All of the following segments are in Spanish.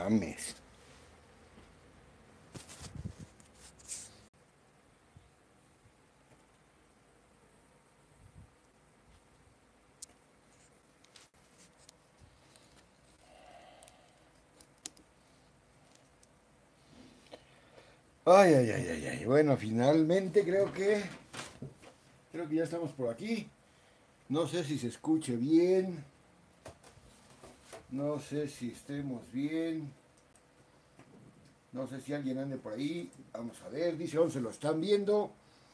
mames. Ay, ay, ay, ay, ay. Bueno, finalmente creo que ya estamos por aquí. No sé si se escuche bien. No sé si estemos bien. No sé si alguien ande por ahí. Vamos a ver. Dice 11, lo están viendo.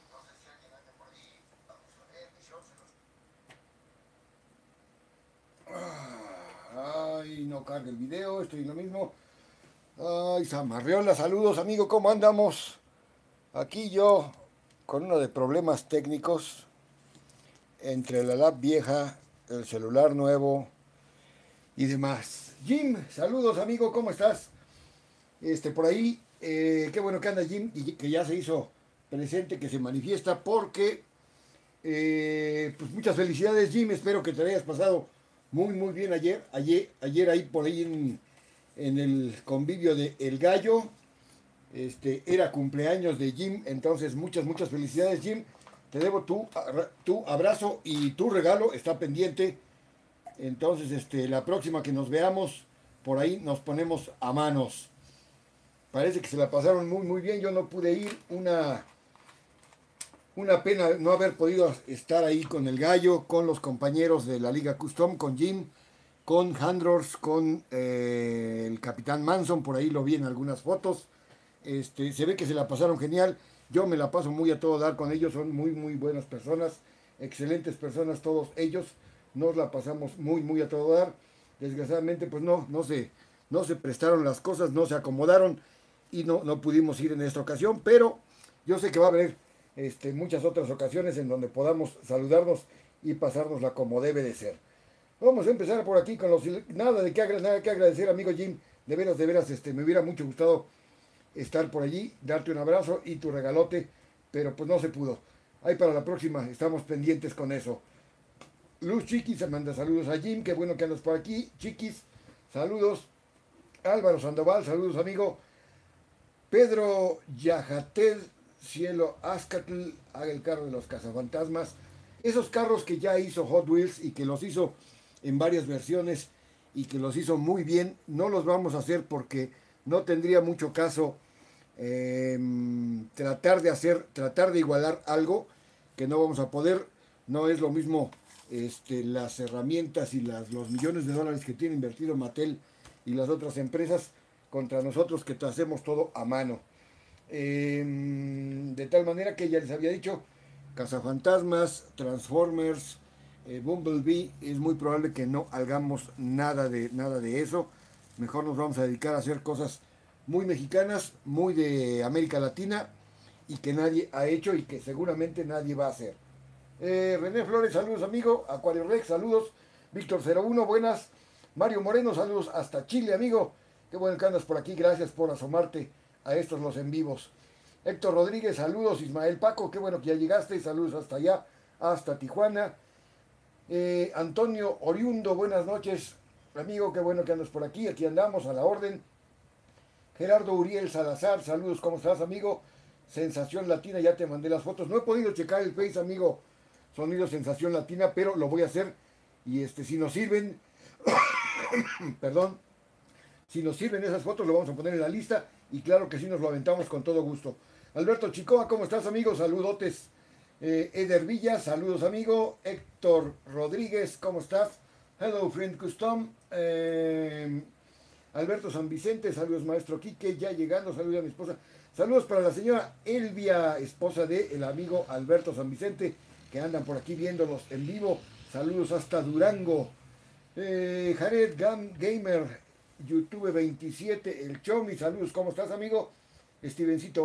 Ay, no carga el video. Estoy en lo mismo. Ay, Samarreola, saludos, amigo. ¿Cómo andamos? Aquí yo con uno de problemas técnicos entre la lap vieja, el celular nuevo y demás. Jim, saludos, amigo. ¿Cómo estás? Por ahí, qué bueno que anda Jim y que ya se hizo presente, que se manifiesta porque, pues muchas felicidades Jim, espero que te hayas pasado muy muy bien ayer ahí por ahí en el convivio de El Gallo, era cumpleaños de Jim, entonces muchas felicidades Jim, te debo tu abrazo y tu regalo, está pendiente, entonces la próxima que nos veamos, por ahí nos ponemos a manos. Parece que se la pasaron muy muy bien. Yo no pude ir. Una pena no haber podido estar ahí con el Gallo, con los compañeros de la Liga Custom, con Jim, con Handrors, con el Capitán Manson. Por ahí lo vi en algunas fotos. Se ve que se la pasaron genial. Yo me la paso muy a todo dar con ellos. Son muy muy buenas personas. Excelentes personas todos ellos. Nos la pasamos muy muy a todo dar. Desgraciadamente pues no se prestaron las cosas, no se acomodaron y no pudimos ir en esta ocasión, pero yo sé que va a haber muchas otras ocasiones en donde podamos saludarnos y pasárnosla como debe de ser. Vamos a empezar por aquí con nada que agradecer, amigo Jim, de veras, me hubiera mucho gustado estar por allí, darte un abrazo y tu regalote, pero pues no se pudo. Ahí para la próxima, estamos pendientes con eso. Luz Chiquis se manda saludos a Jim, qué bueno que andas por aquí, Chiquis, saludos. Álvaro Sandoval, saludos amigo. Pedro Yajatel, Cielo Azcatl, haga el carro de los cazafantasmas. Esos carros que ya hizo Hot Wheels y que los hizo en varias versiones y que los hizo muy bien, no los vamos a hacer porque no tendría mucho caso tratar de igualar algo que no vamos a poder. No es lo mismo las herramientas y los millones de dólares que tiene invertido Mattel y las otras empresas contra nosotros que hacemos todo a mano. De tal manera que ya les había dicho, Cazafantasmas, Transformers, Bumblebee, es muy probable que no hagamos nada de eso. Mejor nos vamos a dedicar a hacer cosas muy mexicanas, muy de América Latina y que nadie ha hecho y que seguramente nadie va a hacer. René Flores, saludos amigo. Acuario Rex, saludos. Víctor 01, buenas. Mario Moreno, saludos hasta Chile, amigo. Qué bueno que andas por aquí, gracias por asomarte a estos los en vivos. Héctor Rodríguez, saludos. Ismael Paco, qué bueno que ya llegaste, saludos hasta allá, hasta Tijuana. Antonio Oriundo, buenas noches, amigo, qué bueno que andas por aquí andamos a la orden. Gerardo Uriel Salazar, saludos, ¿cómo estás, amigo? Sensación Latina, ya te mandé las fotos. No he podido checar el Face, amigo, Sonido Sensación Latina, pero lo voy a hacer. Y si nos sirven, perdón, si nos sirven esas fotos, lo vamos a poner en la lista. Y claro que sí, nos lo aventamos con todo gusto. Alberto Chicoa, ¿cómo estás, amigo? Saludotes. Eder Villa, saludos, amigo. Héctor Rodríguez, ¿cómo estás? Hello, friend custom. Alberto San Vicente, saludos, maestro Quique, ya llegando, saludos a mi esposa. Saludos para la señora Elvia, esposa del amigo Alberto San Vicente, que andan por aquí viéndolos en vivo. Saludos hasta Durango. Jared Gamer, YouTube 27, el Chomi, saludos, ¿cómo estás, amigo? Stevencito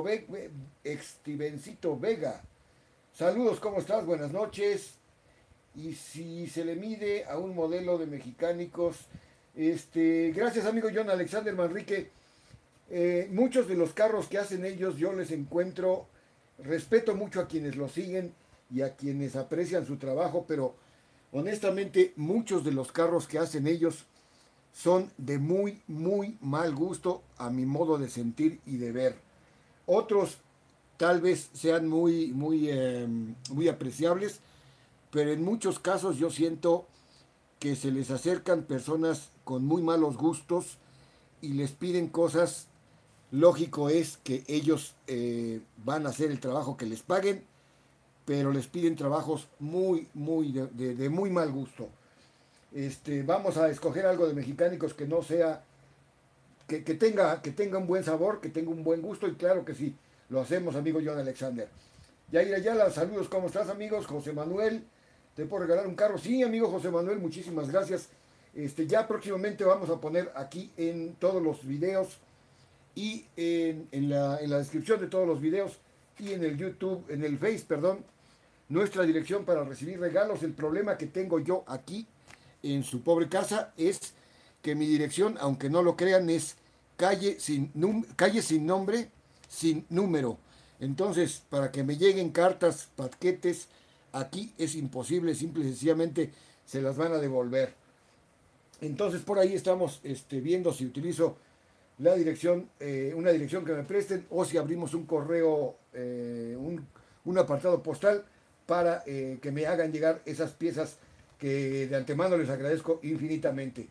Vega, saludos, ¿cómo estás? Buenas noches. Y si se le mide a un modelo de mecánicos, gracias, amigo John Alexander Manrique. Muchos de los carros que hacen ellos, yo les encuentro, respeto mucho a quienes lo siguen y a quienes aprecian su trabajo, pero honestamente muchos de los carros que hacen ellos son de muy, muy mal gusto a mi modo de sentir y de ver. Otros tal vez sean muy apreciables, pero en muchos casos yo siento que se les acercan personas con muy malos gustos y les piden cosas. Lógico es que ellos van a hacer el trabajo que les paguen, pero les piden trabajos de muy mal gusto. Vamos a escoger algo de mecánicos que no sea, que tenga un buen sabor, que tenga un buen gusto, y claro que sí, lo hacemos, amigo John Alexander. Yair Ayala, saludos, ¿cómo estás, amigos? José Manuel, ¿te puedo regalar un carro? Sí, amigo José Manuel, muchísimas gracias. Ya próximamente vamos a poner aquí en todos los videos y en la descripción de todos los videos y en el YouTube, en el Face, perdón, nuestra dirección para recibir regalos. El problema que tengo yo aquí en su pobre casa es que mi dirección, aunque no lo crean, es calle sin nombre, sin número. Entonces, para que me lleguen cartas, paquetes, aquí es imposible, simple y sencillamente se las van a devolver. Entonces, por ahí estamos viendo si utilizo la dirección, una dirección que me presten, o si abrimos un correo, un apartado postal para que me hagan llegar esas piezas que de antemano les agradezco infinitamente.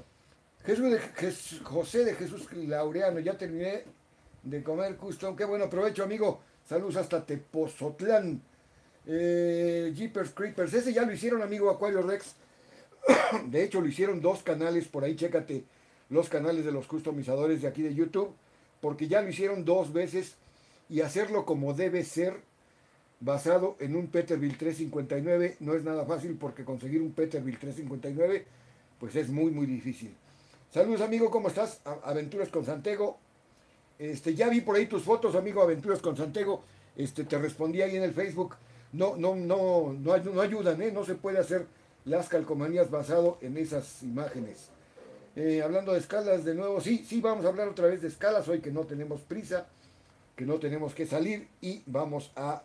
José de Jesús Laureano, ya terminé de comer custom. Qué bueno provecho, amigo. Saludos hasta Tepozotlán. Jeepers Creepers, ese ya lo hicieron, amigo Acuario Rex. De hecho, lo hicieron dos canales, por ahí chécate los canales de los customizadores de aquí de YouTube, porque ya lo hicieron dos veces, y hacerlo como debe ser, basado en un Peterbilt 359, no es nada fácil, porque conseguir un Peterbilt 359 pues es muy difícil. Saludos, amigo, ¿cómo estás? Aventuras con Santego. Ya vi por ahí tus fotos, amigo, Aventuras con Santego. Te respondí ahí en el Facebook. No ayudan, no se puede hacer las calcomanías basado en esas imágenes. Hablando de escalas de nuevo, sí, vamos a hablar otra vez de escalas hoy, que no tenemos prisa, que no tenemos que salir, y vamos a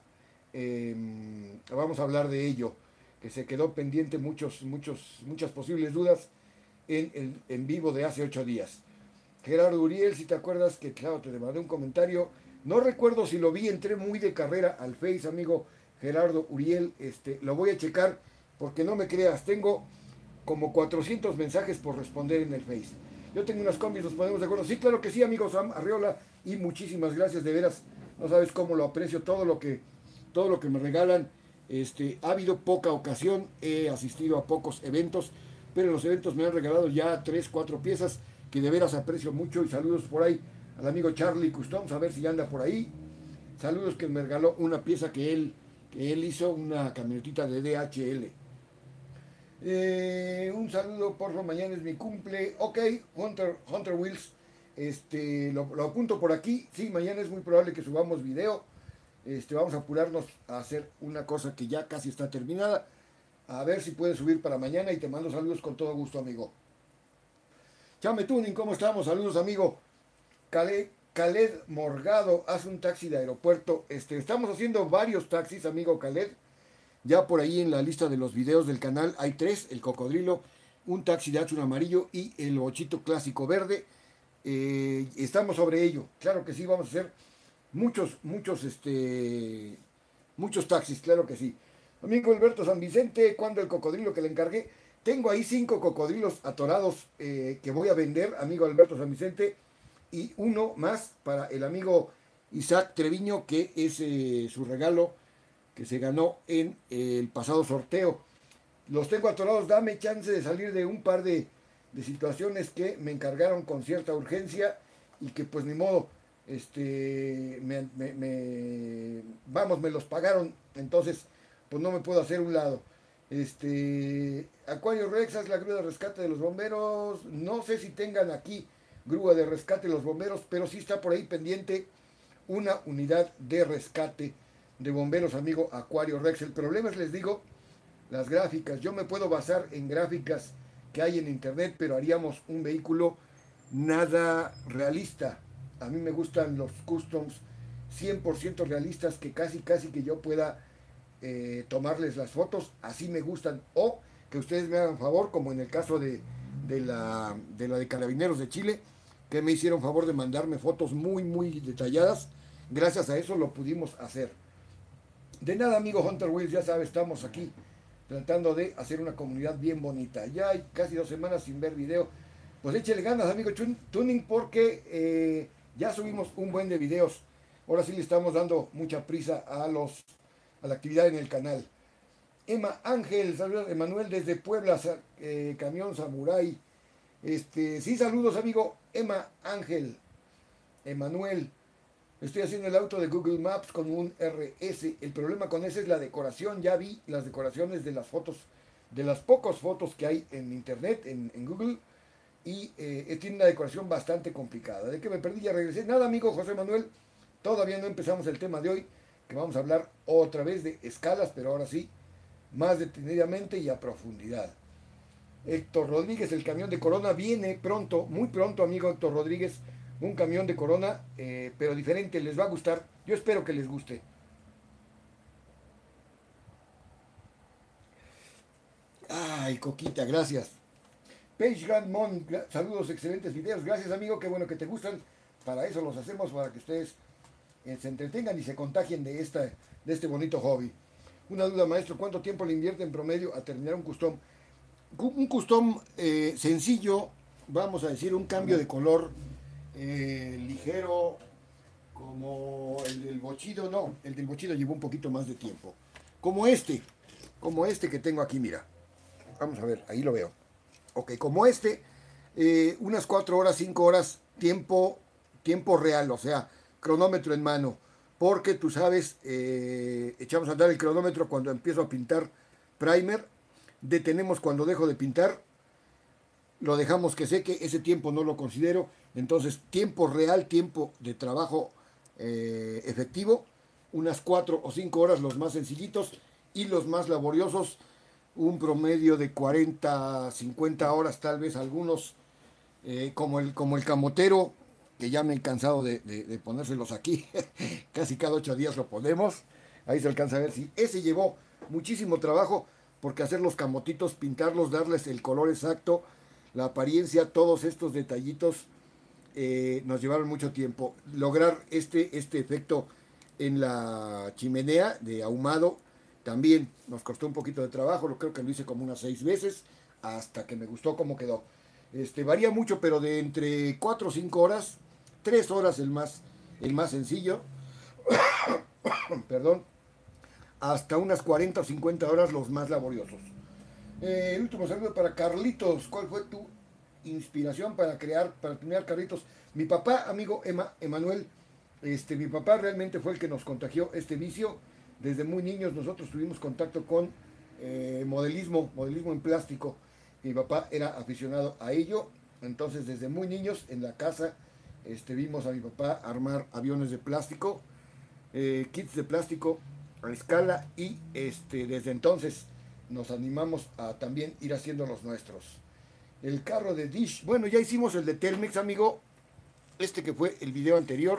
hablar de ello, que se quedó pendiente muchas posibles dudas en vivo de hace 8 días. Gerardo Uriel, si te acuerdas que, claro, te mandé un comentario, no recuerdo si lo vi, entré muy de carrera al Face, amigo Gerardo Uriel, lo voy a checar, porque no me creas, tengo como 400 mensajes por responder en el Face. Yo tengo unas combis, nos ponemos de acuerdo. Sí, claro que sí, amigo Sam Arriola, y muchísimas gracias, de veras, no sabes cómo lo aprecio, todo lo que me regalan. Ha habido poca ocasión, he asistido a pocos eventos, pero en los eventos me han regalado ya 3, 4 piezas que de veras aprecio mucho. Y saludos por ahí al amigo Charlie Customs, a ver si anda por ahí. Saludos, que me regaló una pieza que él hizo, una camionetita de DHL. Un saludo, porfa, mañana es mi cumple. Ok, Hunter Wheels, lo apunto por aquí. Sí, mañana es muy probable que subamos video. Vamos a apurarnos a hacer una cosa que ya casi está terminada. A ver si puedes subir para mañana, y te mando saludos con todo gusto, amigo. Chame Tuning, ¿cómo estamos? Saludos, amigo. Khaled Morgado, hace un taxi de aeropuerto. Estamos haciendo varios taxis, amigo Khaled. Ya por ahí en la lista de los videos del canal hay 3, el cocodrilo, un taxi de Datsun amarillo y el bochito clásico verde. Estamos sobre ello. Claro que sí, vamos a hacer muchos taxis, claro que sí. Amigo Alberto San Vicente, ¿cuándo el cocodrilo que le encargué? Tengo ahí 5 cocodrilos atorados que voy a vender, amigo Alberto San Vicente, y uno más para el amigo Isaac Treviño, que es su regalo que se ganó en el pasado sorteo. Los tengo atorados, dame chance de salir de un par de situaciones que me encargaron con cierta urgencia, y que pues ni modo, me los pagaron, entonces pues no me puedo hacer un lado. Acuario Rex, haz la grúa de rescate de los bomberos. No sé si tengan aquí grúa de rescate de los bomberos, pero sí está por ahí pendiente una unidad de rescate de bomberos, amigo Acuario Rex. El problema es, les digo, las gráficas. Yo me puedo basar en gráficas que hay en internet, pero haríamos un vehículo nada realista. A mí me gustan los customs 100% realistas, que casi que yo pueda tomarles las fotos, así me gustan. O que ustedes me hagan favor, como en el caso de de Carabineros de Chile, que me hicieron favor de mandarme fotos muy, muy detalladas. Gracias a eso lo pudimos hacer. De nada, amigo Hunter Wills, ya sabes, estamos aquí tratando de hacer una comunidad bien bonita. Ya hay casi 2 semanas sin ver video. Pues échale ganas, amigo Tuning, porque ya subimos un buen de videos. Ahora sí le estamos dando mucha prisa a la actividad en el canal. Emma Ángel, saludos. Emanuel desde Puebla, Camión Samurai. Sí, saludos, amigo Emma Ángel. Emanuel. Estoy haciendo el auto de Google Maps con un RS. El problema con ese es la decoración. Ya vi las decoraciones de las fotos, de las pocas fotos que hay en internet, en Google. Y tiene una decoración bastante complicada. De que me perdí, ya regresé. Nada, amigo José Manuel. Todavía no empezamos el tema de hoy, que vamos a hablar otra vez de escalas, pero ahora sí, más detenidamente y a profundidad. Héctor Rodríguez, el camión de Corona viene pronto, muy pronto, amigo Héctor Rodríguez. Un camión de Corona, pero diferente, les va a gustar. Yo espero que les guste. Ay, Coquita, gracias. Page Grandmont, saludos, excelentes videos. Gracias, amigo, qué bueno que te gustan. Para eso los hacemos, para que ustedes se entretengan y se contagien de este bonito hobby. Una duda, maestro, ¿cuánto tiempo le invierte en promedio a terminar un custom? Un custom sencillo, vamos a decir, un cambio de color ligero, como el del bochido. No, el del bochido llevó un poquito más de tiempo. Como este que tengo aquí, mira. Vamos a ver, ahí lo veo. Ok, como unas 4 horas, 5 horas, tiempo real, o sea, cronómetro en mano. Porque tú sabes, echamos a andar el cronómetro cuando empiezo a pintar primer, detenemos cuando dejo de pintar, lo dejamos que seque, ese tiempo no lo considero. Entonces, tiempo real, tiempo de trabajo efectivo, unas 4 o 5 horas los más sencillitos, y los más laboriosos, un promedio de 40, 50 horas, tal vez algunos, como el camotero, que ya me he cansado de ponérselos aquí, casi cada 8 días lo ponemos, ahí se alcanza a ver, si ese llevó muchísimo trabajo, porque hacer los camotitos, pintarlos, darles el color exacto, la apariencia, todos estos detallitos, nos llevaron mucho tiempo. Lograr este efecto en la chimenea de ahumado también nos costó un poquito de trabajo. Creo que lo hice como unas 6 veces hasta que me gustó cómo quedó. Varía mucho, pero de entre 4 o 5 horas, 3 horas el más sencillo, perdón, hasta unas 40 o 50 horas los más laboriosos. El último saludo para Carlitos. ¿Cuál fue tu inspiración para tener carritos? Mi papá, amigo Emanuel, mi papá realmente fue el que nos contagió este vicio. Desde muy niños nosotros tuvimos contacto con modelismo en plástico. Mi papá era aficionado a ello, entonces desde muy niños en la casa vimos a mi papá armar aviones de plástico, kits de plástico a escala, y desde entonces nos animamos a también ir haciendo los nuestros. El carro de Dish, bueno, ya hicimos el de Telmex, amigo, que fue el video anterior.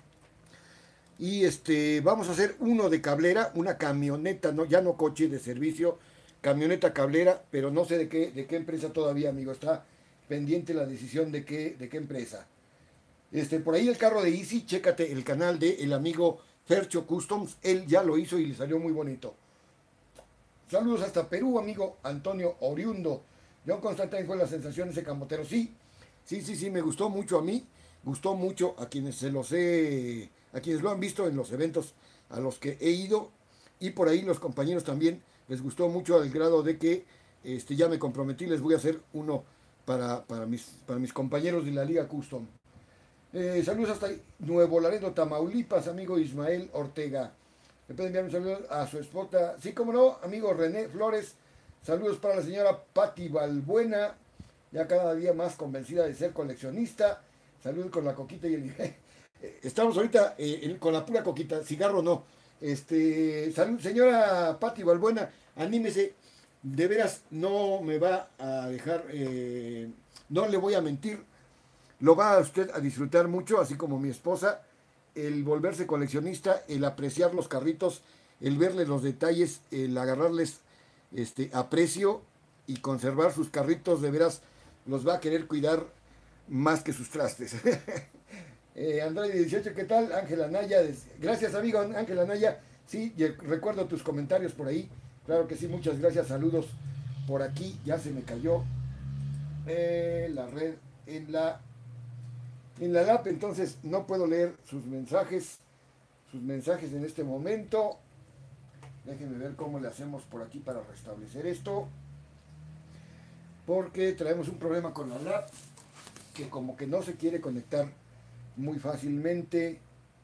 Y vamos a hacer uno de cablera, una camioneta, no, ya no coche de servicio, camioneta cablera, pero no sé de qué empresa todavía, amigo. Está pendiente la decisión de qué empresa. Por ahí el carro de Easy, chécate el canal de el amigo Fercho Customs, él ya lo hizo y le salió muy bonito. Saludos hasta Perú, amigo Antonio Oriundo. John Constantine, fue la sensación ese camotero. Sí, me gustó mucho a mí, gustó mucho a quienes a quienes lo han visto en los eventos a los que he ido, y por ahí los compañeros también les gustó mucho, al grado de que ya me comprometí, les voy a hacer uno para mis compañeros de la Liga Custom. Saludos hasta Nuevo Laredo, Tamaulipas, amigo Ismael Ortega. ¿Me puede enviar un saludo a su esposa? Sí, como no, amigo René Flores. Saludos para la señora Patti Balbuena, ya cada día más convencida de ser coleccionista. Saludos con la coquita y el... Estamos ahorita con la pura coquita, cigarro no. Salud, señora Patti Balbuena, anímese. De veras, no me va a dejar, no le voy a mentir. Lo va usted a disfrutar mucho, así como mi esposa, el volverse coleccionista, el apreciar los carritos, el verle los detalles, el agarrarles aprecio y conservar sus carritos. De veras, los va a querer cuidar más que sus trastes. Android 18, ¿qué tal? Ángel Anaya, gracias amigo Ángel Anaya, sí, recuerdo tus comentarios por ahí, claro que sí, muchas gracias, saludos por aquí, ya se me cayó la red en la app, entonces no puedo leer sus mensajes en este momento. Déjenme ver cómo le hacemos por aquí para restablecer esto, porque traemos un problema con la app que como que no se quiere conectar muy fácilmente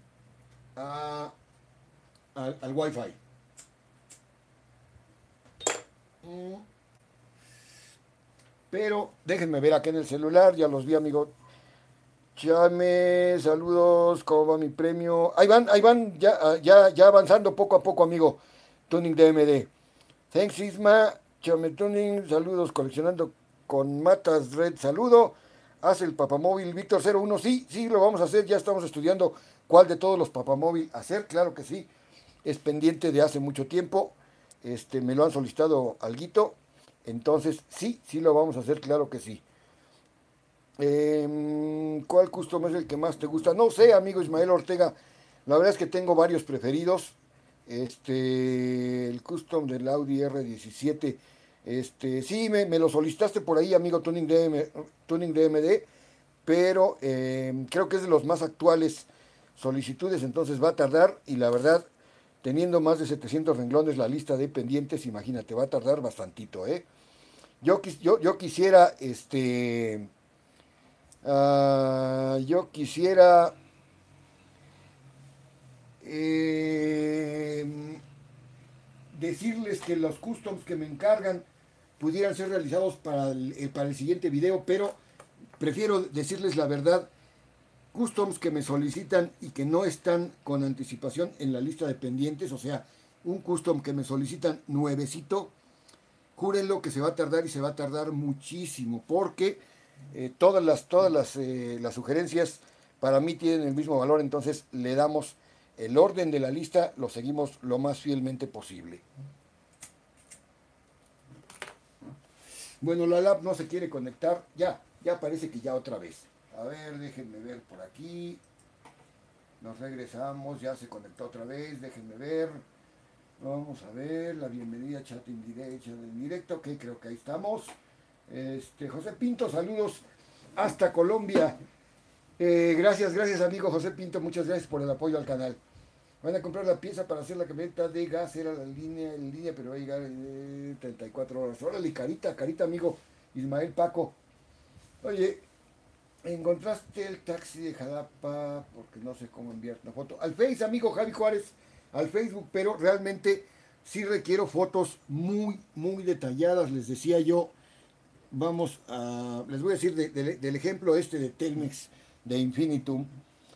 al Wi-Fi. Pero déjenme ver acá en el celular, ya los vi, amigo. Chame, saludos, ¿cómo va mi premio? Ahí van, ya avanzando poco a poco, amigo. Tuning DMD. Thanks, Isma. Chame Tuning, saludos, coleccionando con Matas Red, saludo. Hace el papamóvil Víctor 01, sí, lo vamos a hacer, ya estamos estudiando cuál de todos los papamóvil hacer, claro que sí. Es pendiente de hace mucho tiempo, me lo han solicitado alguito, entonces sí lo vamos a hacer, claro que sí. ¿Cuál custom es el que más te gusta? No sé, amigo Ismael Ortega. La verdad es que tengo varios preferidos. El custom del Audi R17. Sí, me lo solicitaste por ahí, amigo Tuning DMD. Pero creo que es de los más actuales solicitudes. Entonces va a tardar. Y la verdad, teniendo más de 700 renglones la lista de pendientes, imagínate, va a tardar bastantito, ¿eh? Yo quisiera, yo quisiera decirles que los customs que me encargan pudieran ser realizados para el siguiente video, pero prefiero decirles la verdad. Customs que me solicitan y que no están con anticipación en la lista de pendientes, o sea, un custom que me solicitan nuevecito, júrenlo que se va a tardar y se va a tardar muchísimo, porque todas las sugerencias para mí tienen el mismo valor, entonces le damos el orden de la lista, lo seguimos lo más fielmente posible. Bueno, la lab no se quiere conectar, ya parece que ya otra vez. A ver, déjenme ver por aquí. Nos regresamos, ya se conectó otra vez, déjenme ver. Vamos a ver, la bienvenida a chat en directo, que creo que ahí estamos. José Pinto, saludos hasta Colombia. Gracias amigo José Pinto, muchas gracias por el apoyo al canal. Van a comprar la pieza para hacer la camioneta de gas, era la línea, en línea, pero va a llegar 34 horas. Órale, carita amigo Ismael Paco. Oye, encontraste el taxi de Jalapa, porque no sé cómo enviar una foto. Al Face, amigo Javi Juárez, al Facebook, pero realmente sí requiero fotos muy detalladas. Les decía yo, les voy a decir del ejemplo de Telmex, de Infinitum,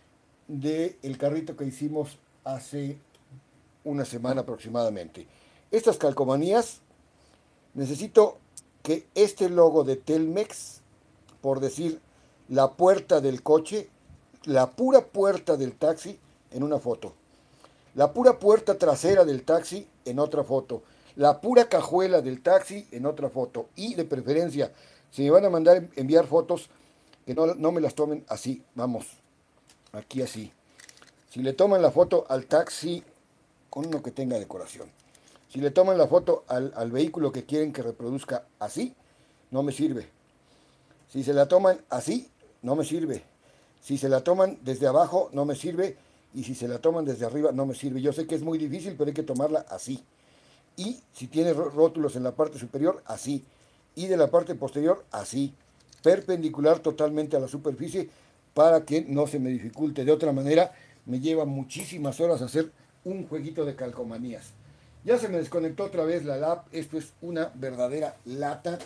del carrito que hicimos hace una semana aproximadamente. Estas calcomanías, necesito que este logo de Telmex, por decir, la puerta del coche, la pura puerta del taxi en una foto, la pura puerta trasera del taxi en otra foto, la pura cajuela del taxi en otra foto, y de preferencia, si me van a mandar enviar fotos, que no me las tomen así, vamos, aquí así. Si le toman la foto al taxi, con uno que tenga decoración, si le toman la foto al vehículo que quieren que reproduzca así, no me sirve. Si se la toman así, no me sirve. Si se la toman desde abajo, no me sirve. Y si se la toman desde arriba, no me sirve. Yo sé que es muy difícil, pero hay que tomarla así. Y si tiene rótulos en la parte superior, así. Y de la parte posterior, así. Perpendicular totalmente a la superficie para que no se me dificulte. De otra manera, me lleva muchísimas horas hacer un jueguito de calcomanías. Ya se me desconectó otra vez la lab. Esto es una verdadera lata.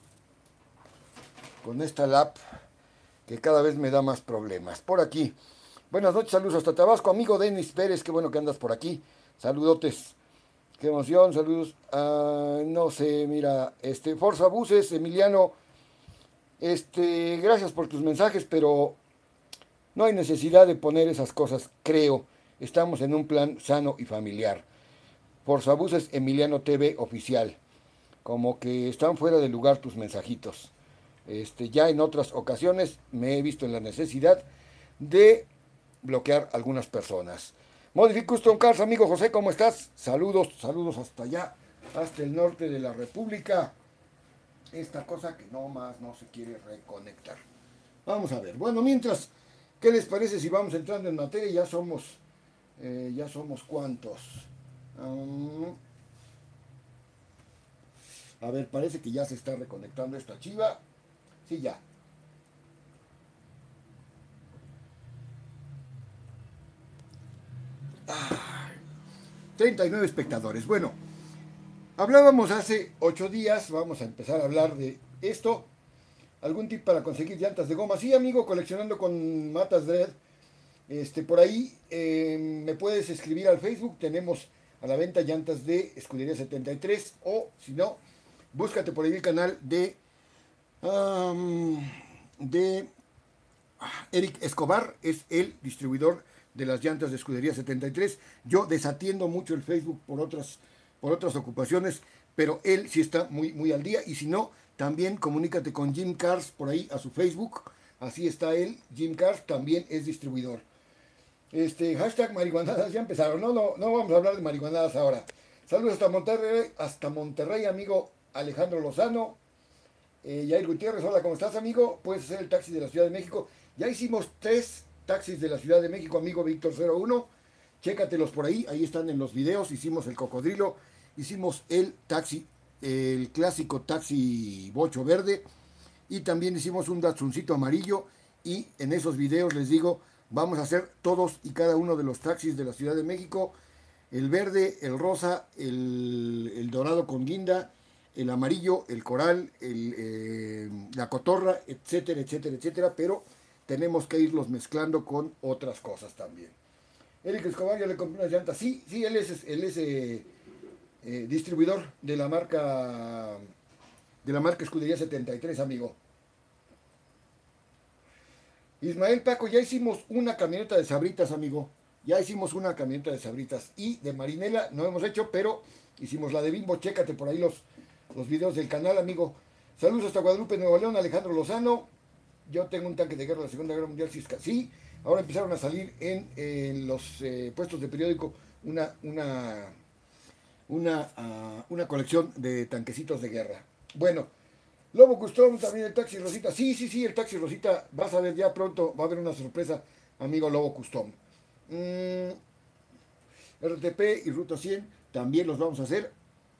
Con esta lap que cada vez me da más problemas. Por aquí. Buenas noches, saludos hasta Tabasco. Amigo Denis Pérez, qué bueno que andas por aquí. Saludotes. Qué emoción, saludos. No sé, mira, Forza Buses, Emiliano. Gracias por tus mensajes, pero no hay necesidad de poner esas cosas, creo. Estamos en un plan sano y familiar. Forza Buses, Emiliano TV Oficial. Como que están fuera de lugar tus mensajitos. Ya en otras ocasiones me he visto en la necesidad de bloquear algunas personas. Modific Custom Cars, amigo José, ¿cómo estás? Saludos, saludos hasta allá, hasta el norte de la República. Esta cosa que no más no se quiere reconectar. Vamos a ver. Bueno, mientras, ¿qué les parece si vamos entrando en materia? Ya somos cuántos. A ver, parece que ya se está reconectando esta chiva. Sí, ya. 39 espectadores. Bueno, hablábamos hace 8 días, vamos a empezar a hablar de esto. ¿Algún tip para conseguir llantas de goma? Sí, amigo, coleccionando con Matas Dread. Por ahí me puedes escribir al Facebook. Tenemos a la venta llantas de Escudería 73. O si no, búscate por ahí el canal de Eric Escobar. Es el distribuidor de las llantas de Escudería 73. Yo desatiendo mucho el Facebook por otras ocupaciones, pero él sí está muy, muy al día. Y si no, también comunícate con Jim Cars por ahí a su Facebook. Así está él. Jim Cars también es distribuidor. Hashtag marihuanadas, ya empezaron. No vamos a hablar de marihuanadas ahora. Saludos hasta Monterrey, amigo Alejandro Lozano. Yair Gutiérrez, hola, ¿cómo estás, amigo? Puedes hacer el taxi de la Ciudad de México. Ya hicimos 3 taxis de la Ciudad de México, amigo Víctor01. Chécatelos por ahí, ahí están en los videos. Hicimos el cocodrilo, hicimos el taxi, el clásico taxi bocho verde. Y también hicimos un Datsuncito amarillo. Y en esos videos les digo, vamos a hacer todos y cada uno de los taxis de la Ciudad de México. El verde, el rosa, el dorado con guinda, el amarillo, el coral, la cotorra, etcétera, etcétera, etcétera. Pero tenemos que irlos mezclando con otras cosas también. Eric Escobar, ya le compré unas llantas. Sí, él es distribuidor de la marca Escudería 73, amigo. Ismael Paco, ya hicimos una camioneta de Sabritas, amigo. Ya hicimos una camioneta de Sabritas. Y de Marinela no hemos hecho, pero hicimos la de Bimbo. Chécate por ahí los videos del canal, amigo. Saludos hasta Guadalupe, Nuevo León, Alejandro Lozano. Yo tengo un tanque de guerra de la Segunda Guerra Mundial. Sí, ahora empezaron a salir en los puestos de periódico una colección de tanquecitos de guerra. Bueno, Lobo Custom, también el Taxi Rosita. Sí, el Taxi Rosita. Vas a ver ya pronto, va a haber una sorpresa, amigo Lobo Custom. RTP y Ruta 100 también los vamos a hacer.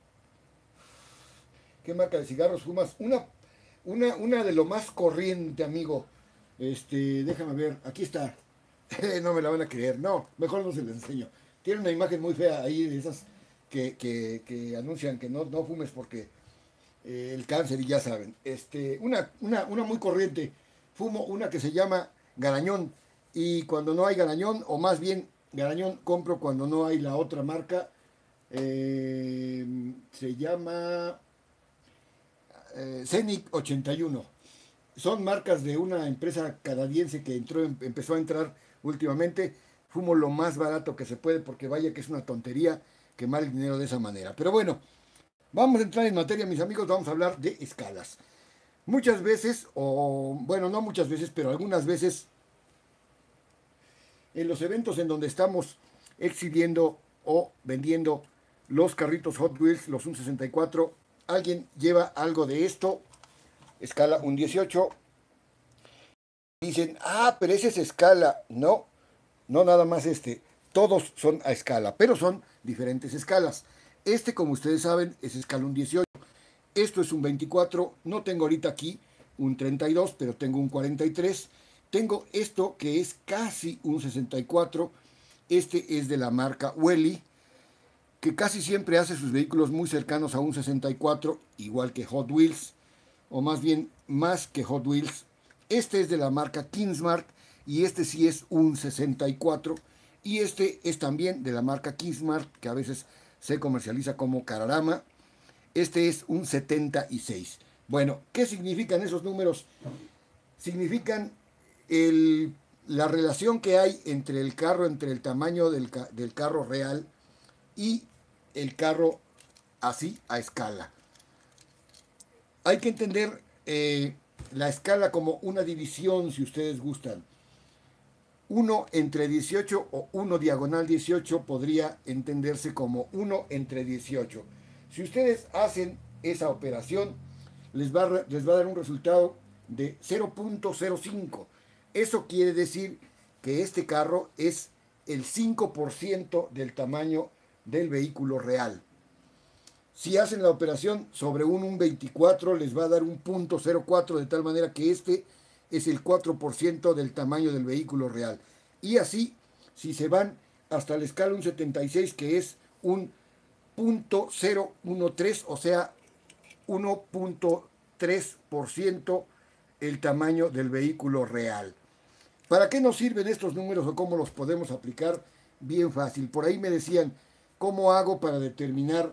¿Qué marca de cigarros fumas? Una de lo más corriente, amigo. Déjame ver, aquí está. No me la van a creer. No, mejor no se les enseño. Tiene una imagen muy fea ahí de esas que anuncian que no fumes porque el cáncer y ya saben. Una muy corriente. Fumo una que se llama Garañón. Y cuando no hay Garañón, o más bien Garañón compro cuando no hay la otra marca. Se llama Scenic 81. Son marcas de una empresa canadiense que empezó a entrar últimamente. Fumo lo más barato que se puede porque vaya que es una tontería quemar el dinero de esa manera. Pero bueno, vamos a entrar en materia, mis amigos. Vamos a hablar de escalas. Muchas veces, o bueno, no muchas veces, pero algunas veces, en los eventos en donde estamos exhibiendo o vendiendo los carritos Hot Wheels, los 164, alguien lleva algo de esto, escala un 18. Dicen, pero ese es escala. No, no nada más todos son a escala, pero son diferentes escalas. Como ustedes saben, es escala un 18. Esto es un 24. No tengo ahorita aquí un 32, pero tengo un 43. Tengo esto que es casi un 64. Este es de la marca Welly, que casi siempre hace sus vehículos muy cercanos a un 64, igual que Hot Wheels, o más bien más que Hot Wheels. Este es de la marca Kingsmart y este sí es un 64. Y este es también de la marca Kingsmart, que a veces se comercializa como Cararama. Este es un 76. Bueno, ¿qué significan esos números? Significan la relación que hay entre el carro, entre el tamaño del carro real y el carro así a escala. Hay que entender la escala como una división, si ustedes gustan. 1 entre 18 o 1 diagonal 18 podría entenderse como 1 entre 18. Si ustedes hacen esa operación, les va a dar un resultado de 0.05. Eso quiere decir que este carro es el 5% del tamaño del vehículo real. Si hacen la operación sobre un 24, les va a dar un 0.04, de tal manera que este es el 4% del tamaño del vehículo real. Y así, si se van hasta la escala 1.76, que es un 0.013, o sea, 1.3% el tamaño del vehículo real. ¿Para qué nos sirven estos números o cómo los podemos aplicar? Bien fácil. Por ahí me decían, ¿cómo hago para determinar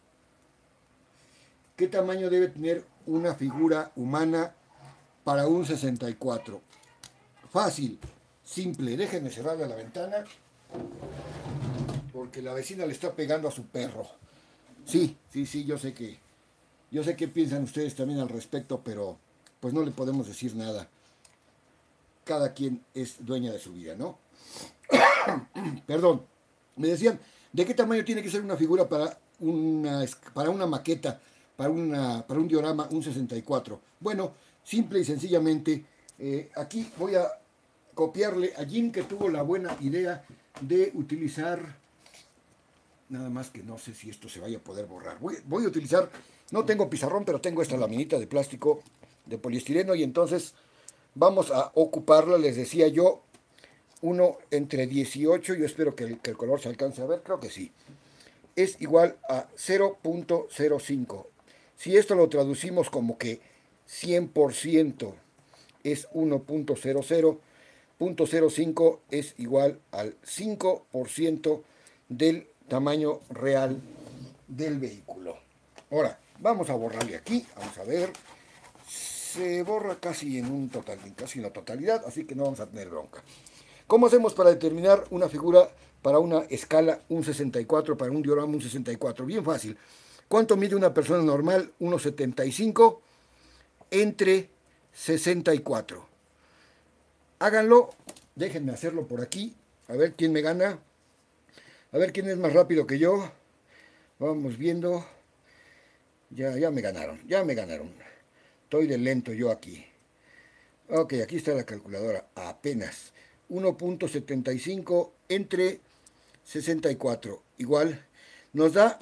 qué tamaño debe tener una figura humana para un 64? Fácil, simple. Déjenme cerrarle la ventana porque la vecina le está pegando a su perro. Sí, yo sé que piensan ustedes también al respecto, pero pues no le podemos decir nada. Cada quien es dueña de su vida, ¿no? Perdón. Me decían, ¿de qué tamaño tiene que ser una figura para una maqueta, para un diorama, un 64? Bueno, simple y sencillamente, aquí voy a copiarle a Jim, que tuvo la buena idea de utilizar, nada más que no sé si esto se vaya a poder borrar. Voy a utilizar, no tengo pizarrón, pero tengo esta laminita de plástico de poliestireno, y entonces vamos a ocuparla, les decía yo, 1 entre 18, yo espero que el color se alcance a ver, creo que sí, es igual a 0.05. Si esto lo traducimos como que 100% es 1.00, 0.05 es igual al 5% del tamaño real del vehículo. Ahora, vamos a borrarle aquí, vamos a ver. Se borra casi en la totalidad, así que no vamos a tener bronca. ¿Cómo hacemos para determinar una figura para una escala 1.64, para un diorama 1.64? Bien fácil. ¿Cuánto mide una persona normal? 1.75 entre 64. Háganlo, déjenme hacerlo por aquí, a ver quién me gana, a ver quién es más rápido que yo. Vamos viendo. Ya me ganaron. Estoy de lento yo aquí. Ok, aquí está la calculadora, apenas. 1.75 entre 64, igual, nos da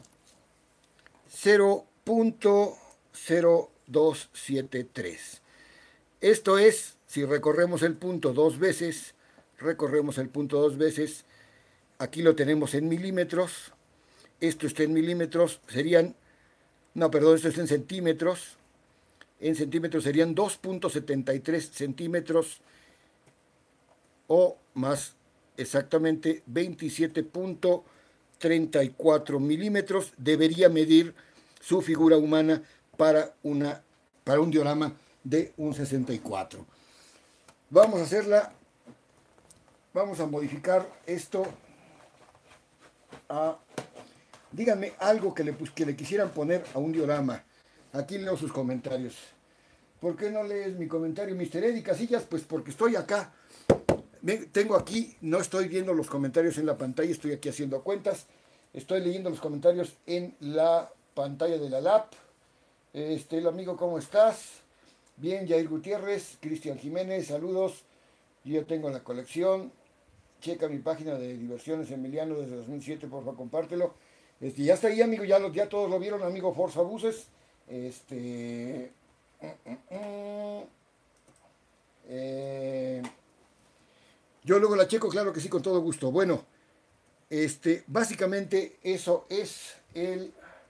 0.0273. Esto es, si recorremos el punto dos veces, aquí lo tenemos en milímetros, esto está en milímetros, esto está en centímetros. En centímetros serían 2.73 centímetros, o más exactamente 27.34 milímetros debería medir su figura humana para un diorama de un 64. Vamos a modificar esto a, díganme algo que le quisieran poner a un diorama. Aquí leo sus comentarios. ¿Por qué no lees mi comentario, Mr. Eddie Casillas? Pues porque estoy acá. Tengo aquí, no estoy viendo los comentarios en la pantalla, estoy aquí haciendo cuentas. Estoy leyendo los comentarios en la pantalla de la lap. El amigo, ¿cómo estás? Bien, Jair Gutiérrez, Cristian Jiménez, saludos. Yo tengo la colección. Checa mi página de Diversiones Emiliano desde 2007, por favor, compártelo. Ya está ahí, amigo, ya todos lo vieron, amigo Forza Buses. Yo luego la checo, claro que sí, con todo gusto. Bueno, básicamente eso es el...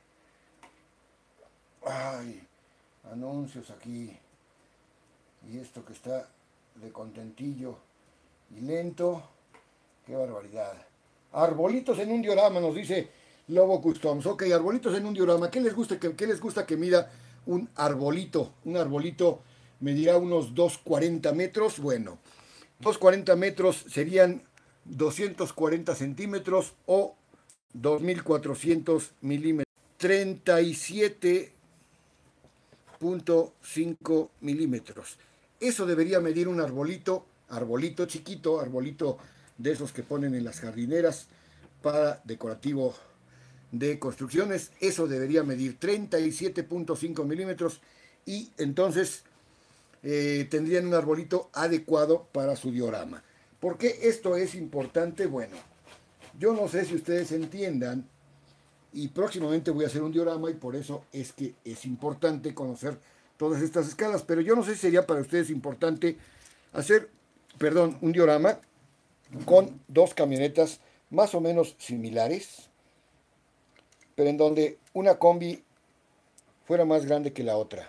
Ay, anuncios aquí. Y esto que está de contentillo y lento. Qué barbaridad. Arbolitos en un diorama, nos dice Lobo Customs. Ok, arbolitos en un diorama. ¿Qué les gusta que mida un arbolito? Un arbolito medirá unos 2,40 metros. Bueno, 2,40 metros serían 240 centímetros o 2.400 milímetros. 37 27.5 milímetros. Eso debería medir un arbolito, arbolito chiquito, arbolito de esos que ponen en las jardineras para decorativo de construcciones. Eso debería medir 37.5 milímetros y entonces tendrían un arbolito adecuado para su diorama. ¿Por qué esto es importante? Bueno, yo no sé si ustedes entiendan, y próximamente voy a hacer un diorama y por eso es que es importante conocer todas estas escalas, pero yo no sé si sería para ustedes importante hacer, perdón, un diorama con dos camionetas más o menos similares, pero en donde una combi fuera más grande que la otra.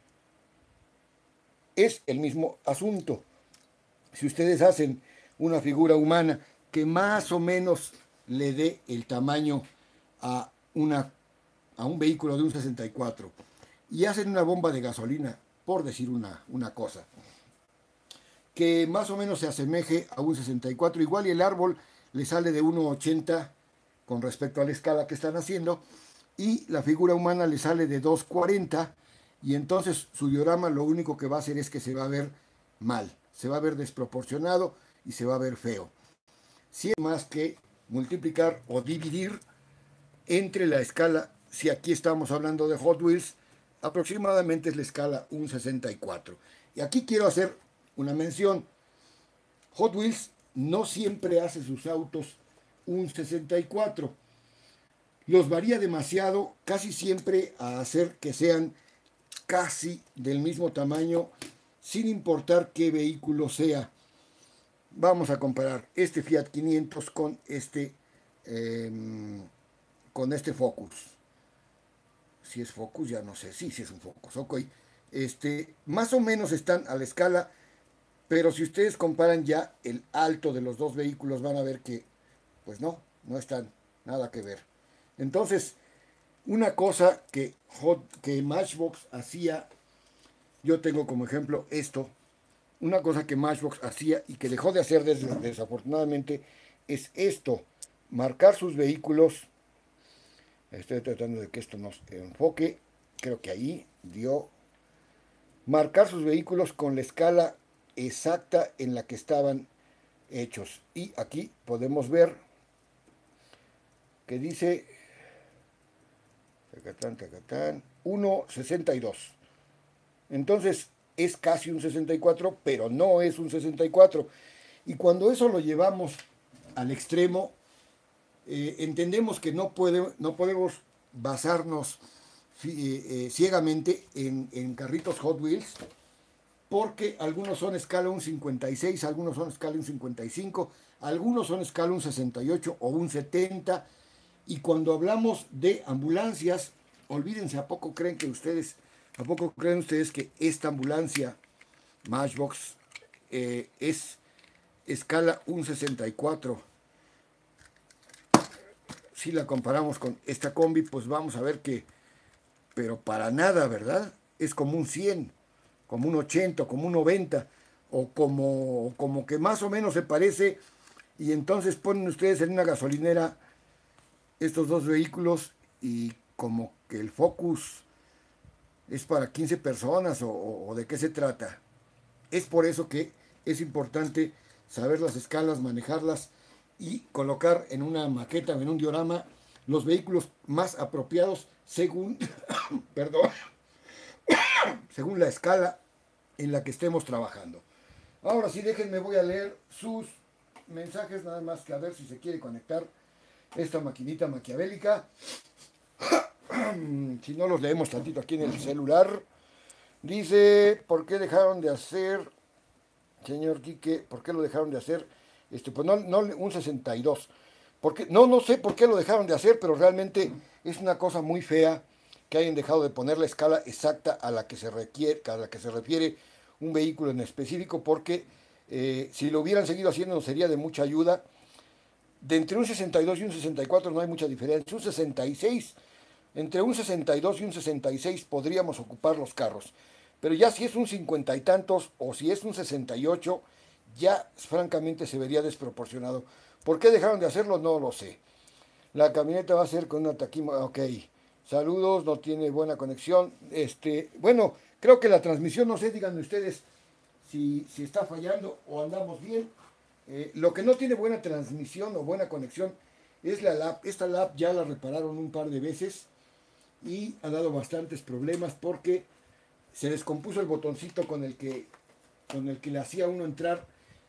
Es el mismo asunto. Si ustedes hacen una figura humana que más o menos le dé el tamaño a un vehículo de un 64 y hacen una bomba de gasolina, por decir una cosa, que más o menos se asemeje a un 64, igual y el árbol le sale de 1,80 con respecto a la escala que están haciendo, y la figura humana le sale de 2,40, y entonces su diorama lo único que va a hacer es que se va a ver mal, se va a ver desproporcionado y se va a ver feo. Si es más que multiplicar o dividir entre la escala, si aquí estamos hablando de Hot Wheels, aproximadamente es la escala 1,64. Y aquí quiero hacer una mención. Hot Wheels no siempre hace sus autos 1,64. Los varía demasiado, casi siempre a hacer que sean casi del mismo tamaño, sin importar qué vehículo sea. Vamos a comparar este Fiat 500 con este Focus. Si es Focus, ya no sé. Sí, sí es un Focus. Ok. Más o menos están a la escala, pero si ustedes comparan ya el alto de los dos vehículos, van a ver que, pues no están nada que ver. Entonces, una cosa que Matchbox hacía, yo tengo como ejemplo esto, una cosa que Matchbox hacía y que dejó de hacer desafortunadamente es esto, marcar sus vehículos. Estoy tratando de que esto nos enfoque, creo que ahí dio, marcar sus vehículos con la escala exacta en la que estaban hechos. Y aquí podemos ver que dice 1,62. Entonces es casi un 64, pero no es un 64. Y cuando eso lo llevamos al extremo, entendemos que no podemos basarnos ciegamente en carritos Hot Wheels, porque algunos son escala 1,56, algunos son escala 1,55, algunos son escala 1,68 o 1,70. Y cuando hablamos de ambulancias, olvídense, ¿a poco creen ustedes que esta ambulancia Matchbox es escala 1,64? Si la comparamos con esta combi, pues vamos a ver que, pero para nada, ¿verdad? Es como un 100, como un 80, como un 90, o como que más o menos se parece, y entonces ponen ustedes en una gasolinera estos dos vehículos y como que el Focus es para 15 personas o de qué se trata. Es por eso que es importante saber las escalas, manejarlas y colocar en una maqueta, en un diorama, los vehículos más apropiados según, perdón, según la escala en la que estemos trabajando. Ahora sí, déjenme, voy a leer sus mensajes, nada más que a ver si se quiere conectar esta maquinita maquiavélica. Si no, los leemos tantito aquí en el celular. Dice, ¿por qué dejaron de hacer, señor Quique, por qué lo dejaron de hacer? Pues no un 62. Porque, no sé por qué lo dejaron de hacer, pero realmente es una cosa muy fea que hayan dejado de poner la escala exacta a la que se refiere un vehículo en específico, porque si lo hubieran seguido haciendo nos sería de mucha ayuda. De entre un 62 y un 64 no hay mucha diferencia. Un 66, entre un 62 y un 66 podríamos ocupar los carros. Pero ya si es un 50 y tantos o si es un 68, ya francamente se vería desproporcionado. ¿Por qué dejaron de hacerlo? No lo sé. La camioneta va a ser con una taquígrafo. Ok, Saludos, no tiene buena conexión. Bueno, creo que la transmisión, no sé, díganme ustedes si está fallando o andamos bien. Lo que no tiene buena transmisión o buena conexión es la lap. Esta lap ya la repararon un par de veces y ha dado bastantes problemas porque se descompuso el botoncito con el que le hacía uno entrar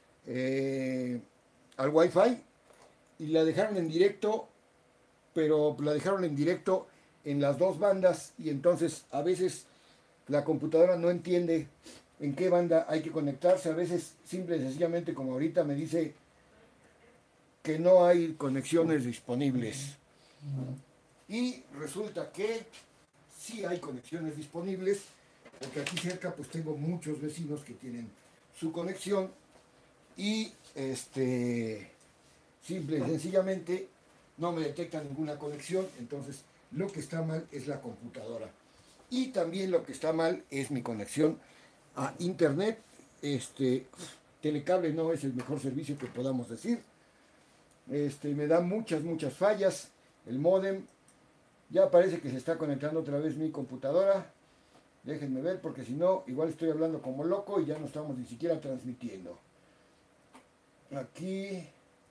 al Wi-Fi y la dejaron en directo, pero la dejaron en directo en las dos bandas y entonces a veces la computadora no entiende en qué banda hay que conectarse. A veces simple y sencillamente, como ahorita me dice que no hay conexiones disponibles. Y resulta que sí hay conexiones disponibles, porque aquí cerca pues tengo muchos vecinos que tienen su conexión y simple y sencillamente no me detecta ninguna conexión. Entonces lo que está mal es la computadora y también lo que está mal es mi conexión a internet. Telecable no es el mejor servicio que podamos decir. Me da muchas fallas el módem. Ya parece que se está conectando otra vez mi computadora. Déjenme ver, porque si no, igual estoy hablando como loco y ya no estamos ni siquiera transmitiendo. Aquí.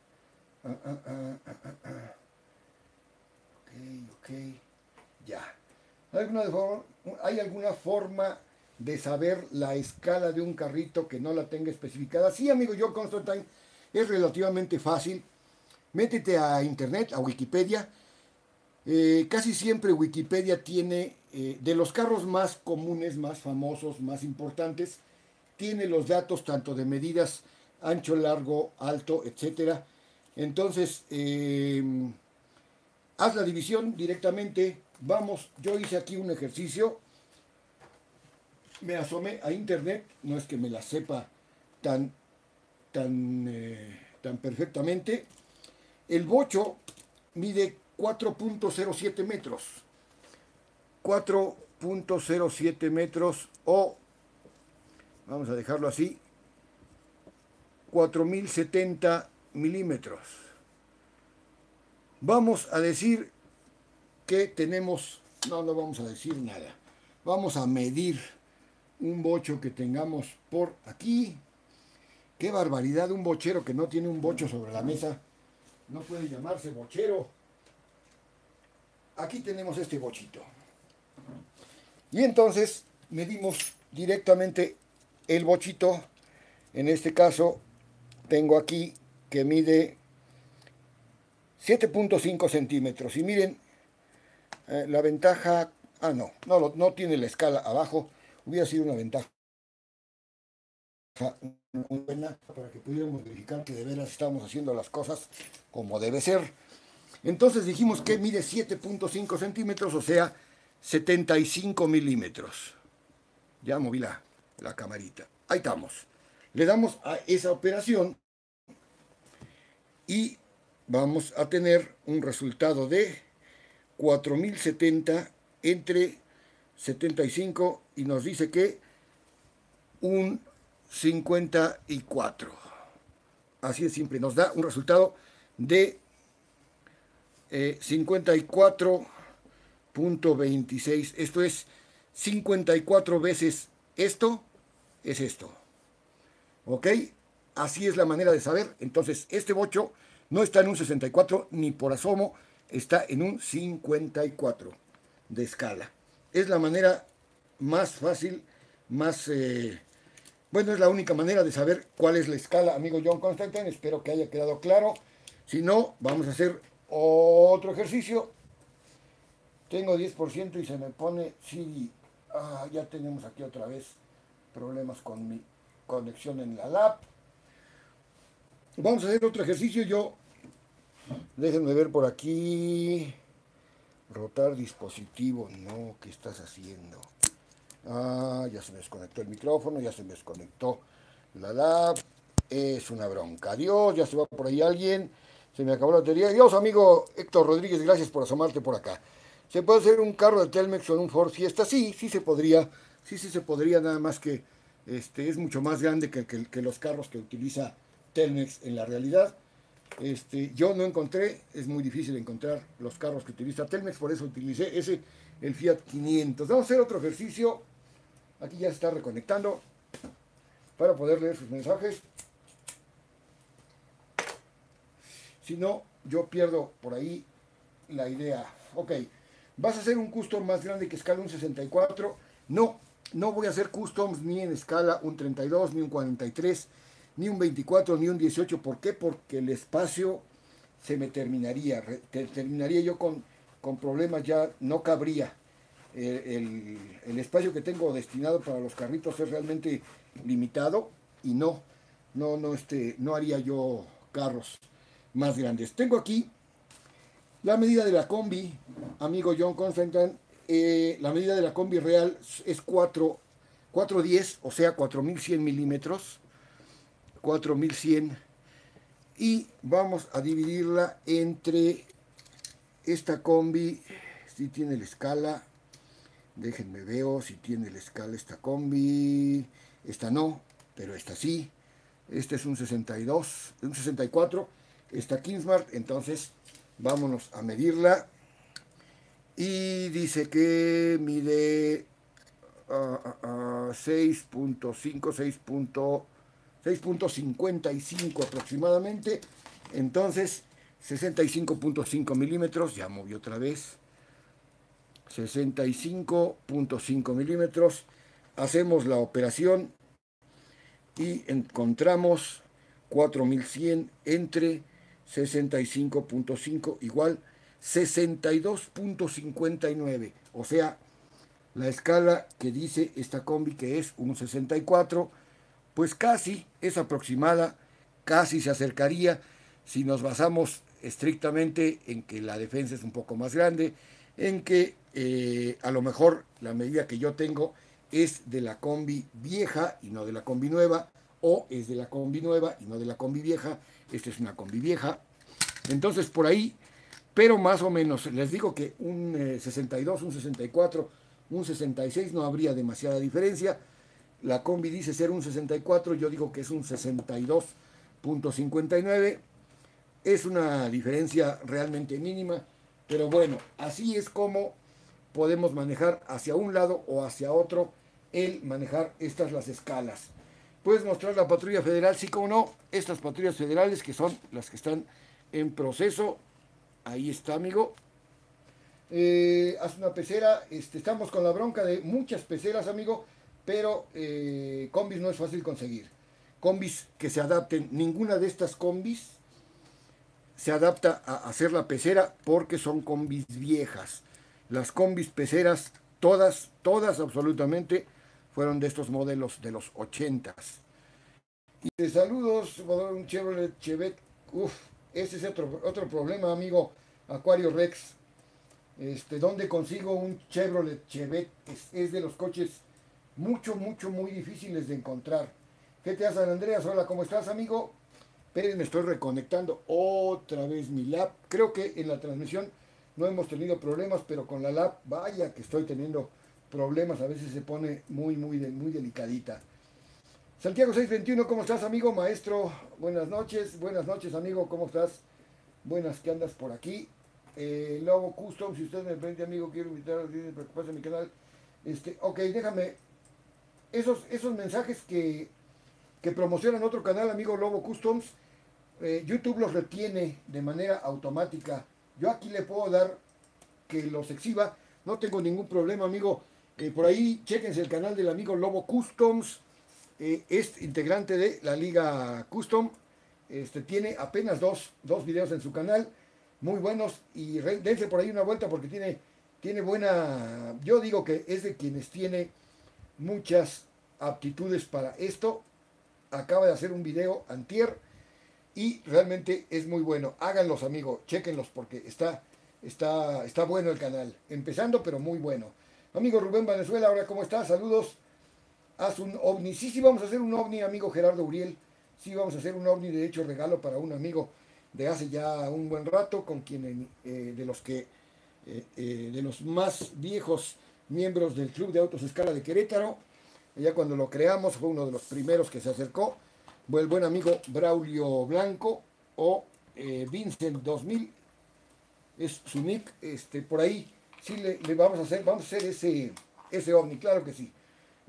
Ok. Ya. ¿Hay alguna forma de saber la escala de un carrito que no la tenga especificada? Sí, amigo, yo Constantine, es relativamente fácil. Métete a internet, a Wikipedia. Casi siempre Wikipedia tiene, de los carros más comunes, más famosos, más importantes, tiene los datos tanto de medidas ancho, largo, alto, etcétera. Entonces, haz la división directamente. Vamos, yo hice aquí un ejercicio. Me asomé a internet, no es que me la sepa tan, tan perfectamente. El bocho mide 4.07 metros. 4.07 metros o, vamos a dejarlo así, 4070 milímetros. Vamos a decir que tenemos, no vamos a decir nada. Vamos a medir un bocho que tengamos por aquí. Qué barbaridad, un bochero que no tiene un bocho sobre la mesa no puede llamarse bochero. Aquí tenemos este bochito. Y entonces medimos directamente el bochito. En este caso tengo aquí que mide 7.5 centímetros. Y miren, la ventaja... no tiene la escala abajo. Hubiera sido una ventaja muy buena para que pudiéramos verificar que de veras estamos haciendo las cosas como debe ser. Entonces dijimos que mide 7.5 centímetros, o sea, 75 milímetros. Ya moví la camarita. Ahí estamos. Le damos a esa operación y vamos a tener un resultado de 4070 entre 75 y nos dice que un 54. Así de simple. Nos da un resultado de 54.26. Esto es 54 veces esto es esto. ¿Ok? Así es la manera de saber. Entonces, este bocho no está en un 64 ni por asomo, está en un 54 de escala. Es la manera más fácil, más... bueno, es la única manera de saber cuál es la escala, amigo John Constantine. Espero que haya quedado claro. Si no, vamos a hacer otro ejercicio. Tengo 10% y se me pone CD. Ya tenemos aquí otra vez problemas con mi conexión en la lap. Vamos a hacer otro ejercicio. Déjenme ver por aquí. Rotar dispositivo. No, ¿qué estás haciendo? Ya se me desconectó el micrófono, ya se me desconectó la lap. Es una bronca. Adiós, ya se va por ahí alguien. Se me acabó la batería. Adiós, amigo Héctor Rodríguez, gracias por asomarte por acá. ¿Se puede hacer un carro de Telmex o un Ford Fiesta? Sí, sí se podría. Sí se podría, nada más que es mucho más grande que los carros que utiliza Telmex en la realidad. Yo no encontré, es muy difícil encontrar los carros que utiliza Telmex, por eso utilicé ese, el Fiat 500. Vamos a hacer otro ejercicio. Aquí ya se está reconectando para poder leer sus mensajes. Si no, yo pierdo por ahí la idea. Ok, ¿vas a hacer un custom más grande que escala un 64? No, no voy a hacer customs ni en escala un 32, ni un 43, ni un 24, ni un 18. ¿Por qué? Porque el espacio se me terminaría. Terminaría yo con problemas, ya no cabría. El espacio que tengo destinado para los carritos es realmente limitado y no haría yo carros más grandes. Tengo aquí la medida de la combi, amigo John Constantine. La medida de la combi real es 410, o sea, 4100 milímetros. 4100. Y vamos a dividirla entre esta combi, si tiene la escala. Déjenme veo si tiene la escala esta combi. Esta no, pero esta sí. Este es un 62, un 64. Esta Kingsmart, entonces vámonos a medirla. Y dice que mide 6.5, 6.55 aproximadamente. Entonces 65.5 milímetros. Ya movió otra vez. 65.5 milímetros. Hacemos la operación y encontramos 4100 entre 65.5 igual 62.59. O sea, la escala que dice esta combi que es un 64, pues casi es aproximada, casi se acercaría si nos basamos estrictamente en que la defensa es un poco más grande, en que a lo mejor la medida que yo tengo es de la combi vieja y no de la combi nueva, o es de la combi nueva y no de la combi vieja. Esta es una combi vieja. Entonces por ahí, pero más o menos, les digo que un 62, un 64, un 66 no habría demasiada diferencia. La combi dice ser un 64, yo digo que es un 62.59. Es una diferencia realmente mínima, pero bueno, así es como podemos manejar hacia un lado o hacia otro el manejar las escalas. Puedes mostrar la patrulla federal, sí como no, estas patrullas federales que son las que están en proceso. Ahí está, amigo. Haz una pecera. Estamos con la bronca de muchas peceras, amigo, pero combis no es fácil conseguir. Combis que se adapten, ninguna de estas combis se adapta a hacer la pecera porque son combis viejas. Las combis peceras, todas absolutamente, fueron de estos modelos de los 80s. Y de saludos, un Chevrolet Chevette. Uf, ese es otro problema, amigo Acuario Rex. ¿Dónde consigo un Chevrolet Chevette? Es de los coches muy difíciles de encontrar. GTA San Andreas, hola, ¿cómo estás, amigo? Pero me estoy reconectando otra vez mi lap. Creo que en la transmisión no hemos tenido problemas, pero con la lap, vaya que estoy teniendo problemas. A veces se pone muy delicadita. Santiago 621, ¿cómo estás, amigo? Maestro, buenas noches, amigo, ¿cómo estás? Buenas, que andas por aquí. Lobo Custom, si usted me prende, amigo, quiero invitar a preocuparse en mi canal. Ok, déjame. Esos mensajes que promocionan otro canal, amigo Lobo Customs, YouTube los retiene de manera automática. Yo aquí le puedo dar que los exhiba, no tengo ningún problema, amigo. Por ahí, chéquense el canal del amigo Lobo Customs. Es integrante de la Liga Custom. Tiene apenas dos videos en su canal, muy buenos, y dense por ahí una vuelta porque tiene buena, yo digo que es de quienes tiene muchas aptitudes para esto. Acaba de hacer un video antier y realmente es muy bueno. Háganlos, amigos, chéquenlos porque está bueno el canal, empezando pero muy bueno. Amigo Rubén Venezuela, ahora ¿cómo estás? Saludos. Haz un ovni. Sí, vamos a hacer un ovni, amigo Gerardo Uriel. Sí, vamos a hacer un ovni, de hecho, regalo para un amigo de hace ya un buen rato, con quien de los más viejos miembros del Club de Autos Escala de Querétaro. Ya cuando lo creamos, fue uno de los primeros que se acercó. Fue el buen amigo Braulio Blanco, o Vincent 2000 es su nick, por ahí sí le vamos a hacer ese ovni, claro que sí.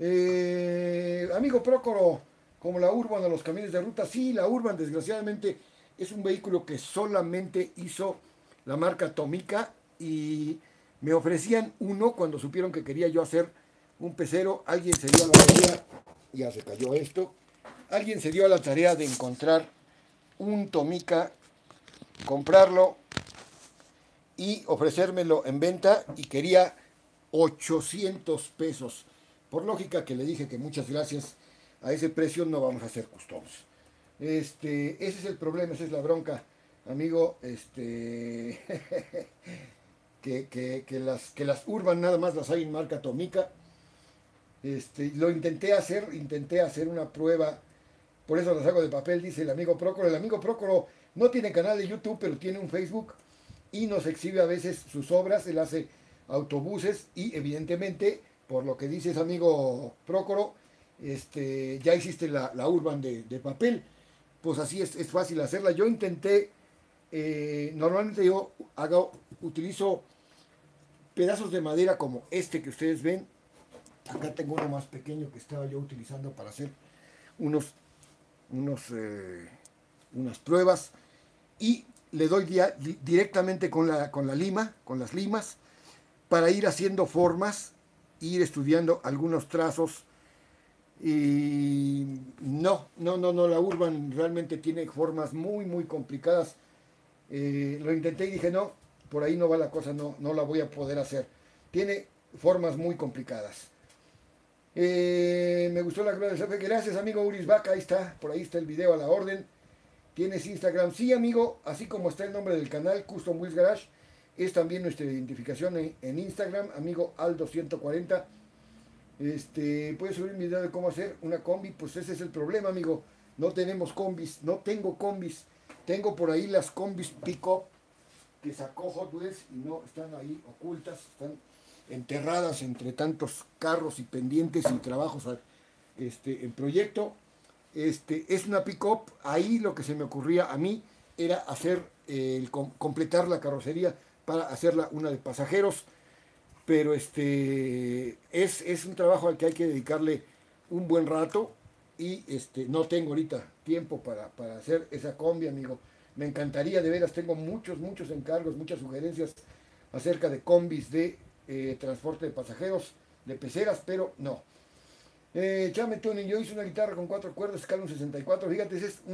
Amigo Prócoro, como la Urban o los camiones de ruta, sí, la Urban desgraciadamente es un vehículo que solamente hizo la marca Tomica y me ofrecían uno cuando supieron que quería yo hacer un pecero. Alguien se dio a la tarea, ya se cayó esto, alguien se dio a la tarea de encontrar un Tomica, comprarlo y ofrecérmelo en venta y quería 800 pesos. Por lógica que le dije que muchas gracias, a ese precio no vamos a hacer customs. Ese es el problema, esa es la bronca, amigo. Que las Urban nada más las hay en marca Tomica. Lo intenté hacer una prueba, por eso las hago de papel, dice el amigo Prócoro. El amigo Prócoro no tiene canal de YouTube, pero tiene un Facebook y nos exhibe a veces sus obras. Él hace autobuses y evidentemente, por lo que dices, amigo Prócoro, ya hiciste la Urban de papel, pues así es fácil hacerla. Yo intenté, normalmente yo utilizo pedazos de madera como este que ustedes ven. Acá tengo uno más pequeño que estaba yo utilizando para hacer unos, unas pruebas y le doy directamente con la lima, con las limas, para ir haciendo formas, ir estudiando algunos trazos. Y no, la Urban realmente tiene formas muy complicadas. Lo intenté y dije, no, por ahí no va la cosa, no la voy a poder hacer. Tiene formas muy complicadas. Me gustó la clase del jefe. Gracias, amigo Uris Vaca. Ahí está, por ahí está el video a la orden. ¿Tienes Instagram? Sí, amigo, así como está el nombre del canal, Custom Wheels Garage, es también nuestra identificación en Instagram, amigo Aldo140. Puedes subir un video de cómo hacer una combi. Pues ese es el problema, amigo. No tenemos combis, no tengo combis. Tengo por ahí las combis pick-up que sacó Hot Wheels y no están ahí ocultas, están enterradas entre tantos carros y pendientes y trabajos en proyecto. Es una pick-up. Ahí lo que se me ocurría a mí era hacer completar la carrocería para hacerla una de pasajeros, pero es un trabajo al que hay que dedicarle un buen rato y no tengo ahorita tiempo para hacer esa combi, amigo. Me encantaría, de veras, tengo muchos encargos, muchas sugerencias acerca de combis de transporte de pasajeros, de peceras, pero no. Chame Tuning, yo hice una guitarra con 4 cuerdas, escala un 64, fíjate, ese es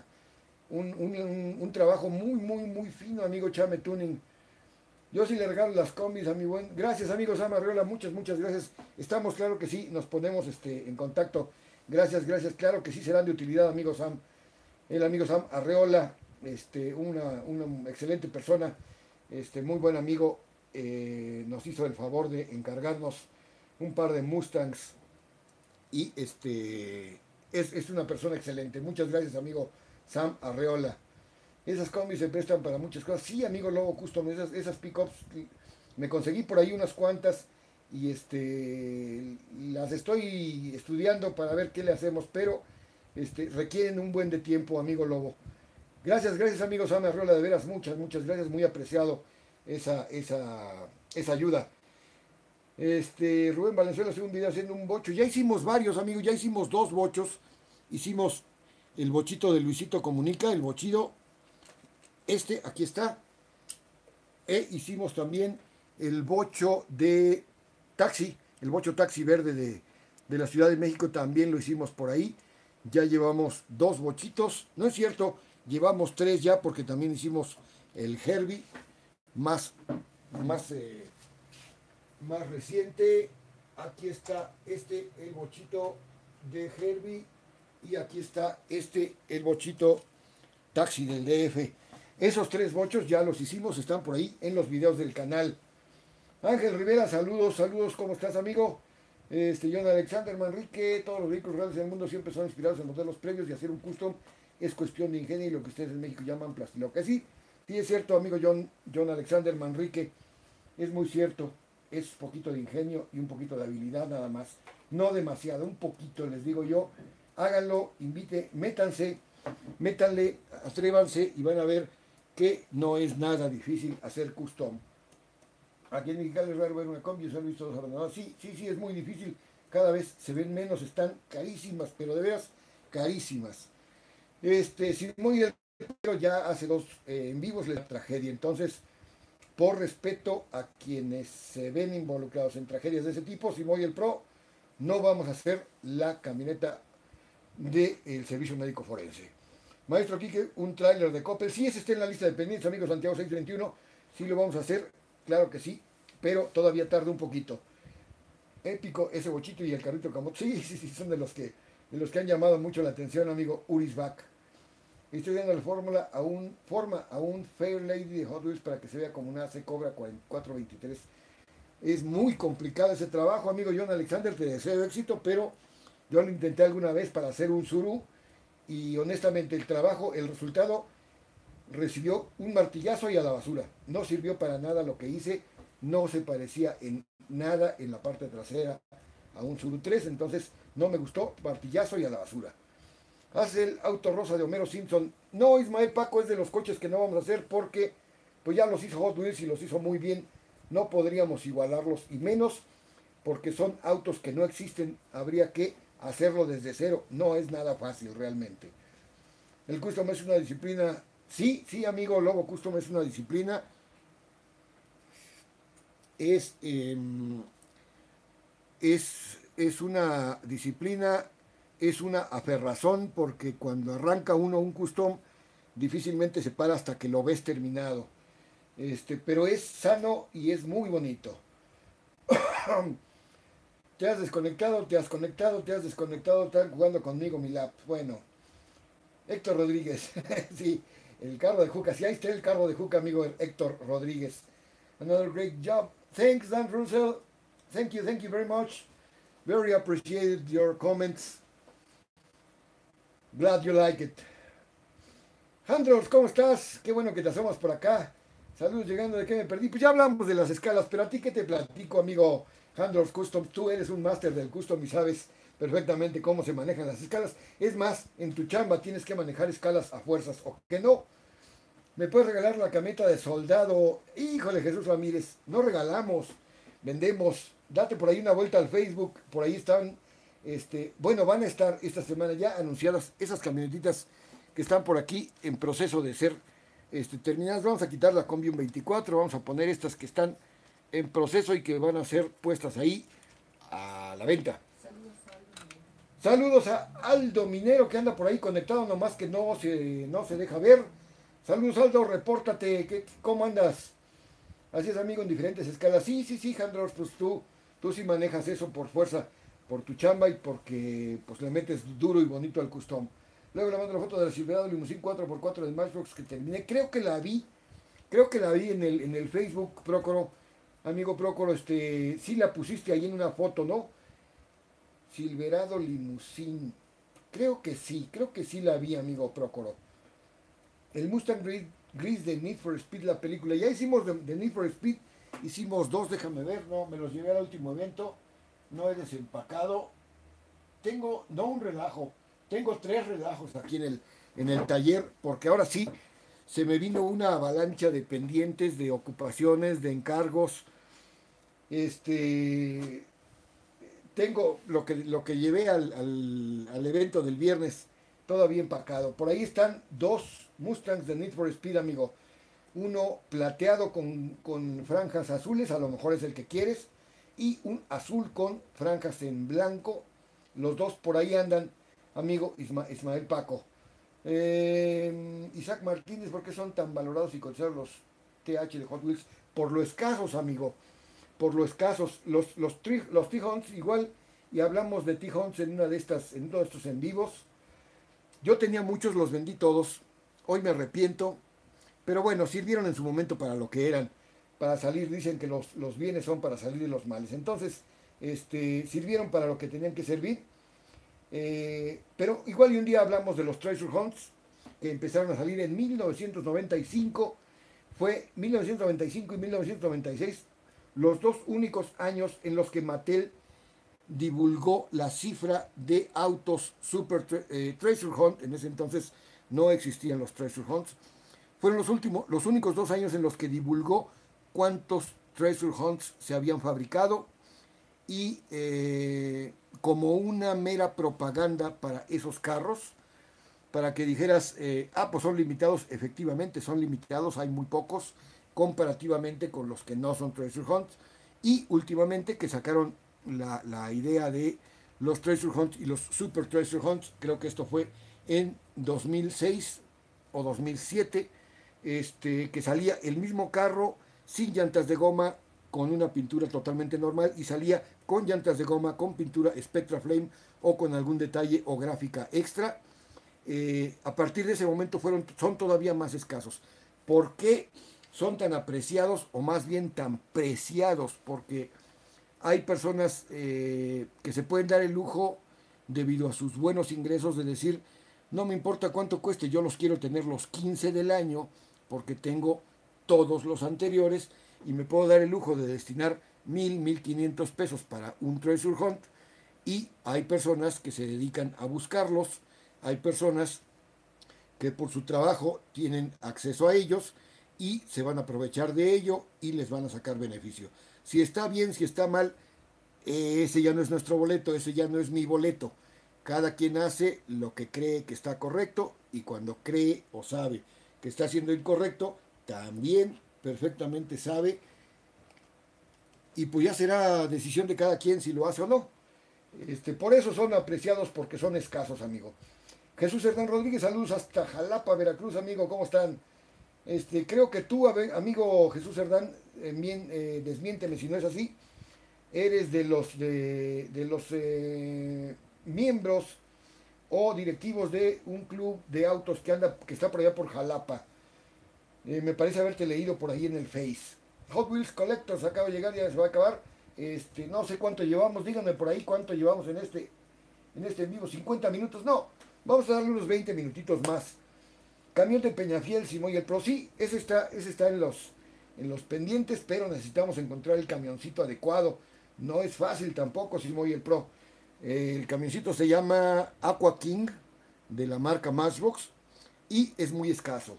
un trabajo muy fino, amigo Chame Tuning. Yo sí le regalo las combis a mi buen. Gracias, amigo Sam Arreola, muchas gracias. Estamos, claro que sí, nos ponemos en contacto. Gracias, claro que sí serán de utilidad, amigo Sam. El amigo Sam Arreola, una excelente persona, muy buen amigo, nos hizo el favor de encargarnos un par de Mustangs y es una persona excelente. Muchas gracias, amigo Sam Arreola. Esas combis se prestan para muchas cosas. Sí, amigo Lobo Custom, esas pickups me conseguí por ahí unas cuantas y las estoy estudiando para ver qué le hacemos, pero requieren un buen de tiempo, amigo Lobo. Gracias, amigo Sam Arreola, de veras, muchas gracias, muy apreciado esa ayuda. Rubén Valenzuela hace un video haciendo un bocho. Ya hicimos varios, amigos, ya hicimos 2 bochos. Hicimos el bochito de Luisito Comunica, el bochido. Aquí está. Hicimos también el bocho de taxi, el bocho taxi verde de la Ciudad de México, también lo hicimos por ahí. Ya llevamos 2 bochitos. No es cierto, llevamos 3 ya porque también hicimos el Herbie más reciente. Aquí está el bochito de Herbie y aquí está el bochito taxi del DF. Esos 3 bochos ya los hicimos, están por ahí en los videos del canal. Ángel Rivera, saludos, ¿cómo estás, amigo? John Alexander Manrique, todos los vehículos reales del mundo siempre son inspirados en modelos previos y hacer un custom es cuestión de ingenio y lo que ustedes en México llaman plastiloca. Sí es cierto, amigo John Alexander Manrique, es muy cierto, es poquito de ingenio y un poquito de habilidad nada más, no demasiado, un poquito les digo yo. Háganlo, métanle, atrévanse y van a ver que no es nada difícil hacer custom. Aquí en Mexicali es raro ver una combi, se han visto todos abandonados. Sí, sí, sí, es muy difícil. Cada vez se ven menos, están carísimas, pero de veras carísimas. Simón y el pero ya hace dos en vivos la tragedia. Entonces, por respeto a quienes se ven involucrados en tragedias de ese tipo, Simón y el Pro, no vamos a hacer la camioneta del Servicio Médico Forense. Maestro Quique, un tráiler de Coppel. Sí, ese está en la lista de pendientes, amigos. Santiago 621. Sí lo vamos a hacer, claro que sí, pero todavía tarda un poquito. Épico ese bochito y el carrito Camote. Sí, sí, sí, son de los que han llamado mucho la atención, amigo Urisback. Estoy dando la forma a un Fair Lady de Hot Wheels para que se vea como una C Cobra 4423. Es muy complicado ese trabajo, amigo John Alexander. Te deseo éxito, pero yo lo intenté alguna vez para hacer un Zuru y honestamente el trabajo, el resultado recibió un martillazo y a la basura. No sirvió para nada lo que hice, no se parecía en nada en la parte trasera a un Zuru 3, entonces no me gustó, martillazo y a la basura. Hace el auto rosa de Homero Simpson. No, Ismael Paco, es de los coches que no vamos a hacer porque pues ya los hizo Hot Wheels y los hizo muy bien. No podríamos igualarlos y menos porque son autos que no existen. Habría que hacerlo desde cero. No es nada fácil realmente. El custom es una disciplina. Sí, sí, amigo Lobo, custom es una disciplina. Es, es una disciplina, es una aferrazón, porque cuando arranca uno un custom, difícilmente se para hasta que lo ves terminado. Pero es sano y es muy bonito. Te has desconectado, te has conectado, te has desconectado, están jugando conmigo mi lap. Bueno, Héctor Rodríguez, sí, el carro de Juca, sí, ahí está el carro de Juca, amigo Héctor Rodríguez. Another great job. Thanks, Dan Russell. Thank you very much. Very appreciated your comments. Glad you like it. Andros, ¿cómo estás? Qué bueno que te asomas por acá. Saludos llegando de que me perdí. Pues ya hablamos de las escalas, pero a ti que te platico, amigo Andros Custom. Tú eres un máster del custom y sabes perfectamente cómo se manejan las escalas. Es más, en tu chamba tienes que manejar escalas a fuerzas, o que no. ¿Me puedes regalar la camioneta de soldado? Híjole, Jesús Ramírez, no regalamos, vendemos. Date por ahí una vuelta al Facebook, por ahí están, bueno, van a estar esta semana ya anunciadas esas camionetitas que están por aquí en proceso de ser terminadas. Vamos a quitar la Combi 24, vamos a poner estas que están en proceso y que van a ser puestas ahí a la venta. Saludos a Aldo Minero que anda por ahí conectado, nomás que no se deja ver. Saludos Aldo, repórtate, ¿cómo andas? Así es, amigo, en diferentes escalas. Sí, sí, sí, Jandros, pues tú sí manejas eso por fuerza, por tu chamba y porque pues le metes duro y bonito al custom. Luego le mando la foto de la Silverado Limousine 4x4 de Matchbox que terminé. Creo que la vi en el Facebook, Prócoro, amigo Prócoro, sí la pusiste ahí en una foto, ¿no? Silverado Limousine. Creo que sí la vi, amigo Prócoro. El Mustang Gris de Need for Speed, la película. Ya hicimos de Need for Speed, hicimos dos, déjame ver, no, me los llevé al último evento. No he desempacado. Tengo, no un relajo, tengo 3 relajos aquí en el taller, porque ahora sí se me vino una avalancha de pendientes, de ocupaciones, de encargos. Tengo lo que llevé al evento del viernes todavía empacado. Por ahí están 2 Mustangs de Need for Speed, amigo. Uno plateado con franjas azules, a lo mejor es el que quieres, y un azul con franjas en blanco. Los dos por ahí andan, amigo Ismael Paco. Isaac Martínez, ¿por qué son tan valorados y cotizados los TH de Hot Wheels? Por lo escasos, amigo. Por lo escasos. Los T-Hunts igual, y hablamos de T-Hunts en uno de estos en vivos. Yo tenía muchos, los vendí todos. Hoy me arrepiento. Pero bueno, sirvieron en su momento para lo que eran. Para salir, dicen que los bienes son para salir de los males. Entonces, sirvieron para lo que tenían que servir. Pero igual y un día hablamos de los Treasure Hunts, que empezaron a salir en 1995. Fue 1995 y 1996 los 2 únicos años en los que Mattel divulgó la cifra de autos Super Treasure Hunt. En ese entonces no existían los Treasure Hunts. Fueron los únicos 2 años en los que divulgó cuántos Treasure Hunts se habían fabricado y como una mera propaganda para esos carros, para que dijeras, pues son limitados, efectivamente son limitados, hay muy pocos comparativamente con los que no son Treasure Hunts, y últimamente que sacaron la idea de los Treasure Hunts y los Super Treasure Hunts, creo que esto fue en 2006 o 2007, que salía el mismo carro sin llantas de goma, con una pintura totalmente normal, y salía con llantas de goma, con pintura Spectra Flame o con algún detalle o gráfica extra. A partir de ese momento son todavía más escasos. ¿Por qué son tan apreciados, o más bien tan preciados? Porque hay personas que se pueden dar el lujo, debido a sus buenos ingresos, de decir, no me importa cuánto cueste, yo los quiero tener los 15 del año, porque tengo todos los anteriores, y me puedo dar el lujo de destinar 1,000, 1,500 pesos para un Treasure Hunt. Y hay personas que se dedican a buscarlos, hay personas que por su trabajo tienen acceso a ellos y se van a aprovechar de ello y les van a sacar beneficio. Si está bien, si está mal, ese ya no es nuestro boleto, ese ya no es mi boleto. Cada quien hace lo que cree que está correcto, y cuando cree o sabe que está haciendo incorrecto, también perfectamente sabe, y pues ya será decisión de cada quien si lo hace o no. Por eso son apreciados, porque son escasos, amigo. Jesús Hernán Rodríguez, saludos hasta Jalapa, Veracruz, amigo, ¿cómo están? Creo que tú, amigo Jesús Hernán, desmiénteme si no es así, eres de los miembros o directivos de un club de autos que está por allá por Jalapa. Me parece haberte leído por ahí en el Face. Hot Wheels Collectors acaba de llegar, ya se va a acabar. No sé cuánto llevamos, díganme por ahí cuánto llevamos en este en vivo. 50 minutos, no, vamos a darle unos 20 minutitos más. Camión de Peñafiel, Simoy el Pro, sí, ese está en los pendientes, pero necesitamos encontrar el camioncito adecuado. No es fácil tampoco, Simoy el Pro. El camioncito se llama Aqua King, de la marca Matchbox, y es muy escaso.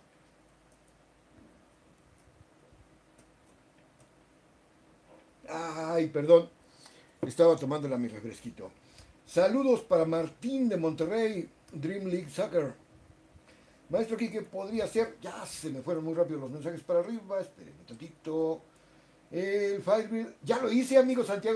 Ay, perdón, estaba tomándola mi refresquito. Saludos para Martín de Monterrey, Dream League Soccer. Maestro Quique, podría ser, ya se me fueron muy rápido los mensajes para arriba, esperen un tantito. El Firebird, ya lo hice, amigo. Santiago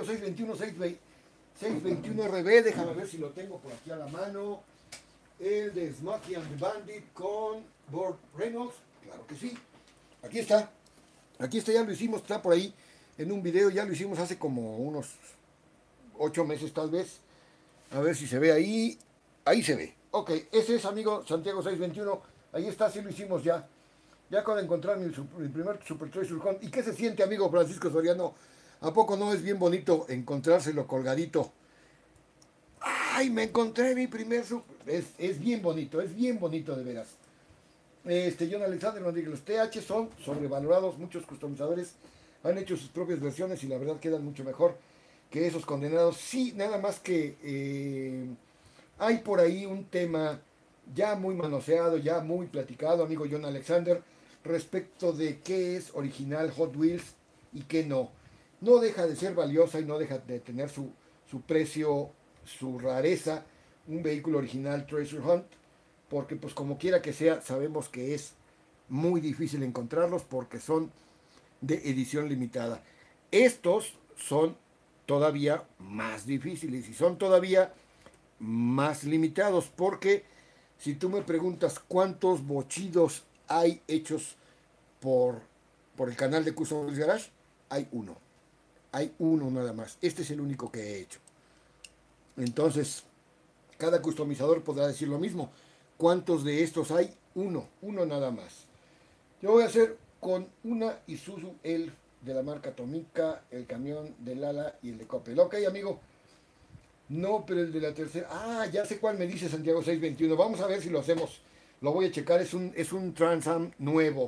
621 RB, déjame ver si lo tengo por aquí a la mano. El de Smokey and the Bandit con Burt Reynolds, claro que sí. Aquí está, ya lo hicimos, está por ahí en un video, ya lo hicimos hace como unos 8 meses tal vez. A ver si se ve ahí. Ahí se ve. Ok, ese es, amigo, Santiago 621. Ahí está, sí lo hicimos ya. Ya acabo de encontrar mi primer Super Treasure Hunt. ¿Y qué se siente, amigo Francisco Soriano? ¿A poco no es bien bonito encontrárselo colgadito? ¡Ay, me encontré mi primer Super! Es bien bonito de veras. John Alexander nos dice, los TH son sobrevalorados. Muchos customizadores han hecho sus propias versiones y la verdad quedan mucho mejor que esos condenados. Sí, nada más que hay por ahí un tema ya muy manoseado, ya muy platicado, amigo John Alexander, respecto de qué es original Hot Wheels y qué no. No deja de ser valiosa y no deja de tener su precio, su rareza, un vehículo original Treasure Hunt, porque pues como quiera que sea, sabemos que es muy difícil encontrarlos porque son de edición limitada. Estos son todavía más difíciles y son todavía más limitados, porque si tú me preguntas cuántos bochidos hay hechos por el canal de Custom Garage, hay uno nada más. Este es el único que he hecho. Entonces cada customizador podrá decir lo mismo. ¿Cuántos de estos hay? Uno nada más. Yo voy a hacer con una Isuzu Elf de la marca Tomica, el camión de Lala y el de Coppel. Ok, amigo. No, pero el de la tercera. Ah, ya sé cuál me dice Santiago 621. Vamos a ver si lo hacemos. Lo voy a checar. Es un Trans Am nuevo.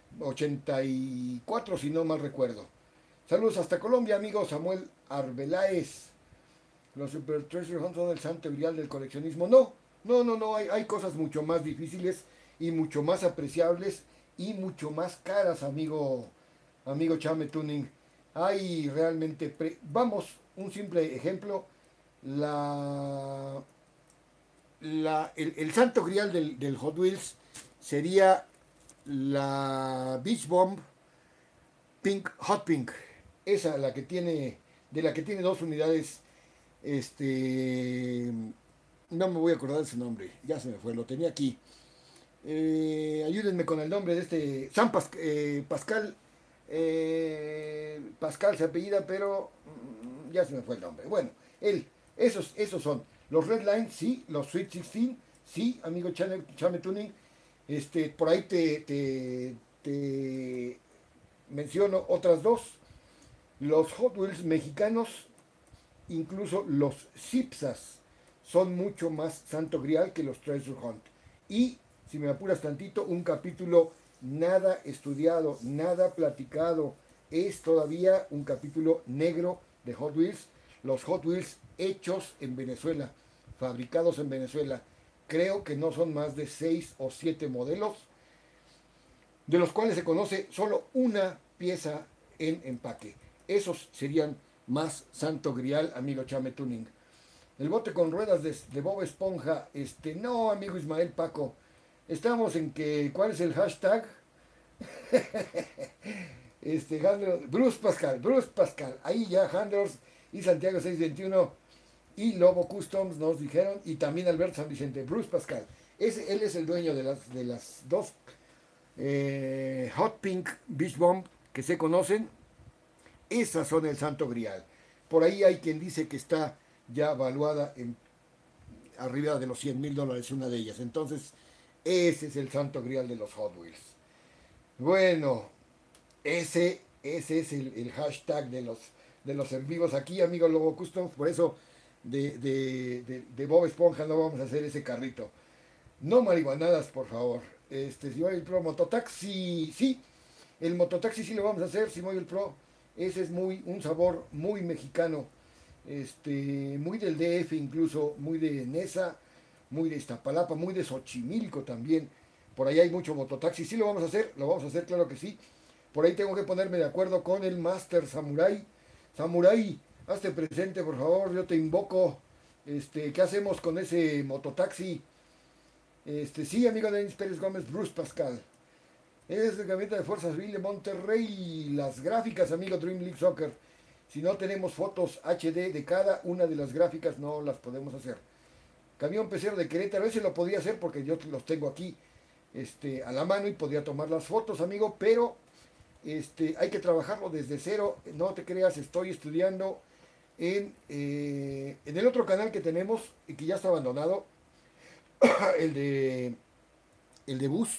84, si no mal recuerdo. Saludos hasta Colombia, amigo Samuel Arbeláez. Los Super Treasure Hunt son el santo grial del coleccionismo. No. Hay cosas mucho más difíciles y mucho más apreciables y mucho más caras, amigo Chame Tuning. Hay realmente, vamos, un simple ejemplo, la, el santo grial del Hot Wheels sería la Beach Bomb Pink, Hot Pink. Esa, la que tiene, de la que tiene dos unidades, este, no me voy a acordar de su nombre, ya se me fue, lo tenía aquí. Ayúdenme con el nombre de este, Pascal, Pascal se apellida, pero ya se me fue el nombre. Bueno, él, esos son. Los Red Line, sí. Los Sweet 16, sí, amigo Chame Tuning. Por ahí te menciono otras dos. Los Hot Wheels mexicanos, incluso los Cipsas, son mucho más santo grial que los Treasure Hunt. Y, si me apuras tantito, un capítulo nada estudiado, nada platicado, es todavía un capítulo negro de Hot Wheels. Los Hot Wheels hechos en Venezuela, fabricados en Venezuela. Creo que no son más de 6 o 7 modelos, de los cuales se conoce solo una pieza en empaque. Esos serían más santo grial, amigo Chame Tuning. El bote con ruedas de Bob Esponja, no, amigo Ismael Paco. Estamos en que, ¿cuál es el hashtag? Bruce Pascal, ahí ya Handlers y Santiago 621 y Lobo Customs nos dijeron, y también Alberto San Vicente, Bruce Pascal. Él es el dueño de las dos Hot Pink Beach Bomb que se conocen. Esas son el santo grial. Por ahí hay quien dice que está ya valuada en arriba de los $100,000 una de ellas. Entonces, ese es el santo grial de los Hot Wheels. Bueno, ese es el hashtag de los en vivos aquí, amigo Lobo Customs. Por eso de Bob Esponja no vamos a hacer ese carrito. No marihuanadas, por favor. Si voy el Pro Mototaxi, sí. El Mototaxi sí lo vamos a hacer, si voy el Pro. Ese es un sabor muy mexicano. Muy del DF incluso, muy de Nesa, muy de Iztapalapa, muy de Xochimilco también. Por ahí hay mucho mototaxi. Sí lo vamos a hacer, claro que sí. Por ahí tengo que ponerme de acuerdo con el Master Samurai. Samurai, hazte presente, por favor, yo te invoco. ¿Qué hacemos con ese mototaxi? Sí, amigo Denis Pérez Gómez, Bruce Pascal. Es el gabinete de Fuerza Civil de Monterrey. Las gráficas, amigo Dream League Soccer. Si no tenemos fotos HD de cada una de las gráficas, no las podemos hacer. Camión pecero de Querétaro, ese lo podía hacer porque yo los tengo aquí a la mano y podía tomar las fotos, amigo, pero hay que trabajarlo desde cero. No te creas, estoy estudiando en el otro canal que tenemos y que ya está abandonado, el de Bus,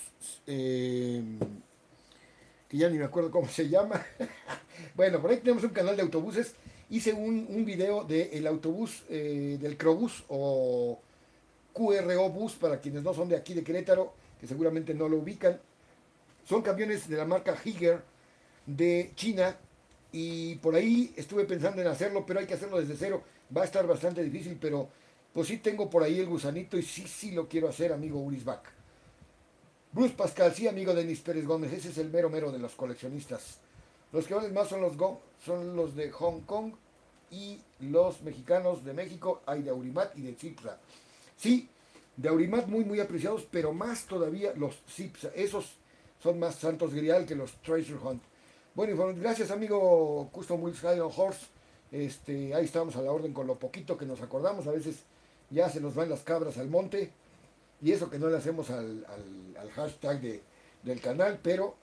que ya ni me acuerdo cómo se llama. Bueno, por ahí tenemos un canal de autobuses. Hice un video del autobús, del Crobús o QRO Bus, para quienes no son de aquí de Querétaro, que seguramente no lo ubican. Son camiones de la marca Higer de China, y por ahí estuve pensando en hacerlo, pero hay que hacerlo desde cero. Va a estar bastante difícil, pero pues sí tengo por ahí el gusanito y sí lo quiero hacer, amigo Urisback. Bruce Pascal, sí, amigo Denis Pérez Gómez, ese es el mero mero de los coleccionistas. Los que valen más son los de Hong Kong y los mexicanos de México. Hay de Aurimat y de Cipsa. Sí, de Aurimat muy apreciados, pero más todavía los Cipsa. Esos son más santos grial que los Treasure Hunt. Bueno, gracias, amigo Custom Wheels Highland Horse. Ahí estamos a la orden con lo poquito que nos acordamos. A veces ya se nos van las cabras al monte. Y eso que no le hacemos al hashtag del canal, pero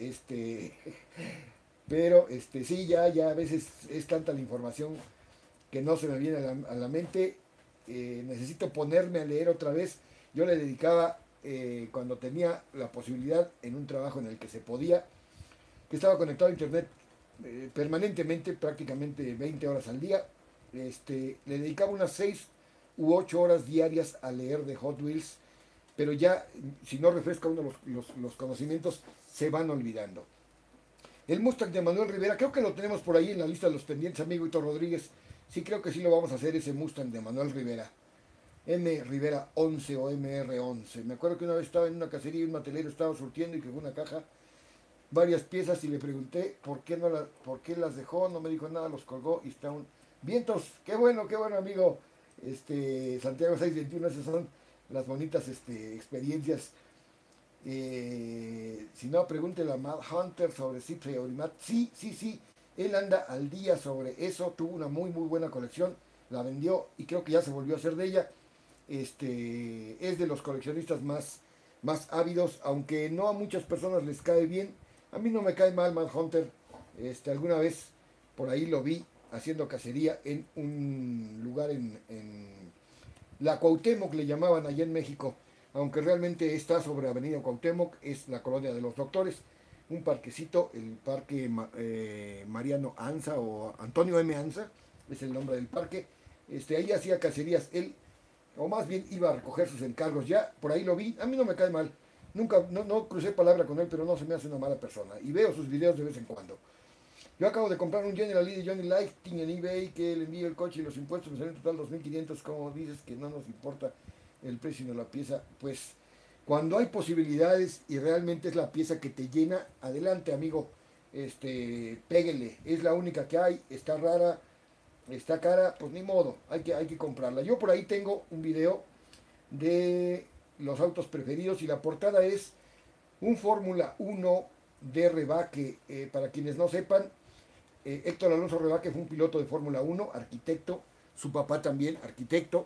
sí, ya a veces es tanta la información que no se me viene a la mente. Necesito ponerme a leer otra vez. Yo le dedicaba, cuando tenía la posibilidad, en un trabajo en el que se podía, que estaba conectado a internet permanentemente, prácticamente 20 horas al día, le dedicaba unas 6 u 8 horas diarias a leer de Hot Wheels, pero ya, si no refresca uno los conocimientos, se van olvidando. El Mustang de Manuel Rivera, creo que lo tenemos por ahí en la lista de los pendientes, amigo Hito Rodríguez. Sí, creo que sí lo vamos a hacer, ese Mustang de Manuel Rivera. M Rivera 11 o MR11. Me acuerdo que una vez estaba en una cacería y un matelero estaba surtiendo y que fue una caja varias piezas y le pregunté por qué las dejó, no me dijo nada, los colgó y está un... Vientos, qué bueno amigo. Santiago 621, esas son las bonitas experiencias. Si no, pregúntele a Matt Hunter sobre Cipre y Aurimat. Sí, sí, sí, él anda al día sobre eso, tuvo una muy buena colección, la vendió y creo que ya se volvió a hacer de ella. Es de los coleccionistas más ávidos, aunque no a muchas personas les cae bien. A mí no me cae mal Matt Hunter. Alguna vez por ahí lo vi haciendo cacería en un lugar en la Cuauhtémoc, le llamaban allá en México, aunque realmente está sobre Avenida Cuauhtémoc, es la colonia de los doctores, un parquecito, el parque Mariano Anza o Antonio M. Anza, es el nombre del parque. Ahí hacía cacerías él, o más bien iba a recoger sus encargos, ya por ahí lo vi, a mí no me cae mal, nunca, no crucé palabra con él, pero no se me hace una mala persona, y veo sus videos de vez en cuando. Yo acabo de comprar un General Lee de Johnny Lighting en eBay, que le envío el coche y los impuestos me salen en total 2.500, como dices que no nos importa el precio de la pieza. Pues cuando hay posibilidades y realmente es la pieza que te llena, adelante amigo, péguele, es la única que hay, está rara, está cara, pues ni modo, hay que comprarla. Yo por ahí tengo un video de los autos preferidos y la portada es un Fórmula 1 de Rebaque. Para quienes no sepan, Héctor Alonso Rebaque fue un piloto de Fórmula 1, arquitecto, su papá también, arquitecto.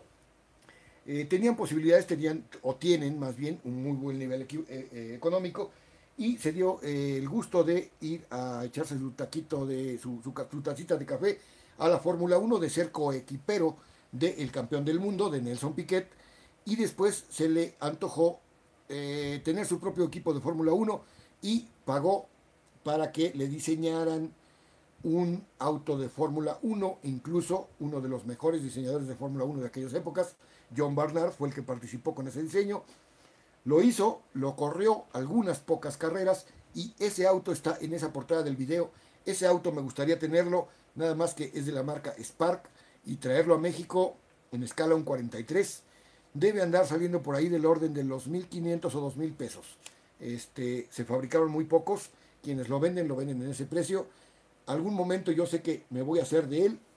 Tenían posibilidades, tenían, o tienen más bien, un muy buen nivel económico, y se dio el gusto de ir a echarse su taquito de su tacita de café a la Fórmula 1, de ser coequipero del campeón del mundo, de Nelson Piquet, y después se le antojó tener su propio equipo de Fórmula 1 y pagó para que le diseñaran un auto de Fórmula 1, incluso uno de los mejores diseñadores de Fórmula 1 de aquellas épocas, John Barnard, fue el que participó con ese diseño. Lo hizo, lo corrió algunas pocas carreras y ese auto está en esa portada del video. Ese auto me gustaría tenerlo, nada más que es de la marca Spark, y traerlo a México en escala un 43. Debe andar saliendo por ahí del orden de los 1.500 o 2.000 pesos. Se fabricaron muy pocos, quienes lo venden en ese precio. Algún momento yo sé que me voy a hacer de él,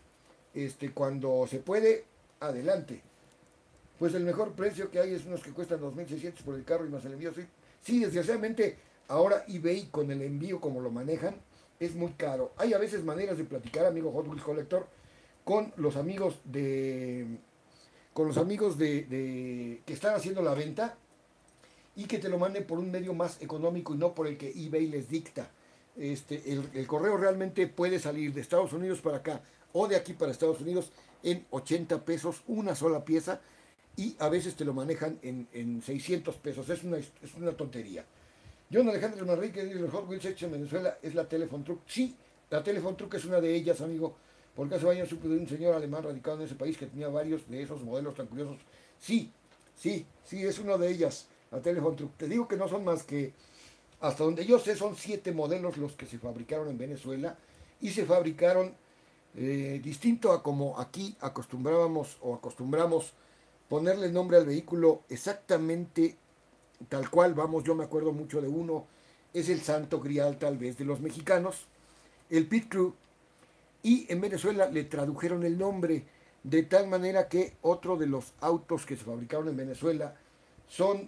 cuando se puede, adelante. Pues el mejor precio que hay es unos que cuestan 2.600 por el carro y más el envío. Sí, sí, desgraciadamente ahora eBay con el envío como lo manejan es muy caro. Hay a veces maneras de platicar, amigo Hot Wheels Collector, con los amigos que están haciendo la venta y que te lo manden por un medio más económico y no por el que eBay les dicta. El correo realmente puede salir de Estados Unidos para acá o de aquí para Estados Unidos en 80 pesos una sola pieza, y a veces te lo manejan en 600 pesos. Es una tontería. John Alejandro Manrique dice: los Hot Wheels hechos en Venezuela es la Telephone Truck. Sí, la Telephone Truck es una de ellas, amigo. Porque hace años supe de un señor alemán radicado en ese país que tenía varios de esos modelos tan curiosos. Sí, sí, sí, es una de ellas, la Telephone Truck. Te digo que no son más que, hasta donde yo sé, son 7 modelos los que se fabricaron en Venezuela y se fabricaron distinto a como aquí acostumbramos ponerle nombre al vehículo exactamente tal cual. Vamos, yo me acuerdo mucho de uno, es el Santo Grial tal vez de los mexicanos, el Pit Crew, y en Venezuela le tradujeron el nombre de tal manera que otro de los autos que se fabricaron en Venezuela son,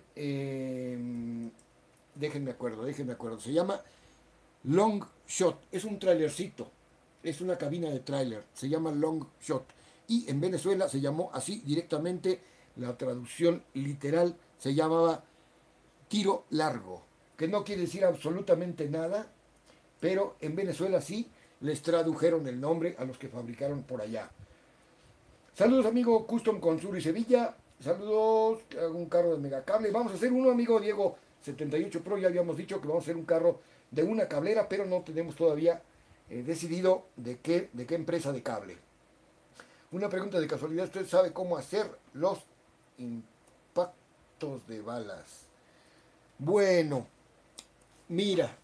déjenme acuerdo, se llama Long Shot, es un trailercito, es una cabina de tráiler, se llama Long Shot, y en Venezuela se llamó así directamente, la traducción literal se llamaba tiro largo, que no quiere decir absolutamente nada, pero en Venezuela sí les tradujeron el nombre a los que fabricaron por allá. Saludos amigo Custom con Sur y Sevilla, saludos, hago un carro de megacable, vamos a hacer uno amigo Diego 78 Pro, ya habíamos dicho que vamos a hacer un carro de una cablera, pero no tenemos todavía decidido de qué empresa de cable. Una pregunta de casualidad: ¿usted sabe cómo hacer los impactos de balas? Bueno, mira,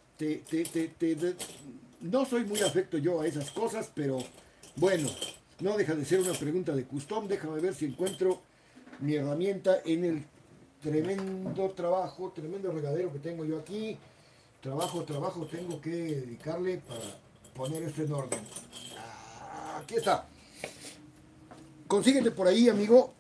no soy muy afecto yo a esas cosas, pero bueno, no deja de ser una pregunta de custom. Déjame ver si encuentro mi herramienta en el tremendo trabajo, tremendo regadero que tengo yo aquí. trabajo tengo que dedicarle para poner esto en orden. Aquí está. Consíguete por ahí, amigo.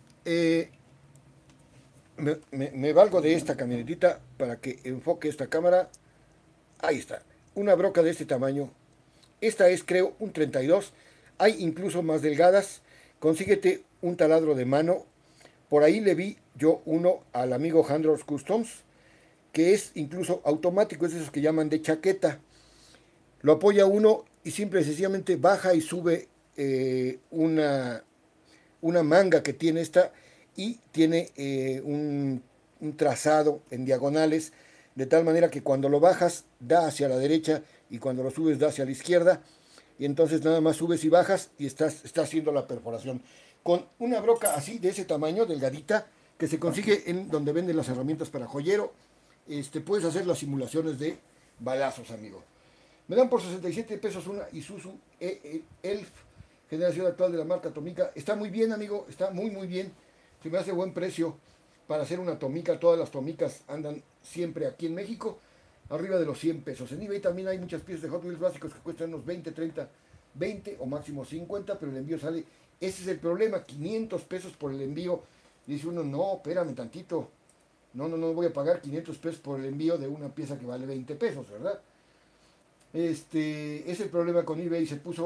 Me valgo de esta camionetita para que enfoque esta cámara. Ahí está. Una broca de este tamaño. Esta es, creo, un 32. Hay incluso más delgadas. Consíguete un taladro de mano. Por ahí le vi yo uno al amigo Handros Customs, que es incluso automático, es de esos que llaman de chaqueta. Lo apoya uno y simple y sencillamente baja y sube una manga que tiene esta y tiene un trazado en diagonales, de tal manera que cuando lo bajas da hacia la derecha y cuando lo subes da hacia la izquierda, y entonces nada más subes y bajas y está haciendo la perforación. Con una broca así, de ese tamaño, delgadita, que se consigue en donde venden las herramientas para joyero, puedes hacer las simulaciones de balazos, amigo. Me dan por 67 pesos una Isuzu Elf, generación actual de la marca Tomica. Está muy bien, amigo, está muy bien. Se me hace buen precio para hacer una Tomica. Todas las Tomicas andan siempre aquí en México arriba de los 100 pesos. En eBay también hay muchas piezas de Hot Wheels básicos que cuestan unos 20, 30, 20 o máximo 50, pero el envío sale, ese es el problema, 500 pesos por el envío. Dice uno, no, espérame tantito, no voy a pagar 500 pesos por el envío de una pieza que vale 20 pesos, ¿verdad? Es el problema con eBay. Se puso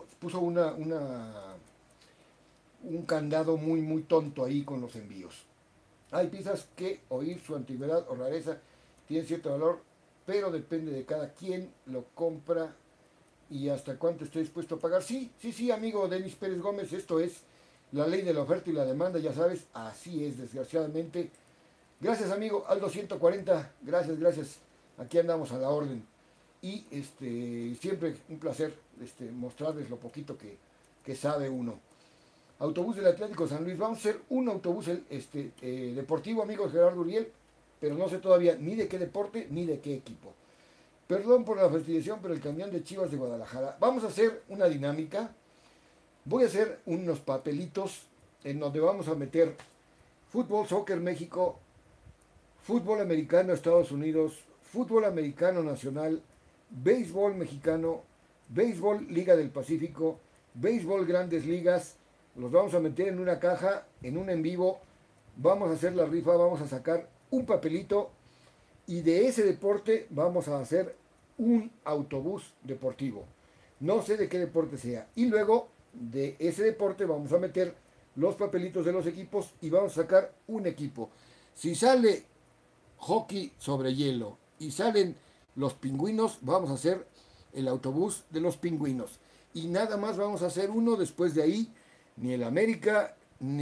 un candado muy tonto ahí con los envíos. Hay piezas que oír su antigüedad o rareza tienen cierto valor, pero depende de cada quien lo compra y hasta cuánto esté dispuesto a pagar. Sí, amigo Denis Pérez Gómez, esto es la ley de la oferta y la demanda, ya sabes, así es, desgraciadamente. Gracias, amigo Aldo 140, gracias, aquí andamos a la orden. Y siempre un placer mostrarles lo poquito que sabe uno. Autobús del Atlético San Luis, vamos a hacer un autobús deportivo, amigo Gerardo Uriel, pero no sé todavía ni de qué deporte ni de qué equipo. Perdón por la fastidiación, pero el camión de Chivas de Guadalajara. Vamos a hacer una dinámica. Voy a hacer unos papelitos en donde vamos a meter fútbol, soccer México, fútbol americano Estados Unidos, fútbol americano nacional, béisbol mexicano, béisbol Liga del Pacífico, béisbol Grandes Ligas. Los vamos a meter en una caja, en un en vivo. Vamos a hacer la rifa, vamos a sacar un papelito y de ese deporte vamos a hacer un autobús deportivo. No sé de qué deporte sea. Y luego de ese deporte vamos a meter los papelitos de los equipos y vamos a sacar un equipo. Si sale hockey sobre hielo y salen los pingüinos, vamos a hacer el autobús de los pingüinos. Y nada más vamos a hacer uno. Después de ahí, ni el América,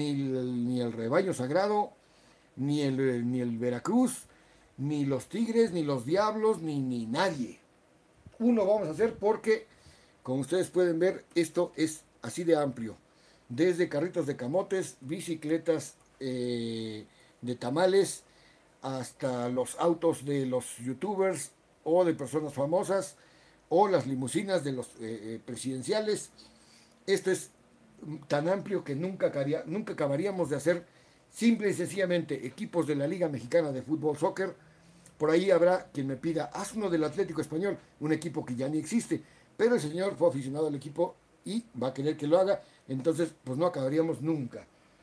ni el Rebaño Sagrado, ni el Veracruz, ni los Tigres, ni los Diablos, ni nadie. Uno vamos a hacer porque, como ustedes pueden ver, esto es así de amplio. Desde carritos de camotes, bicicletas de tamales, hasta los autos de los youtubers o de personas famosas, o las limusinas de los presidenciales. Esto es tan amplio que nunca acabaríamos de hacer. Simple y sencillamente equipos de la Liga Mexicana de Fútbol Soccer. Por ahí habrá quien me pida, haz uno del Atlético Español, un equipo que ya ni existe, pero el señor fue aficionado al equipo y va a querer que lo haga, entonces pues no acabaríamos nunca.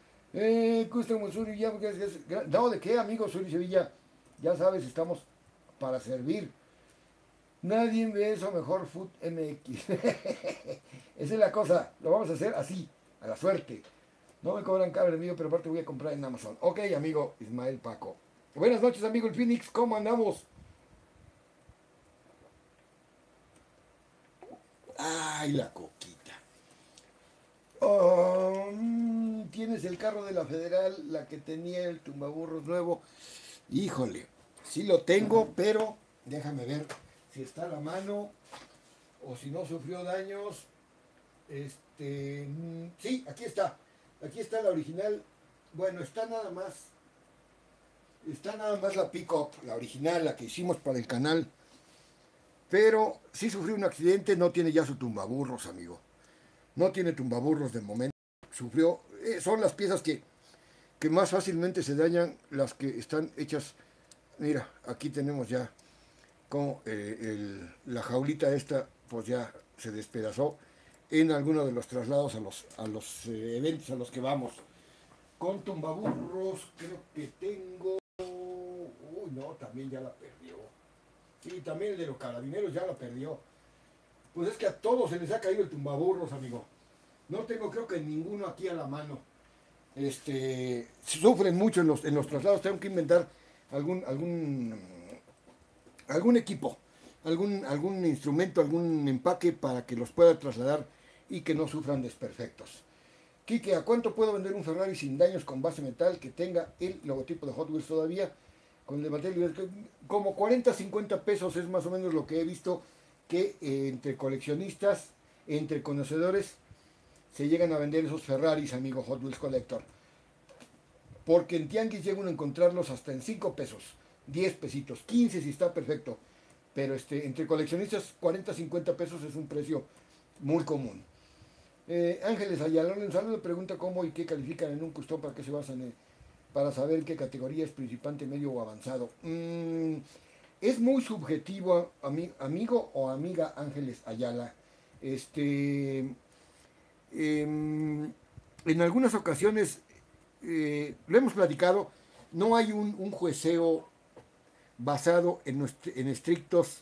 Custom Suri, ya, no, ¿de qué, amigo Suri Sevilla? Ya sabes, estamos para servir. Nadie ve eso mejor, Food MX. Esa es la cosa, lo vamos a hacer así, a la suerte. No me cobran cable mío, pero aparte voy a comprar en Amazon. Ok, amigo Ismael Paco. Buenas noches, amigo el Phoenix, ¿cómo andamos? Ay, la coquita. Tienes el carro de la Federal, la que tenía el tumbaburros nuevo. Híjole, sí lo tengo, pero déjame ver si está a la mano o si no sufrió daños. Sí, aquí está. Aquí está la original. Bueno, está nada más la pick-up, la original, la que hicimos para el canal. Pero sí sufrió un accidente, no tiene ya su tumbaburros, amigo. No tiene tumbaburros de momento. Sufrió, son las piezas que más fácilmente se dañan, las que están hechas. Mira, aquí tenemos ya como la jaulita esta pues ya se despedazó en alguno de los traslados a los eventos a los que vamos. Con tumbaburros creo que tengo... Uy, no, también ya la perdió. Sí, también el de los carabineros ya la perdió. Pues es que a todos se les ha caído el tumbaburros, amigo. No tengo creo que ninguno aquí a la mano. Sufren mucho en los traslados. Tengo que inventar algún equipo, algún instrumento, algún empaque para que los pueda trasladar y que no sufran desperfectos. Quique, ¿a cuánto puedo vender un Ferrari sin daños con base metal que tenga el logotipo de Hot Wheels todavía? Con el material, como 40, 50 pesos es más o menos lo que he visto que entre coleccionistas, entre conocedores, se llegan a vender esos Ferraris, amigo Hot Wheels Collector. Porque en Tianguis llegan a encontrarlos hasta en 5 pesos, 10 pesitos, 15 si está perfecto. Pero entre coleccionistas 40, 50 pesos es un precio muy común. Ángeles Ayala, un saludo, pregunta cómo y qué califican en un custom, para qué se basan para saber qué categoría es principiante, medio o avanzado. Es muy subjetivo, amigo o amiga Ángeles Ayala. En algunas ocasiones, lo hemos platicado, no hay un jueceo basado en estrictos,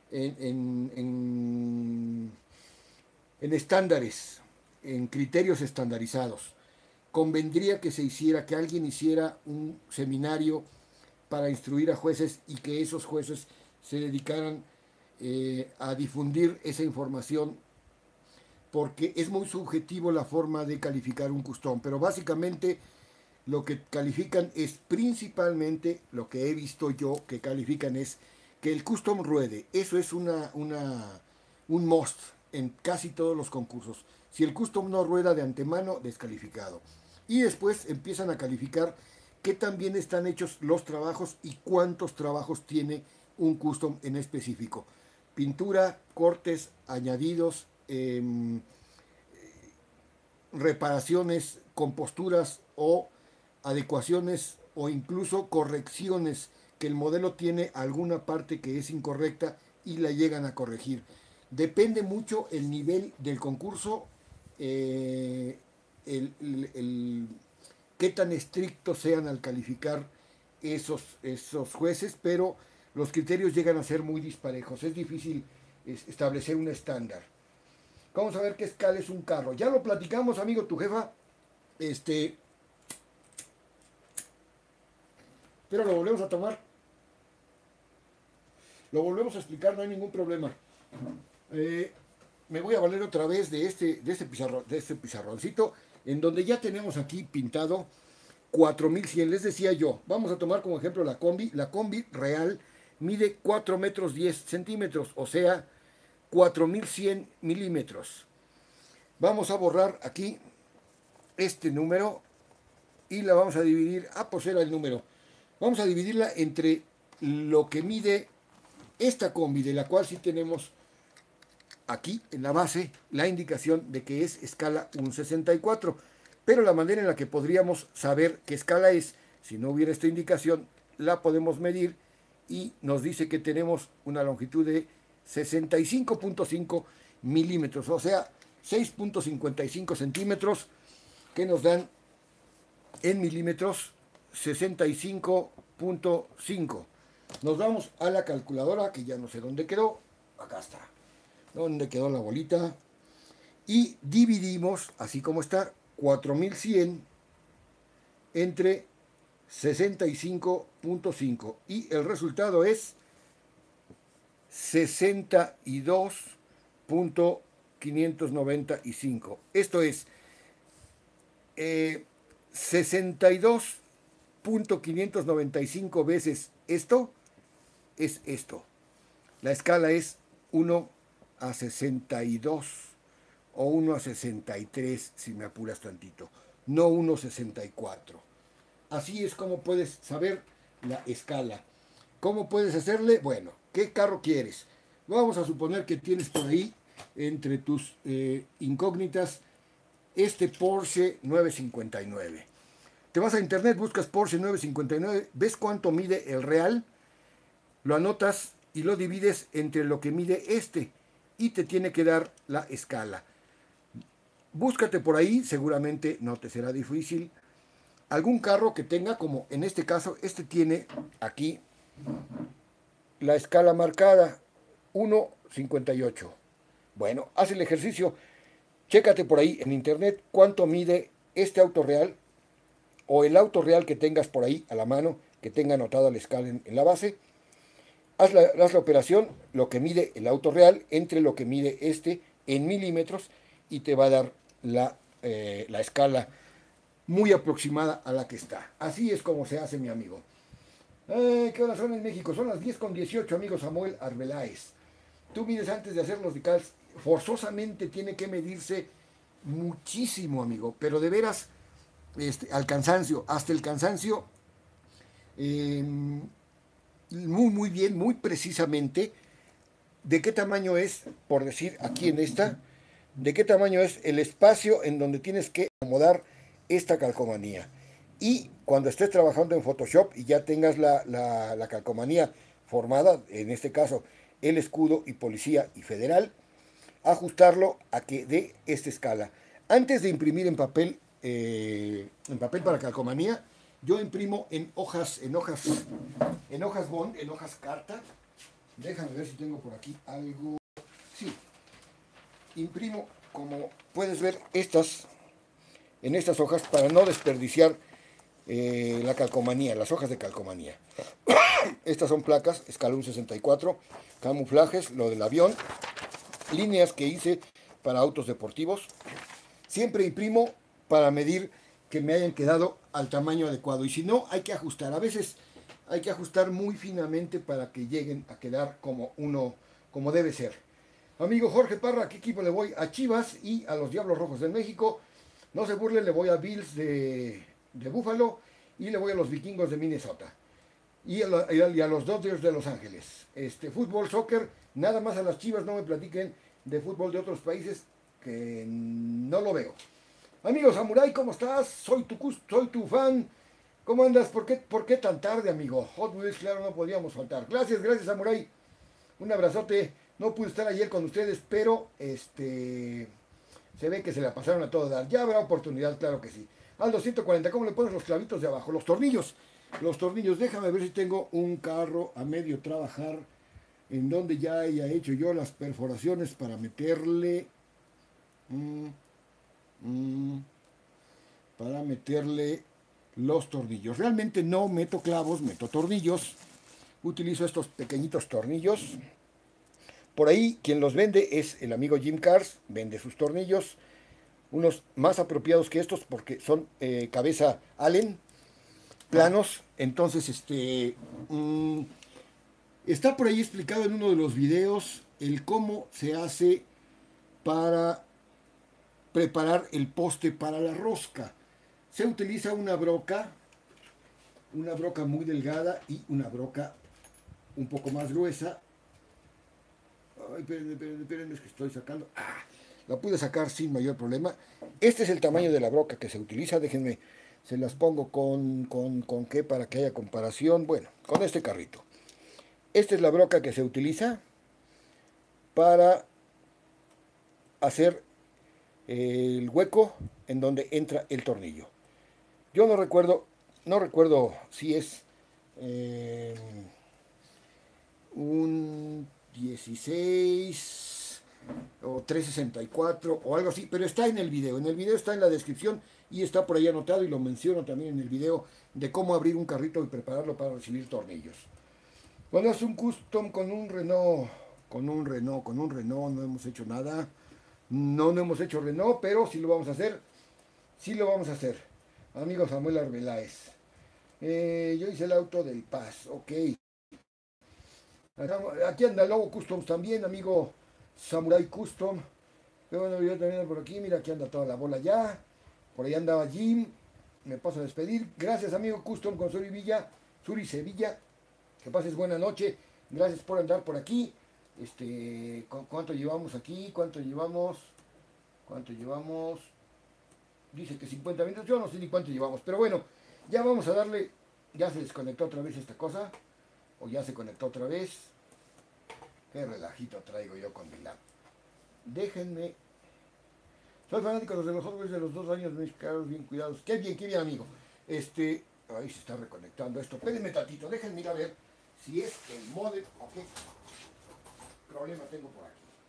en estándares, en criterios estandarizados. Convendría que se hiciera, que alguien hiciera un seminario para instruir a jueces y que esos jueces se dedicaran a difundir esa información, porque es muy subjetivo la forma de calificar un custom, pero básicamente lo que califican es principalmente, lo que he visto yo que califican es que el custom ruede. Eso es un must en casi todos los concursos. Si el custom no rueda de antemano, descalificado. Y después empiezan a calificar qué tan bien están hechos los trabajos y cuántos trabajos tiene un custom en específico. Pintura, cortes, añadidos, reparaciones, composturas o adecuaciones o incluso correcciones que el modelo tiene alguna parte que es incorrecta y la llegan a corregir. Depende mucho el nivel del concurso, qué tan estrictos sean al calificar esos jueces, pero los criterios llegan a ser muy disparejos. Es difícil establecer un estándar. Vamos a ver qué escala es un carro. Ya lo platicamos, amigo, tu jefa. Pero lo volvemos a tomar. Lo volvemos a explicar, no hay ningún problema. Me voy a valer otra vez de este pizarroncito, en donde ya tenemos aquí pintado 4100. Les decía yo, vamos a tomar como ejemplo la combi. La combi real mide 4 metros 10 centímetros, o sea, 4100 milímetros. Vamos a borrar aquí este número y la vamos a dividir. Pues era el número. Vamos a dividirla entre lo que mide esta combi, de la cual sí tenemos aquí en la base la indicación de que es escala 1.64. Pero la manera en la que podríamos saber qué escala es, si no hubiera esta indicación, la podemos medir y nos dice que tenemos una longitud de 65.5 milímetros, o sea, 6.55 centímetros, que nos dan en milímetros 65.5. Nos vamos a la calculadora, que ya no sé dónde quedó. Acá está. ¿Dónde quedó la bolita? Y dividimos, así como está, 4100 entre 65.5. Y el resultado es 62.595. Esto es 62.595 veces esto es esto. La escala es 1:62 o 1:63 si me apuras tantito, no 1:64. Así es como puedes saber la escala. ¿Cómo puedes hacerle? Bueno, ¿qué carro quieres? Vamos a suponer que tienes por ahí entre tus incógnitas este Porsche 959. Te vas a internet, buscas Porsche 959, ves cuánto mide el real, lo anotas y lo divides entre lo que mide este y te tiene que dar la escala. Búscate por ahí, seguramente no te será difícil, algún carro que tenga, como en este caso, este tiene aquí la escala marcada 1.58. Bueno, haz el ejercicio, chécate por ahí en internet cuánto mide este auto real o el auto real que tengas por ahí a la mano, que tenga anotada la escala en la base. Haz la operación, lo que mide el auto real entre lo que mide este en milímetros y te va a dar la escala muy aproximada a la que está. Así es como se hace, mi amigo. ¿Qué horas son en México? Son las 10:18, amigo Samuel Arbeláez. Tú mides antes de hacer los decals, forzosamente tiene que medirse muchísimo, amigo, pero de veras, al cansancio, hasta el cansancio, eh, muy bien, muy precisamente, de qué tamaño es, por decir aquí en esta, de qué tamaño es el espacio en donde tienes que acomodar esta calcomanía. Y cuando estés trabajando en Photoshop y ya tengas la calcomanía formada, en este caso el escudo y policía y federal, ajustarlo a que dé esta escala. Antes de imprimir en papel para calcomanía, yo imprimo en hojas bond, en hojas carta. Déjame ver si tengo por aquí algo. Sí, imprimo, como puedes ver, en estas hojas para no desperdiciar la calcomanía, las hojas de calcomanía. Estas son placas, escalón 64, camuflajes, lo del avión, líneas que hice para autos deportivos. Siempre imprimo para medir que me hayan quedado al tamaño adecuado. Y si no, hay que ajustar. A veces hay que ajustar muy finamente para que lleguen a quedar como debe ser. Amigo Jorge Parra, ¿a qué equipo le voy? A Chivas y a los Diablos Rojos de México. No se burlen, le voy a Bills de Buffalo y le voy a los Vikingos de Minnesota. Y a los Dodgers de Los Ángeles. Fútbol, soccer, nada más a las Chivas, no me platiquen de fútbol de otros países que no lo veo. Amigo Samurai, ¿cómo estás? Soy tu fan. ¿Cómo andas? ¿Por qué tan tarde, amigo? Hot Wheels, claro, no podíamos faltar. Gracias, Samurai. Un abrazote. No pude estar ayer con ustedes, pero se ve que se la pasaron a todo dar. Ya habrá oportunidad, claro que sí. Aldo 140, ¿cómo le pones los clavitos de abajo? Los tornillos. Los tornillos, déjame ver si tengo un carro a medio trabajar en donde ya haya hecho yo las perforaciones para meterle los tornillos. Realmente no meto clavos, meto tornillos. Utilizo estos pequeñitos tornillos. Por ahí quien los vende es el amigo Jim Cars, vende sus tornillos, unos más apropiados que estos porque son cabeza Allen, planos. Entonces está por ahí explicado en uno de los videos el cómo se hace para preparar el poste para la rosca. Se utiliza una broca muy delgada y una broca un poco más gruesa. Ay, espérenme, es que estoy sacando. La pude sacar sin mayor problema. Este es el tamaño de la broca que se utiliza. Déjenme, se las pongo con qué para que haya comparación. Bueno, con este carrito. Esta es la broca que se utiliza para hacer el hueco en donde entra el tornillo. Yo no recuerdo si es un 16 o 364 o algo así, pero está en el video. En el video está en la descripción y está por ahí anotado y lo menciono también en el video de cómo abrir un carrito y prepararlo para recibir tornillos. Cuando es un custom con un Renault, no hemos hecho nada. No hemos hecho Renault, pero sí lo vamos a hacer. Amigo Samuel Arbeláez. Yo hice el auto del Paz, ok. Aquí anda Lobo Customs también, amigo Samurai Custom. Pero bueno, yo también por aquí, mira, aquí anda toda la bola ya. Por ahí andaba Jim. Me paso a despedir. Gracias, amigo Custom con Suri Sevilla. Que pases buena noche. Gracias por andar por aquí. ¿Cuánto llevamos aquí? ¿Cuánto llevamos? Dice que 50 minutos. Yo no sé ni cuánto llevamos. Pero bueno, ya vamos a darle. Ya se desconectó otra vez esta cosa. O ya se conectó otra vez. Qué relajito traigo yo con mi lap. Déjenme. Soy fanático de los Hot Wheels de los 2 años, mis caros, bien cuidados. Qué bien, amigo. Ahí se está reconectando esto. Espérenme tantito, déjenme ir a ver si es el modem o qué problema tengo por aquí.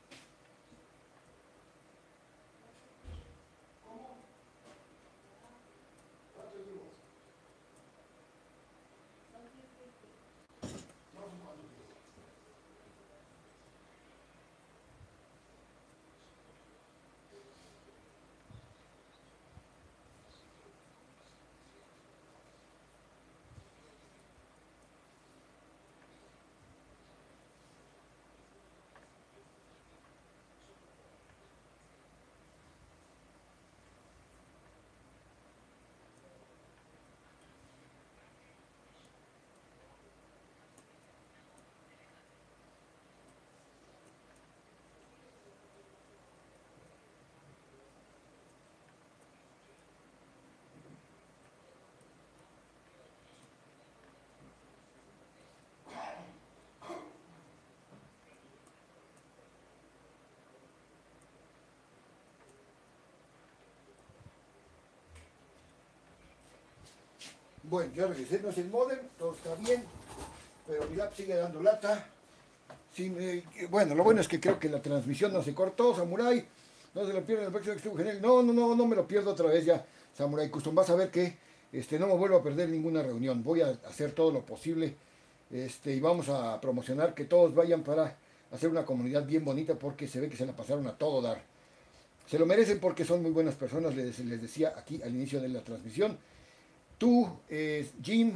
Bueno, ya regresé, no es el modem, todo está bien, pero mi lap sigue dando lata. Sí, bueno, lo bueno es que creo que la transmisión no se cortó, Samurai. No se lo pierdan el próximo Extremo Genial. No me lo pierdo otra vez ya, Samurai Custom. Vas a ver que no me vuelvo a perder ninguna reunión. Voy a hacer todo lo posible y vamos a promocionar que todos vayan para hacer una comunidad bien bonita porque se ve que se la pasaron a todo dar. Se lo merecen porque son muy buenas personas, les decía aquí al inicio de la transmisión. Tú, Jim,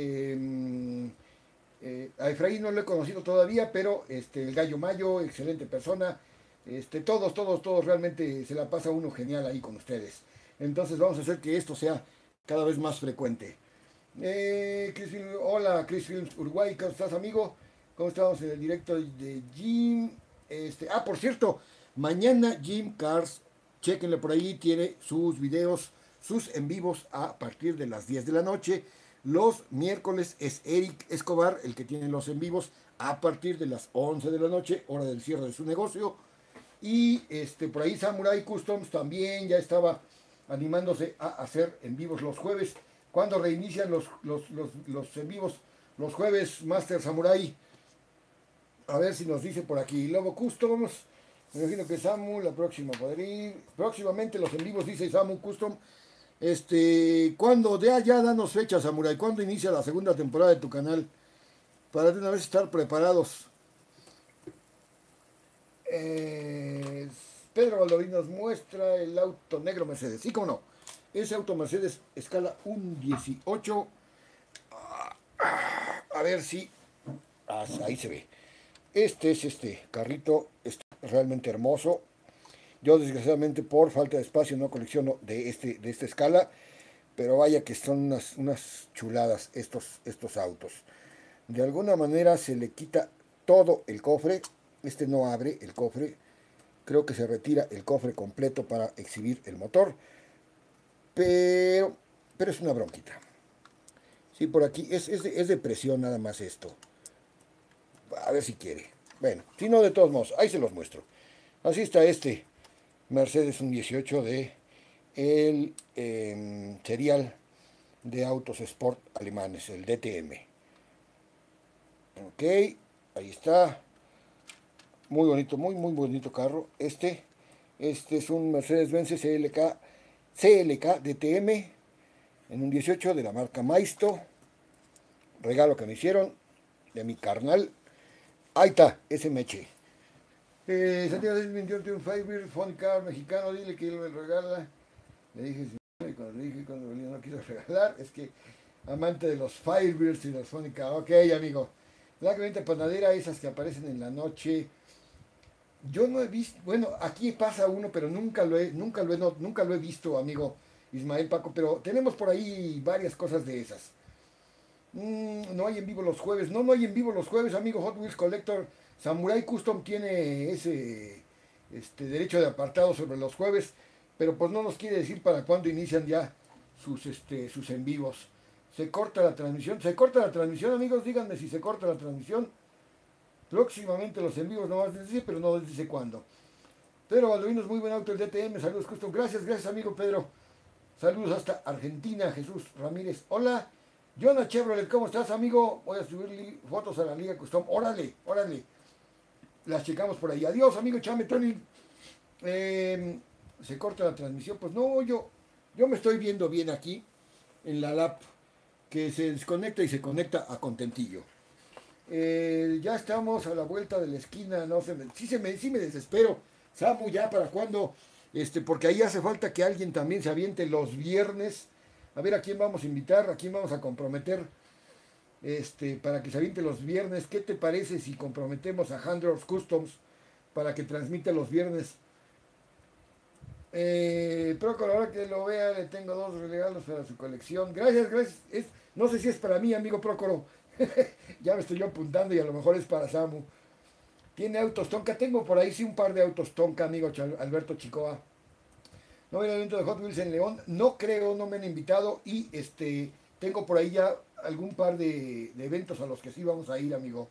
a Efraín no lo he conocido todavía, pero el Gallo Mayo, excelente persona. Todos realmente se la pasa uno genial ahí con ustedes. Entonces vamos a hacer que esto sea cada vez más frecuente. Hola, Chris Films Uruguay, ¿cómo estás, amigo? ¿Cómo estamos en el directo de Jim? Por cierto, mañana Jim Cars, chequenle por ahí, tiene sus videos, sus en vivos a partir de las 10 de la noche. Los miércoles es Eric Escobar el que tiene los en vivos a partir de las 11 de la noche, hora del cierre de su negocio. Y por ahí Samurai Customs también ya estaba animándose a hacer en vivos los jueves. Cuando reinician los en vivos los jueves, Master Samurai? A ver si nos dice por aquí. Lobo Customs, me imagino que Samu, la próxima podría ir. Próximamente los en vivos, dice Samu Custom. ¿Cuándo? Ya danos fecha, Samurai. ¿Cuándo inicia la segunda temporada de tu canal? Para de una vez estar preparados. Pedro Valdovín nos muestra el auto negro Mercedes. ¿Sí, cómo no? Ese auto Mercedes escala 1.18. A ver si... ahí se ve. Este es carrito. Realmente hermoso. Yo desgraciadamente por falta de espacio no colecciono de esta escala. Pero vaya que son unas chuladas estos autos. De alguna manera se le quita todo el cofre. No abre el cofre. Creo que se retira el cofre completo para exhibir el motor. Pero es una bronquita. Sí, por aquí es de presión nada más esto. A ver si quiere. Bueno, si no, de todos modos, ahí se los muestro. Así está Mercedes 1.18 de el serial de autos sport alemanes, el DTM. Ok, ahí está. Muy bonito, muy bonito carro. Este es un Mercedes-Benz CLK DTM en un 18 de la marca Maisto. Regalo que me hicieron de mi carnal. Ahí está, ese meche. Santiago 2028 tiene un Firebird Funny Car mexicano. Dile que él me regala. Le dije, y cuando le dije, cuando no quiso regalar, es que amante de los Firebirds y los Funny Car. Ok, amigo. La camioneta panadera, esas que aparecen en la noche. Yo no he visto, bueno, aquí pasa uno, pero nunca lo he visto, amigo Ismael Paco, pero tenemos por ahí varias cosas de esas. No hay en vivo los jueves, no hay en vivo los jueves, amigo Hot Wheels Collector. Samurai Custom tiene ese derecho de apartado sobre los jueves, pero pues no nos quiere decir para cuándo inician ya sus en vivos. Se corta la transmisión, amigos, díganme si se corta la transmisión. Próximamente los en vivos, no más dice, pero no dice cuándo. Pedro Baldovinos es muy buen auto el DTM, saludos Custom. Gracias amigo Pedro. Saludos hasta Argentina, Jesús Ramírez. Hola, Jonah Chevrolet, ¿cómo estás amigo? Voy a subir fotos a la Liga Custom. Órale. Las checamos por ahí. Adiós amigo Chame Tony. Se corta la transmisión. Pues no, yo me estoy viendo bien aquí en la lap, que se desconecta y se conecta a contentillo. Ya estamos a la vuelta de la esquina. No sé, sí me desespero. Samu, ya para cuándo, porque ahí hace falta que alguien también se aviente los viernes. A ver a quién vamos a invitar, a quién vamos a comprometer, para que se aviente los viernes. ¿Qué te parece si comprometemos a Handros Customs para que transmita los viernes? Procoro, ahora que lo vea, le tengo 2 regalos para su colección. Gracias. No sé si es para mí, amigo Procoro. Ya me estoy yo apuntando y a lo mejor es para Samu. Tiene autos Tonka, tengo por ahí sí un par de autos Tonka, amigo Alberto Chicoa. No voy al evento de Hot Wheels en León, no creo, no me han invitado y tengo por ahí ya algún par de eventos a los que sí vamos a ir, amigo.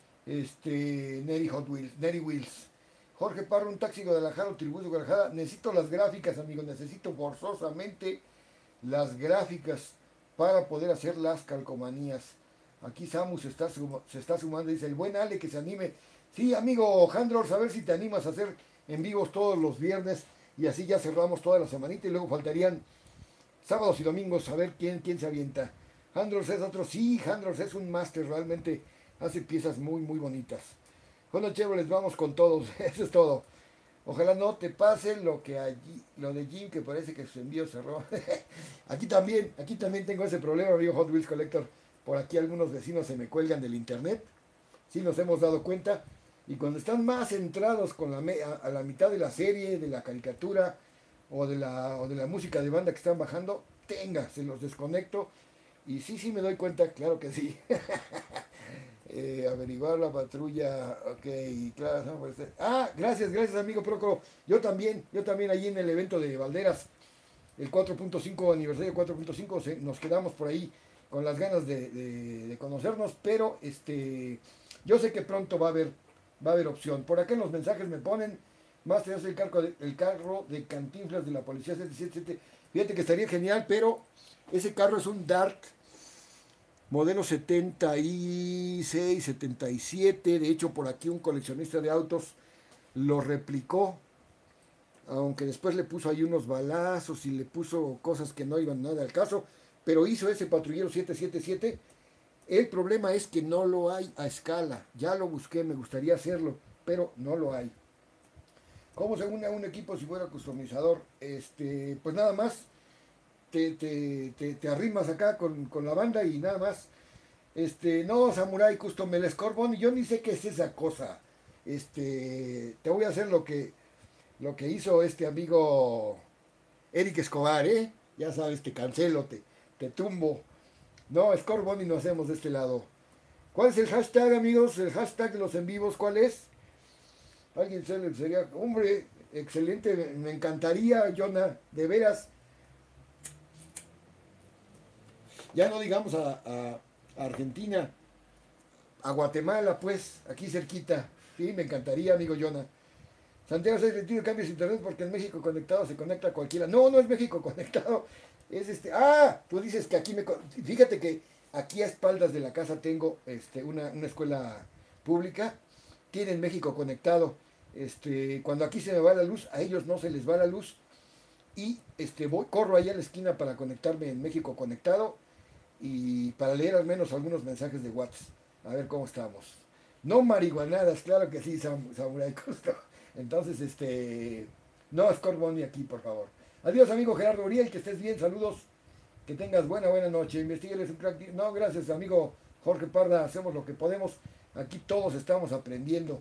Neri Wheels. Jorge Parro, un taxi Guadalajara, un tribus de Guadalajara. Necesito las gráficas, amigo, necesito forzosamente las gráficas para poder hacer las calcomanías. Aquí Samu se está sumando, dice el buen Ale que se anime. Sí, amigo Handros, a ver si te animas a hacer en vivos todos los viernes y así ya cerramos toda la semanita y luego faltarían sábados y domingos a ver quién se avienta. Handros es otro, sí, Handros es un máster, realmente hace piezas muy bonitas. Bueno, Chevrolet, vamos con todos, eso es todo. Ojalá no te pase lo de Jim, que parece que su envío cerró. Aquí también tengo ese problema, amigo Hot Wheels Collector. Por aquí algunos vecinos se me cuelgan del internet. Sí nos hemos dado cuenta. Y cuando están más centrados con a la mitad de la serie, de la caricatura o de la música de banda que están bajando, se los desconecto. Y sí me doy cuenta, claro que sí. Averiguar la patrulla, ok, claro, no, pues, gracias amigo Procoro. Yo también allí en el evento de Valderas, el 4.5 aniversario 4.5, nos quedamos por ahí con las ganas de conocernos, pero yo sé que pronto va a haber opción. Por acá en los mensajes me ponen, más te hace el carro de Cantinflas de la Policía 777. Fíjate que estaría genial, pero ese carro es un Dart modelo 76, 77. De hecho, por aquí un coleccionista de autos lo replicó, aunque después le puso ahí unos balazos y le puso cosas que no iban nada al caso, pero hizo ese patrullero 777. El problema es que no lo hay a escala. Ya lo busqué, me gustaría hacerlo, pero no lo hay. ¿Cómo se une a un equipo si fuera customizador? Pues nada más te arrimas acá con la banda y nada más. No, Samurai Custom, el Scorbón, yo ni sé qué es esa cosa. Te voy a hacer lo que hizo este amigo Eric Escobar, ya sabes, te cancelo, te tumbo. No, Scorbón y nos hacemos de este lado. ¿Cuál es el hashtag, amigos? El hashtag de los en vivos, ¿cuál es? Alguien sería, hombre, excelente, me encantaría, Jonah, de veras. Ya no digamos a Argentina, a Guatemala, pues, aquí cerquita. Sí, me encantaría, amigo Jonah. Santiago 6 retiro cambios internet porque en México conectado se conecta a cualquiera. No es México conectado. Es tú dices que aquí fíjate que aquí a espaldas de la casa tengo una escuela pública. Tienen México conectado. Cuando aquí se me va la luz, a ellos no se les va la luz. Y corro allá a la esquina para conectarme en México conectado y para leer al menos algunos mensajes de WhatsApp. A ver cómo estamos. No marihuanadas, claro que sí, Samurai Costo. Entonces, no Scorboni aquí, por favor. Adiós, amigo Gerardo Uriel, que estés bien, saludos. Que tengas buena noche. Investígueles un crack. No, gracias, amigo Jorge Parda, hacemos lo que podemos. Aquí todos estamos aprendiendo.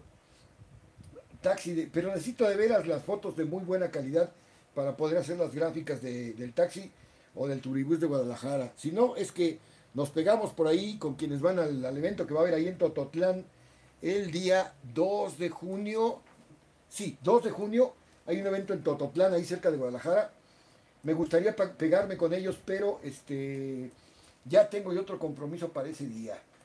Pero necesito de veras las fotos de muy buena calidad para poder hacer las gráficas del taxi o del turibús de Guadalajara. Si no, es que nos pegamos por ahí con quienes van al evento que va a haber ahí en Tototlán el día 2 de junio. Sí, 2 de junio hay un evento en Tototlán, ahí cerca de Guadalajara. Me gustaría pegarme con ellos, pero ya tengo otro compromiso para ese día.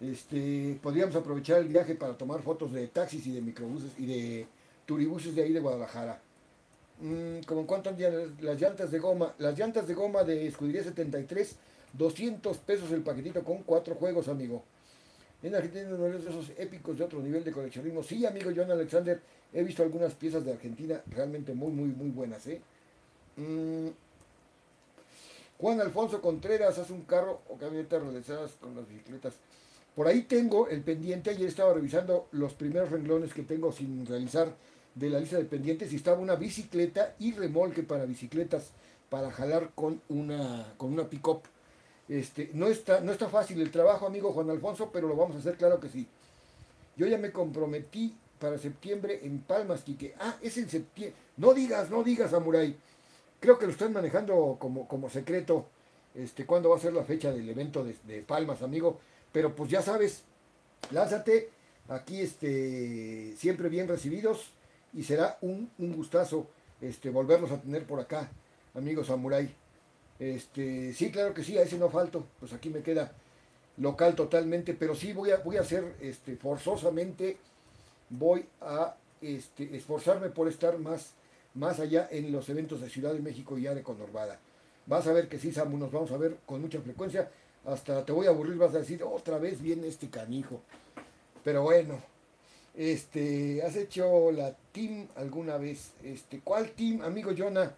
Podríamos aprovechar el viaje para tomar fotos de taxis y de microbuses y de turibuses de ahí de Guadalajara. ¿Cómo cuánto andan las llantas de goma? Las llantas de goma de Escudería 73, 200 pesos el paquetito con 4 juegos, amigo. En Argentina uno de esos épicos de otro nivel de coleccionismo. Sí, amigo John Alexander, he visto algunas piezas de Argentina realmente muy, muy, muy buenas, ¿eh? Mm, Juan Alfonso Contreras hace un carro o camionetas realizadas con las bicicletas. Por ahí tengo el pendiente, ayer estaba revisando los primeros renglones que tengo sin realizar de la lista de pendientes y estaba una bicicleta y remolque para bicicletas para jalar con una pick-up. No está fácil el trabajo, amigo Juan Alfonso, pero lo vamos a hacer, claro que sí. Yo ya me comprometí para septiembre en Palmas, Quique. Ah, es en septiembre. No digas, no digas, Samurai. Creo que lo están manejando como secreto. ¿Cuándo va a ser la fecha del evento de Palmas, amigo? Pero pues ya sabes, lánzate. Aquí siempre bien recibidos. Y será un gustazo volverlos a tener por acá, amigo Samurai. Sí, claro que sí, a ese no falto. Pues aquí me queda local totalmente. Pero sí voy a hacer forzosamente. Voy a esforzarme por estar más allá en los eventos de Ciudad de México y ya de Conurbada. Vas a ver que sí, Samu, nos vamos a ver con mucha frecuencia. Hasta te voy a aburrir, vas a decir, otra vez viene este canijo. Pero bueno, ¿has hecho la team alguna vez? ¿Cuál team, amigo Jonah?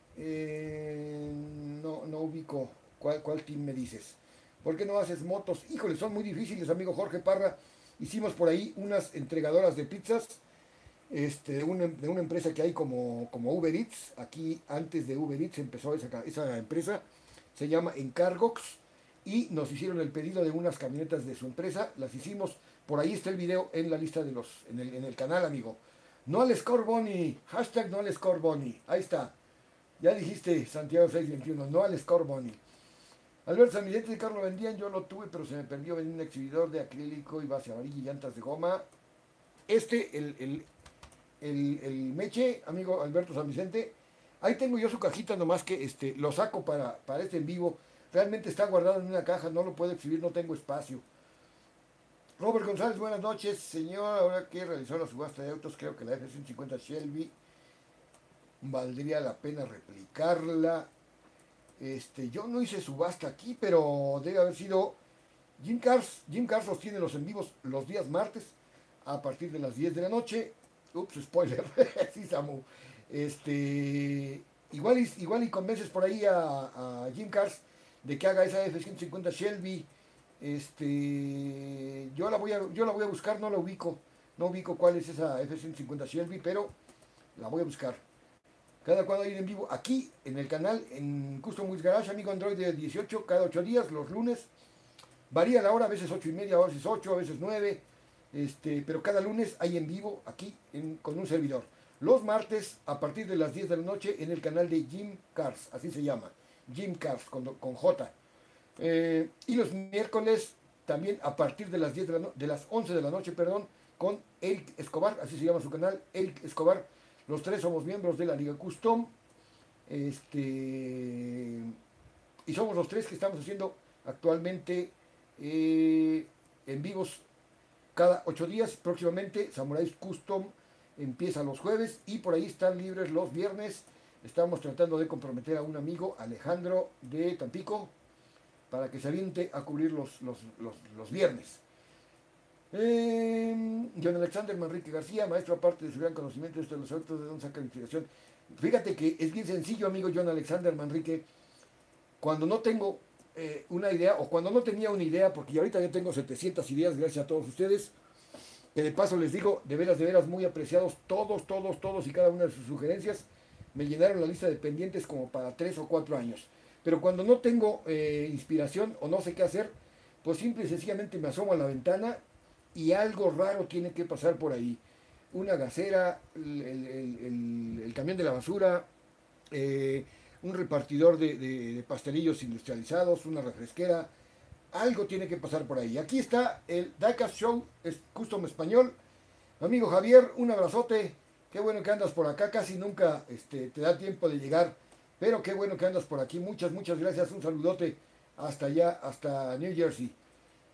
No ubico. ¿Cuál team me dices? ¿Por qué no haces motos? Híjole, son muy difíciles, amigo Jorge Parra. Hicimos por ahí unas entregadoras de pizzas de una empresa que hay como Uber Eats. Aquí antes de Uber Eats empezó esa empresa, se llama Encargox, y nos hicieron el pedido de unas camionetas de su empresa, las hicimos, por ahí está el video en la lista en el canal, amigo. No al Score Bunny, hashtag no al Score Bunny, ahí está. Ya dijiste, Santiago 621, no al Score Bunny. Alberto San Vicente de Carlos vendían, yo lo tuve, pero se me perdió, venía un exhibidor de acrílico y base amarilla y llantas de goma. El Meche, amigo Alberto San Vicente, ahí tengo yo su cajita, nomás que lo saco para este en vivo. Realmente está guardado en una caja, no lo puedo exhibir, no tengo espacio. Robert González, buenas noches, señor. Ahora que realizó la subasta de autos, creo que la F-150 Shelby valdría la pena replicarla. Yo no hice subasta aquí, pero debe haber sido Jim Cars. Jim Cars los tiene los en vivos los días martes a partir de las 10 de la noche. Ups, spoiler. Sí, Samu. Igual y convences por ahí a Jim Cars de que haga esa F-150 Shelby. Yo la voy a buscar, no la ubico. No ubico cuál es esa F-150 Shelby, pero la voy a buscar. Cada cuando ir en vivo aquí en el canal, en Custom Wheels Garage, amigo Android de 18, cada 8 días, los lunes. Varía la hora, a veces 8:30, a veces 8, a veces 9. Pero cada lunes hay en vivo aquí con un servidor. Los martes a partir de las 10 de la noche en el canal de Jim Cars, así se llama, Jim Cars con J. Y los miércoles también a partir de las 11 de la noche, perdón, con Eric Escobar, así se llama su canal, Eric Escobar. Los tres somos miembros de la Liga Custom. Y somos los tres que estamos haciendo actualmente en vivos cada 8 días. Próximamente Samurai Custom empieza los jueves y por ahí están libres los viernes. Estamos tratando de comprometer a un amigo, Alejandro de Tampico, para que se aviente a cubrir los viernes. John Alexander Manrique García, maestro, aparte de su gran conocimiento de los autos, ¿de dónde saca la inspiración? Fíjate que es bien sencillo, amigo John Alexander Manrique. Cuando no tengo una idea, o cuando no tenía una idea, porque ahorita ya tengo 700 ideas, gracias a todos ustedes, que de paso les digo, de veras, muy apreciados, todos y cada una de sus sugerencias, me llenaron la lista de pendientes como para 3 o 4 años. Pero cuando no tengo inspiración o no sé qué hacer, pues simple y sencillamente me asomo a la ventana y algo raro tiene que pasar por ahí. Una gasera, el camión de la basura, un repartidor de pastelillos industrializados, una refresquera, algo tiene que pasar por ahí. Aquí está el Diecast Show, es Custom Español. Amigo Javier, un abrazote, qué bueno que andas por acá, casi nunca te da tiempo de llegar, pero qué bueno que andas por aquí, muchas gracias, un saludote hasta allá, hasta New Jersey.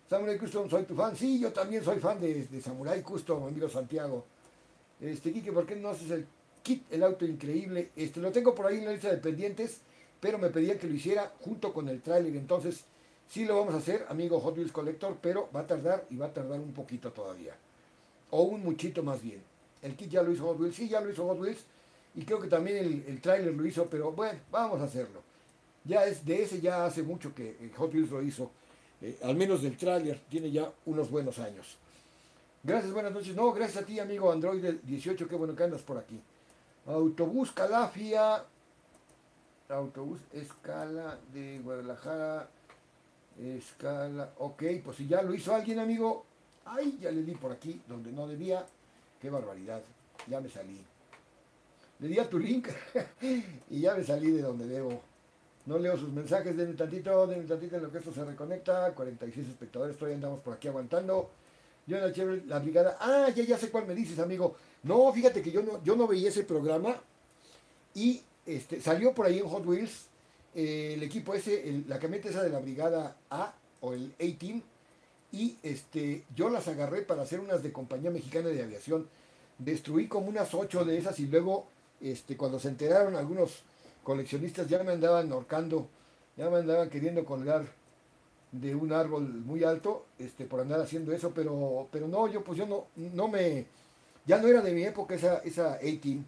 Samurai Custom, soy tu fan. Sí, yo también soy fan de Samurai Custom, amigo Santiago. Quique, ¿por qué no haces el kit, el auto increíble? Lo tengo por ahí en la lista de pendientes, pero me pedían que lo hiciera junto con el tráiler. Entonces, sí lo vamos a hacer, amigo Hot Wheels Collector, pero va a tardar y va a tardar un poquito todavía. O un muchito más bien. El kit ya lo hizo Hot Wheels, sí, ya lo hizo Hot Wheels. Y creo que también el tráiler lo hizo, pero bueno, vamos a hacerlo. Ya es de ese ya hace mucho que Hot Wheels lo hizo. Al menos del tráiler, tiene ya unos buenos años. Gracias, buenas noches. No, gracias a ti, amigo Android 18, qué bueno que andas por aquí. Autobús Calafia, autobús Escala de Guadalajara, Escala, ok, pues si ya lo hizo alguien, amigo. Ay, ya le di por aquí donde no debía. Qué barbaridad, ya me salí. Le di a tu link y ya me salí de donde debo. No leo sus mensajes, denme tantito en lo que esto se reconecta. 46 espectadores, todavía andamos por aquí aguantando. Yo en la chévere, la brigada. Ah, ya sé cuál me dices, amigo. No, fíjate que yo no veía ese programa. Y salió por ahí en Hot Wheels el equipo ese, la camioneta esa de la brigada A o el A-Team. Y yo las agarré para hacer unas de Compañía Mexicana de Aviación. Destruí como unas 8 de esas y luego, cuando se enteraron algunos coleccionistas, ya me andaban ahorcando, ya me andaban queriendo colgar de un árbol muy alto, por andar haciendo eso, pero no, yo no me, ya no era de mi época esa A-Team.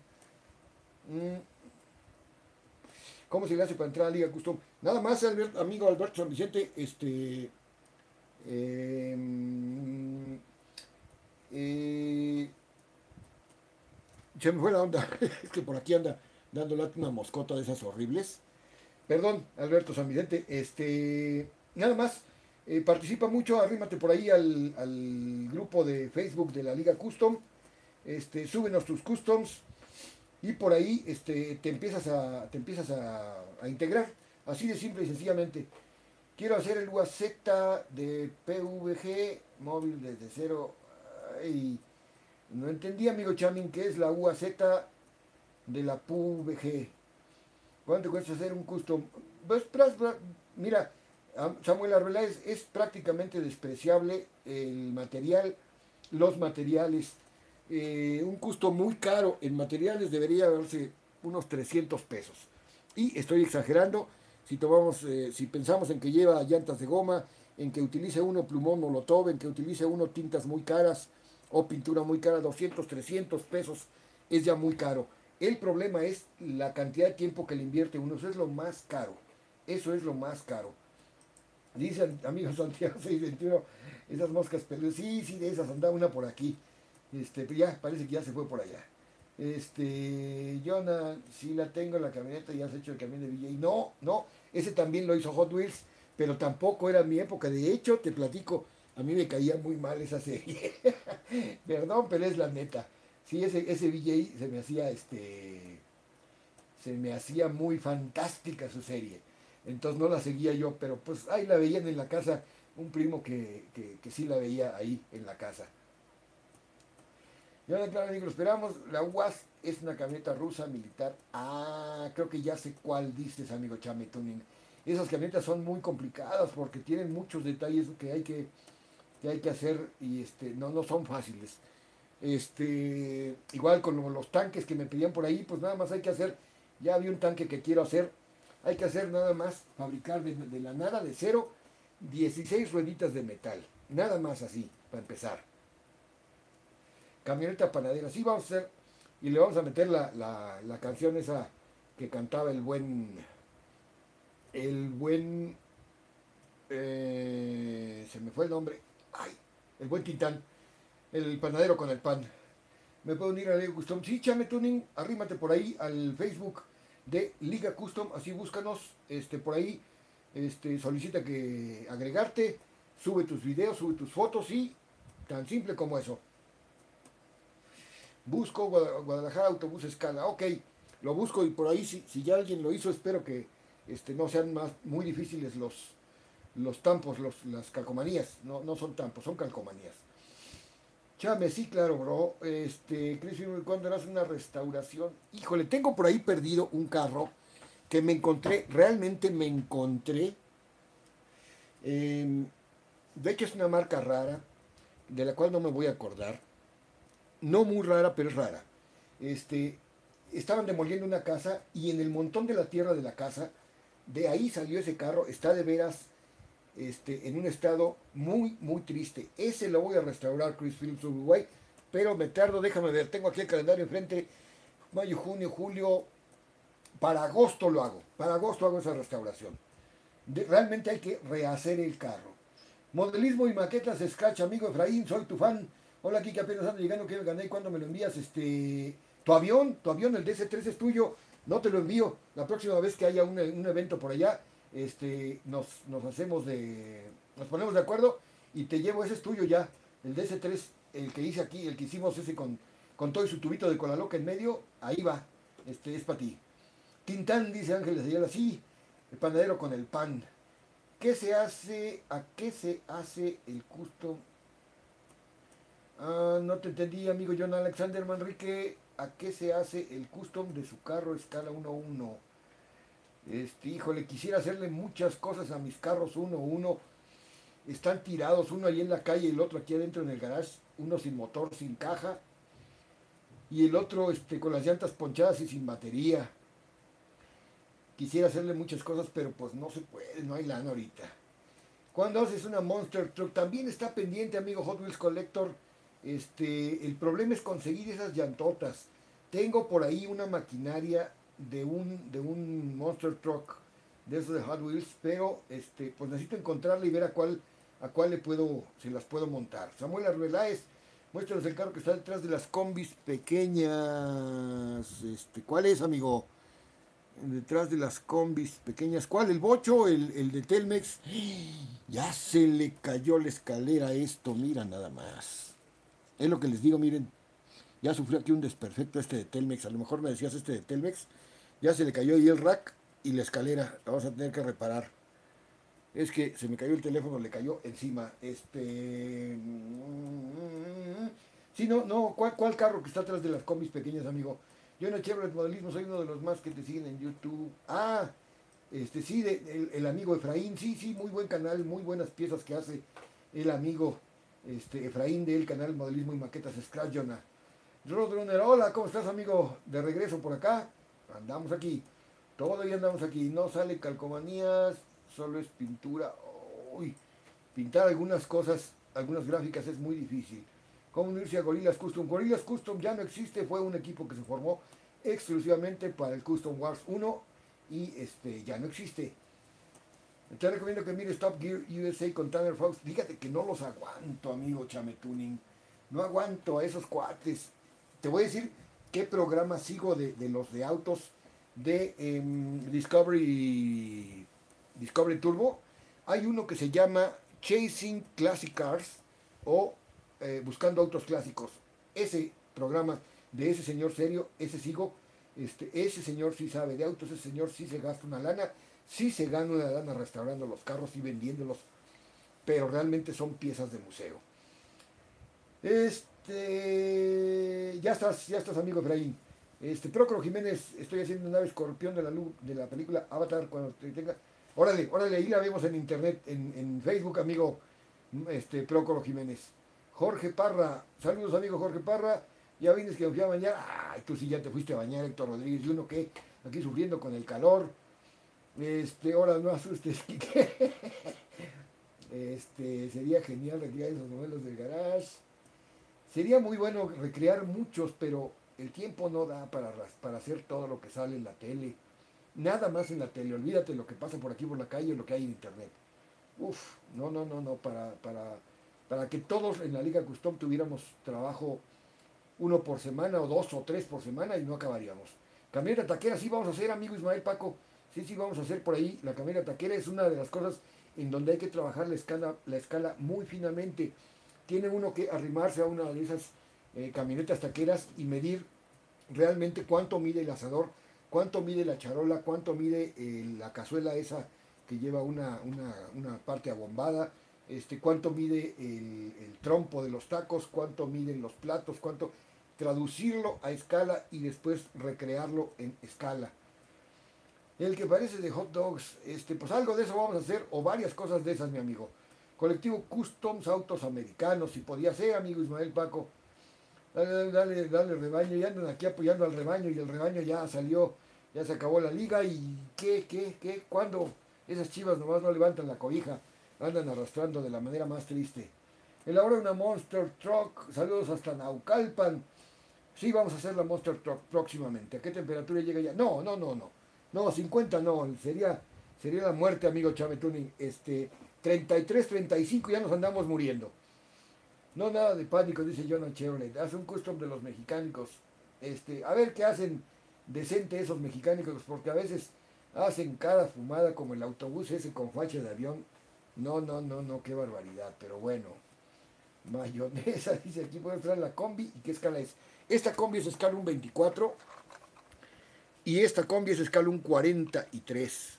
¿Cómo se le hace para entrar a la Liga Custom? Nada más, amigo Alberto San Vicente, eh, eh, se me fue la onda, es que por aquí anda dando lata una moscota de esas horribles. Perdón, Alberto San Vicente, nada más, participa mucho, arrímate por ahí al grupo de Facebook de la Liga Custom, súbenos tus customs y por ahí te empiezas a integrar, así de simple y sencillamente. Quiero hacer el UAZ de PVG móvil desde cero. Ay, no entendí, amigo Chamin, qué es la UAZ de la PVG. ¿Cuánto cuesta hacer un custom? Pues, mira, Samuel Arbeláez, es prácticamente despreciable el material, los materiales. Un custom muy caro en materiales debería darse unos 300 pesos. Y estoy exagerando, si pensamos en que lleva llantas de goma, en que utilice uno plumón molotov, en que utilice uno tintas muy caras o pintura muy cara, 200, 300 pesos es ya muy caro. El problema es la cantidad de tiempo que le invierte uno. Eso es lo más caro. Eso es lo más caro. Dice amigo Santiago 621, esas moscas peludas. Sí, de esas andaba una por aquí. Pero ya, parece que ya se fue por allá. Jonah, sí la tengo en la camioneta, ya has hecho el camión de VJ. No, ese también lo hizo Hot Wheels, pero tampoco era mi época. De hecho, te platico, a mí me caía muy mal esa serie. Perdón, pero es la neta. Sí, ese VJ se me hacía muy fantástica su serie. Entonces no la seguía yo, pero pues ahí la veían en la casa, un primo que sí la veía ahí en la casa. Yo claro, digo, lo esperamos. La UAS es una camioneta rusa militar. Ah, creo que ya sé cuál dices, amigo Chame Tuning. Esas camionetas son muy complicadas porque tienen muchos detalles que hay que hacer y no son fáciles. Igual con los tanques que me pedían por ahí, pues nada más hay que hacer, ya había un tanque que quiero hacer, hay que hacer nada más, fabricar de la nada, de cero, 16 rueditas de metal, nada más así, para empezar. Camioneta panadera, sí vamos a hacer, y le vamos a meter la canción esa que cantaba se me fue el nombre, ay, el buen Titán, el panadero con el pan. Me puedo unir a Liga Custom. Sí, Chame Tuning, arrímate por ahí al Facebook de Liga Custom, así búscanos, por ahí, solicita que agregarte, sube tus videos, sube tus fotos y tan simple como eso. Busco Guadalajara Autobús Escala, ok, lo busco y por ahí si ya alguien lo hizo, espero que no sean muy difíciles los tampos, las calcomanías, no son tampos, son calcomanías. Chame, sí, claro, bro. Chris, ¿cuándo harás una restauración? Híjole, tengo por ahí perdido un carro que me encontré, realmente me encontré. De hecho es una marca rara, de la cual no me voy a acordar. No muy rara, pero es rara. Este, estaban demoliendo una casa y en el montón de la tierra de la casa, de ahí salió ese carro, está de veras en un estado muy, muy triste. Ese lo voy a restaurar, Chris Phillips Uruguay, pero me tardo, déjame ver, tengo aquí el calendario enfrente, mayo, junio, julio, para agosto lo hago, para agosto hago esa restauración. Realmente hay que rehacer el carro. Modelismo y maquetas Scratch, amigo Efraín, soy tu fan. Hola, aquí que apenas ando llegando, que me gané, ¿cuándo me lo envías? Tu avión, el DC-3 es tuyo, no te lo envío. La próxima vez que haya un evento por allá, nos ponemos de acuerdo y te llevo, ese es tuyo ya. El DC-3, el que hice aquí, el que hicimos ese con todo y su tubito de cola loca en medio, ahí va, es para ti. Tintán, dice Ángeles Ayala, sí, el panadero con el pan. ¿Qué se hace? ¿A qué se hace el custom? Ah, no te entendí, amigo John Alexander Manrique. ¿A qué se hace el custom de su carro escala 1-1? Híjole, quisiera hacerle muchas cosas a mis carros 1-1. Están tirados, uno ahí en la calle y el otro aquí adentro en el garage. Uno sin motor, sin caja. Y el otro con las llantas ponchadas y sin batería. Quisiera hacerle muchas cosas, pero pues no se puede, no hay lana ahorita. Cuando haces una Monster Truck, también está pendiente, amigo Hot Wheels Collector. El problema es conseguir esas llantotas. Tengo por ahí una maquinaria de un Monster Truck, de esos de Hot Wheels, pero pues necesito encontrarla y ver a cuál se las puedo montar. Samuel Arbeláez, muéstranos el carro que está detrás de las combis pequeñas. ¿Cuál es, amigo? Detrás de las combis pequeñas. ¿Cuál? ¿El bocho? ¿El de Telmex? Ya se le cayó la escalera a esto, mira nada más. Es lo que les digo, miren. Ya sufrió aquí un desperfecto de Telmex. A lo mejor me decías de Telmex. Ya se le cayó ahí el rack y la escalera. La vamos a tener que reparar. Es que se me cayó el teléfono, le cayó encima. Sí, no, no. ¿Cuál carro que está atrás de las combis pequeñas, amigo? Yo en el Chevrolet Modelismo soy uno de los más que te siguen en YouTube. Ah, sí, el amigo Efraín. Sí, sí, muy buen canal, muy buenas piezas que hace el amigo Efraín del canal Modelismo y Maquetas Scratch Jonah. Roadrunner, hola, ¿cómo estás, amigo? De regreso por acá. Andamos aquí. Todavía andamos aquí. No sale calcomanías, solo es pintura. Uy, pintar algunas cosas, algunas gráficas es muy difícil. ¿Cómo unirse a Gorillas Custom? Gorillas Custom ya no existe, fue un equipo que se formó exclusivamente para el Custom Wars 1 y ya no existe. Te recomiendo que mires Top Gear USA con Tanner Fox. Fíjate que no los aguanto, amigo Chame Tuning. No aguanto a esos cuates. Te voy a decir qué programa sigo de los de autos de Discovery Turbo. Hay uno que se llama Chasing Classic Cars o Buscando Autos Clásicos. Ese programa de ese señor serio, ese sigo. Ese señor sí sabe de autos, ese señor sí se gasta una lana, sí se gana una lana restaurando los carros y vendiéndolos, pero realmente son piezas de museo. Ya estás, amigo Efraín. Procro Jiménez, estoy haciendo una nave escorpión de la película Avatar cuando te tenga. Órale, órale, ahí la vemos en internet, en Facebook, amigo Procro Jiménez. Jorge Parra, saludos, amigo Jorge Parra. Ya vienes que me fui a bañar. Ay, tú sí ya te fuiste a bañar, Héctor Rodríguez. Y uno que aquí sufriendo con el calor. Ahora no asustes, Kike. Sería genial recrear esos modelos del garage. Sería muy bueno recrear muchos, pero el tiempo no da para hacer todo lo que sale en la tele. Nada más en la tele. Olvídate lo que pasa por aquí por la calle o lo que hay en internet. Uf, no, no, no, no. Para que todos en la Liga Custom tuviéramos trabajo uno por semana o dos o tres por semana y no acabaríamos. Camioneta taquera, sí vamos a hacer, amigo Ismael Paco. Sí, sí vamos a hacer por ahí. La camioneta taquera es una de las cosas en donde hay que trabajar la escala muy finamente. Tiene uno que arrimarse a una de esas camionetas taqueras y medir realmente cuánto mide el asador, cuánto mide la charola, cuánto mide la cazuela esa que lleva una parte abombada, cuánto mide el trompo de los tacos, cuánto miden los platos, cuánto traducirlo a escala y después recrearlo en escala. El que parece de hot dogs, pues algo de eso vamos a hacer, o varias cosas de esas, mi amigo. Colectivo Customs Autos Americanos, si podía ser, amigo Ismael Paco. Dale rebaño, ya andan aquí apoyando al rebaño y el rebaño ya salió, ya se acabó la liga y ¿qué? ¿Cuándo? Esas chivas nomás no levantan la cobija, andan arrastrando de la manera más triste. Elabora una Monster Truck, saludos hasta Naucalpan. Sí, vamos a hacer la Monster Truck próximamente. ¿A qué temperatura llega ya? No, 50 no, sería la muerte, amigo Chametuni. 33, 35 ya nos andamos muriendo. No, nada de pánico, dice Jonah Chevrolet. Hace un custom de los mecánicos. A ver qué hacen decente esos mecánicos, porque a veces hacen cada fumada como el autobús ese con facha de avión. No, qué barbaridad, pero bueno. Mayonesa, dice aquí, puedo traer la combi. ¿Y qué escala es? Esta combi es escala un 24 y esta combi es escala un 43.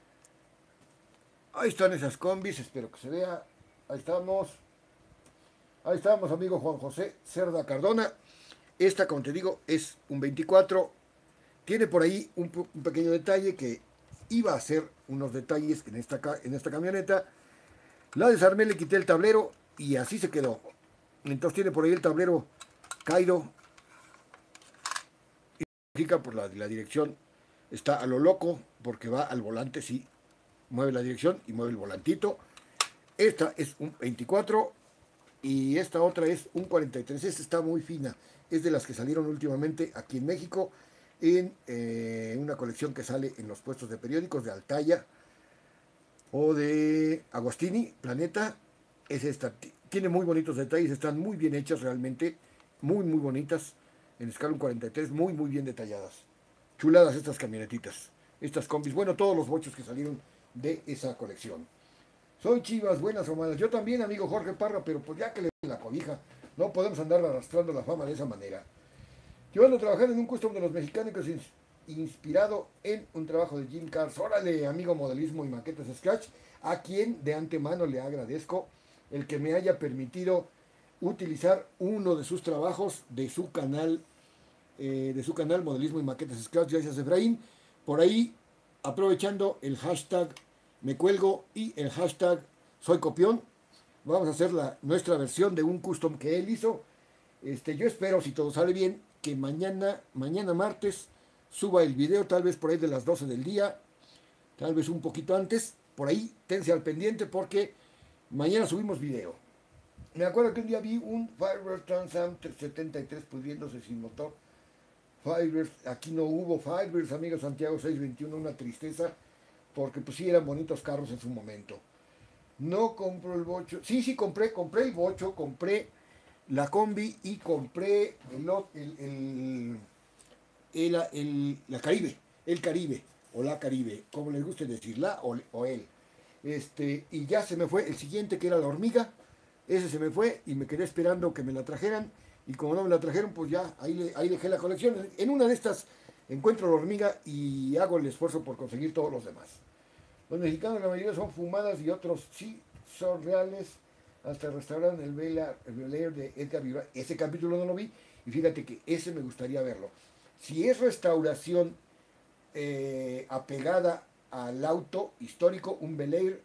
Ahí están esas combis, espero que se vea. Ahí estamos, amigo Juan José Cerda Cardona. Esta, como te digo, es un 24. Tiene por ahí un pequeño detalle que iba a ser unos detalles en esta camioneta. La desarmé, le quité el tablero y así se quedó. Entonces tiene por ahí el tablero caído. Y por la dirección está a lo loco porque va al volante, sí. Mueve la dirección y mueve el volantito. Esta es un 24 y esta otra es un 43. Esta está muy fina. Es de las que salieron últimamente aquí en México en una colección que sale en los puestos de periódicos de Altaya o de Agostini, Planeta. Es esta. Tiene muy bonitos detalles, están muy bien hechas realmente, muy bonitas. En escala un 43, muy bien detalladas. Chuladas estas camionetitas, estas combis. Bueno, todos los bochos que salieron de esa colección. Soy Chivas, buenas o malas. Yo también, amigo Jorge Parra, pero pues ya que le den la cobija, no podemos andar arrastrando la fama de esa manera. Yo ando trabajando en un custom de los mexicánicos inspirado en un trabajo de Jim Cars. Órale, amigo Modelismo y Maquetas Scratch, a quien de antemano le agradezco el que me haya permitido utilizar uno de sus trabajos de su canal Modelismo y Maquetas Scratch. Gracias, Efraín. Por ahí, aprovechando el hashtag me cuelgo y el hashtag soy copión, vamos a hacer nuestra versión de un custom que él hizo. Yo espero, si todo sale bien, que mañana martes suba el video, tal vez por ahí de las 12 del día, tal vez un poquito antes. Por ahí tense al pendiente porque mañana subimos video. Me acuerdo que un día vi un Firebird Trans Am 73 pudriéndose sin motor. Firebird, aquí no hubo Firebirds, amigo Santiago 621, una tristeza, porque pues sí eran bonitos carros en su momento. No compro el bocho. Sí, compré el bocho, compré la combi y compré la Caribe, el Caribe, o la Caribe, como les guste decir, la o él. Y ya se me fue el siguiente, que era la hormiga. Ese se me fue y me quedé esperando que me la trajeran. Y como no me la trajeron, pues ya ahí dejé la colección. En una de estas encuentro la hormiga y hago el esfuerzo por conseguir todos los demás. Los mexicanos, la mayoría son fumadas y otros sí son reales. Hasta restauraron el Bel Air de Edgar Vivar. Ese capítulo no lo vi y fíjate que ese me gustaría verlo. Si es restauración apegada al auto histórico, un Bel Air,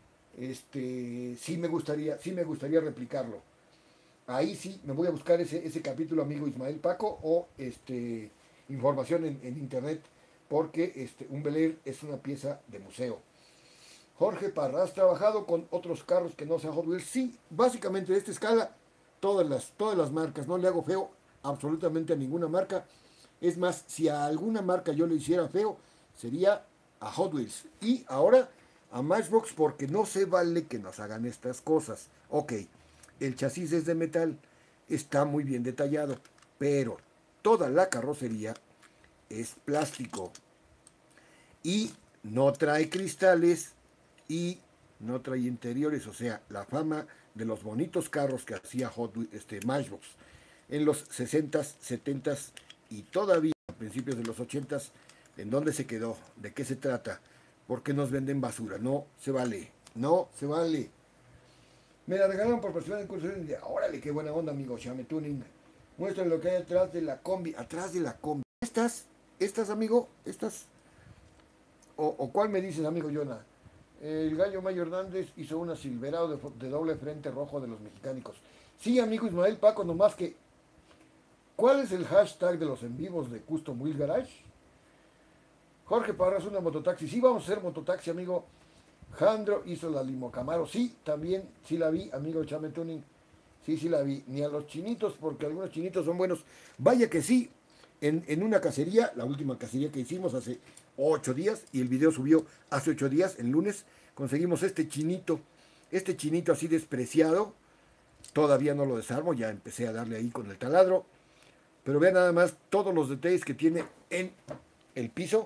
sí me gustaría replicarlo. Ahí sí me voy a buscar ese capítulo, amigo Ismael Paco, o información en internet, porque un Bel Air es una pieza de museo. Jorge Parra, ¿has trabajado con otros carros que no sean Hot Wheels? Sí, básicamente de esta escala, todas las marcas. No le hago feo absolutamente a ninguna marca. Es más, si a alguna marca yo le hiciera feo, sería a Hot Wheels. Y ahora a Matchbox, porque no se vale que nos hagan estas cosas. Ok, el chasis es de metal, está muy bien detallado, pero toda la carrocería es plástico y no trae cristales y no trae interiores. O sea, la fama de los bonitos carros que hacía Matchbox en los 60s, 70s y todavía a principios de los 80s, ¿en dónde se quedó? ¿De qué se trata? ¿Por qué nos venden basura? No se vale, no se vale. Me la regalaron por participar en cursos de... Órale, qué buena onda, amigo Chame Tuning. Muestran lo que hay atrás de la combi. Atrás de la combi. Estas, amigo, estas. ¿O cuál me dices, amigo Jonah? El Gallo Mayo Hernández hizo una Silverado de doble frente rojo de los mexicánicos. Sí, amigo Ismael Paco, nomás que, ¿cuál es el hashtag de los en vivos de Custom Wheel Garage? Jorge Parras, una mototaxi. Sí, vamos a hacer mototaxi, amigo. Jandro hizo la Limo Camaro. Sí, también, sí la vi, amigo Chame Tuning. Sí, sí la vi. Ni a los chinitos, porque algunos chinitos son buenos. Vaya que sí, en una cacería, la última cacería que hicimos hace 8 días, y el video subió hace 8 días, el lunes, conseguimos este chinito así despreciado. Todavía no lo desarmo, ya empecé a darle ahí con el taladro. Pero vean nada más todos los detalles que tiene en el piso.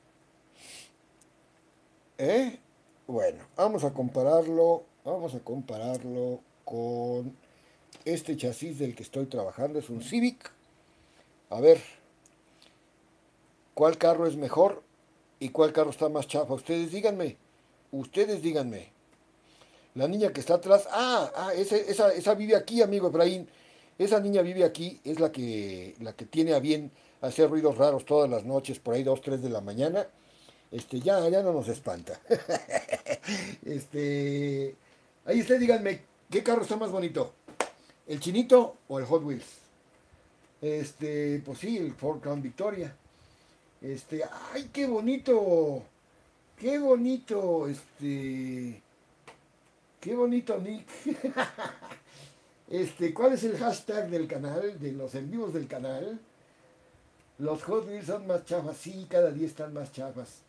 Bueno, vamos a compararlo con este chasis del que estoy trabajando. Es un Civic. A ver, ¿cuál carro es mejor y cuál carro está más chafa? Ustedes díganme. La niña que está atrás, esa vive aquí, amigo Efraín. Esa niña vive aquí, es la que tiene a bien hacer ruidos raros todas las noches, por ahí 2, 3 de la mañana. Ya no nos espanta. Este, ahí ustedes díganme, ¿qué carro está más bonito? ¿El Chinito o el Hot Wheels? Pues sí, el Ford Crown Victoria. ¡Ay, qué bonito! ¡Qué bonito! ¡Qué bonito, Nick! ¿Cuál es el hashtag del canal, de los en vivos del canal? Los Hot Wheels son más chafas, sí, cada día están más chafas.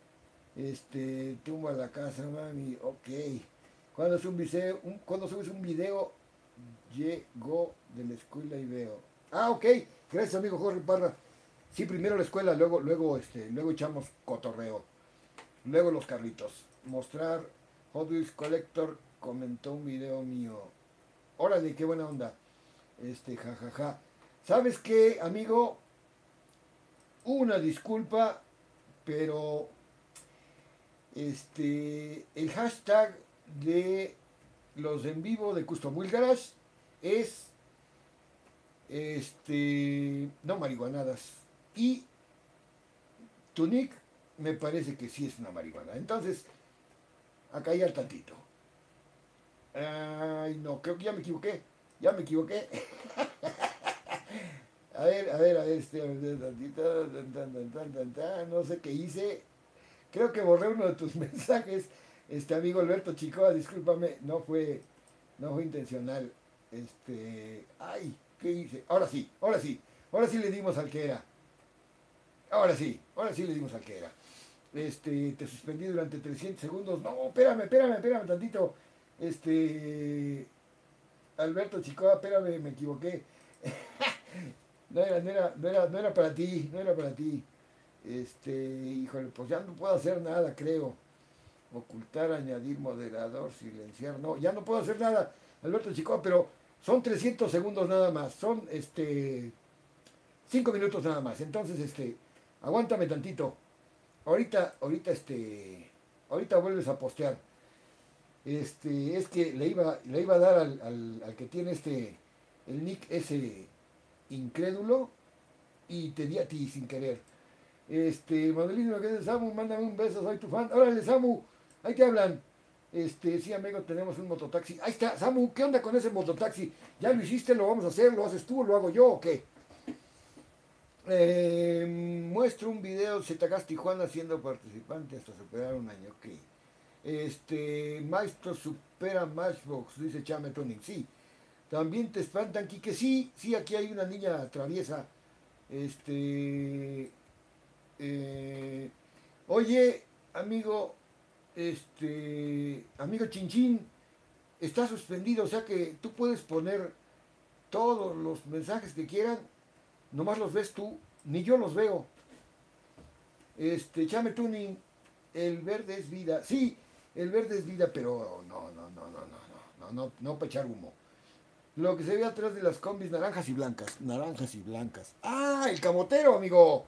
Tumba la casa, mami, ok. Cuando subes un video, llego de la escuela y veo. Ok, gracias amigo Jorge Parra. Sí, primero la escuela, luego echamos cotorreo. Luego los carritos. Mostrar Hot Wheels Collector comentó un video mío. Órale, qué buena onda. Jajaja. ¿Sabes qué, amigo? Una disculpa, pero el hashtag de los en vivo de Custom Wheel Garage es no marihuanadas. Y tu nick me parece que sí es una marihuana. Entonces, acá ya tantito. Ay, no, creo que ya me equivoqué. Ya me equivoqué. A ver, tantito, no sé qué hice. Creo que borré uno de tus mensajes, amigo Alberto Chicoa, discúlpame, no fue intencional. Ay, ¿qué hice? Ahora sí le dimos al que era. Ahora sí le dimos al que era. Te suspendí durante 300 segundos. No, espérame tantito. Alberto Chicoa, espérame, me equivoqué. No era para ti, no era para ti. Híjole, pues ya no puedo hacer nada, creo. Ocultar, añadir moderador, silenciar. No, ya no puedo hacer nada, Alberto Chicoa, pero son 300 segundos nada más. Son 5 minutos nada más. Entonces, aguántame tantito. Ahorita vuelves a postear. Es que le iba a dar al que tiene el nick ese incrédulo y te di a ti sin querer. Manuelino, ¿qué es Samu? Mándame un beso, soy tu fan. Órale, Samu, ahí te hablan. Sí, amigo, tenemos un mototaxi. Ahí está, Samu, ¿qué onda con ese mototaxi? ¿Ya lo hiciste? ¿Lo vamos a hacer? ¿Lo haces tú o lo hago yo o qué? Muestro un video de Zetagas Tijuana siendo participante hasta superar un año. Ok. Maestro supera Matchbox, dice Chame Tonic. Sí. También te espantan, Kike. Sí, aquí hay una niña traviesa. Oye, amigo, amigo Chinchín, está suspendido, o sea que tú puedes poner todos los mensajes que quieran, nomás los ves tú, ni yo los veo. Chame Tuning, el verde es vida. Sí, el verde es vida, pero no para echar humo. Lo que se ve atrás de las combis naranjas y blancas. ¡Ah! El camotero, amigo.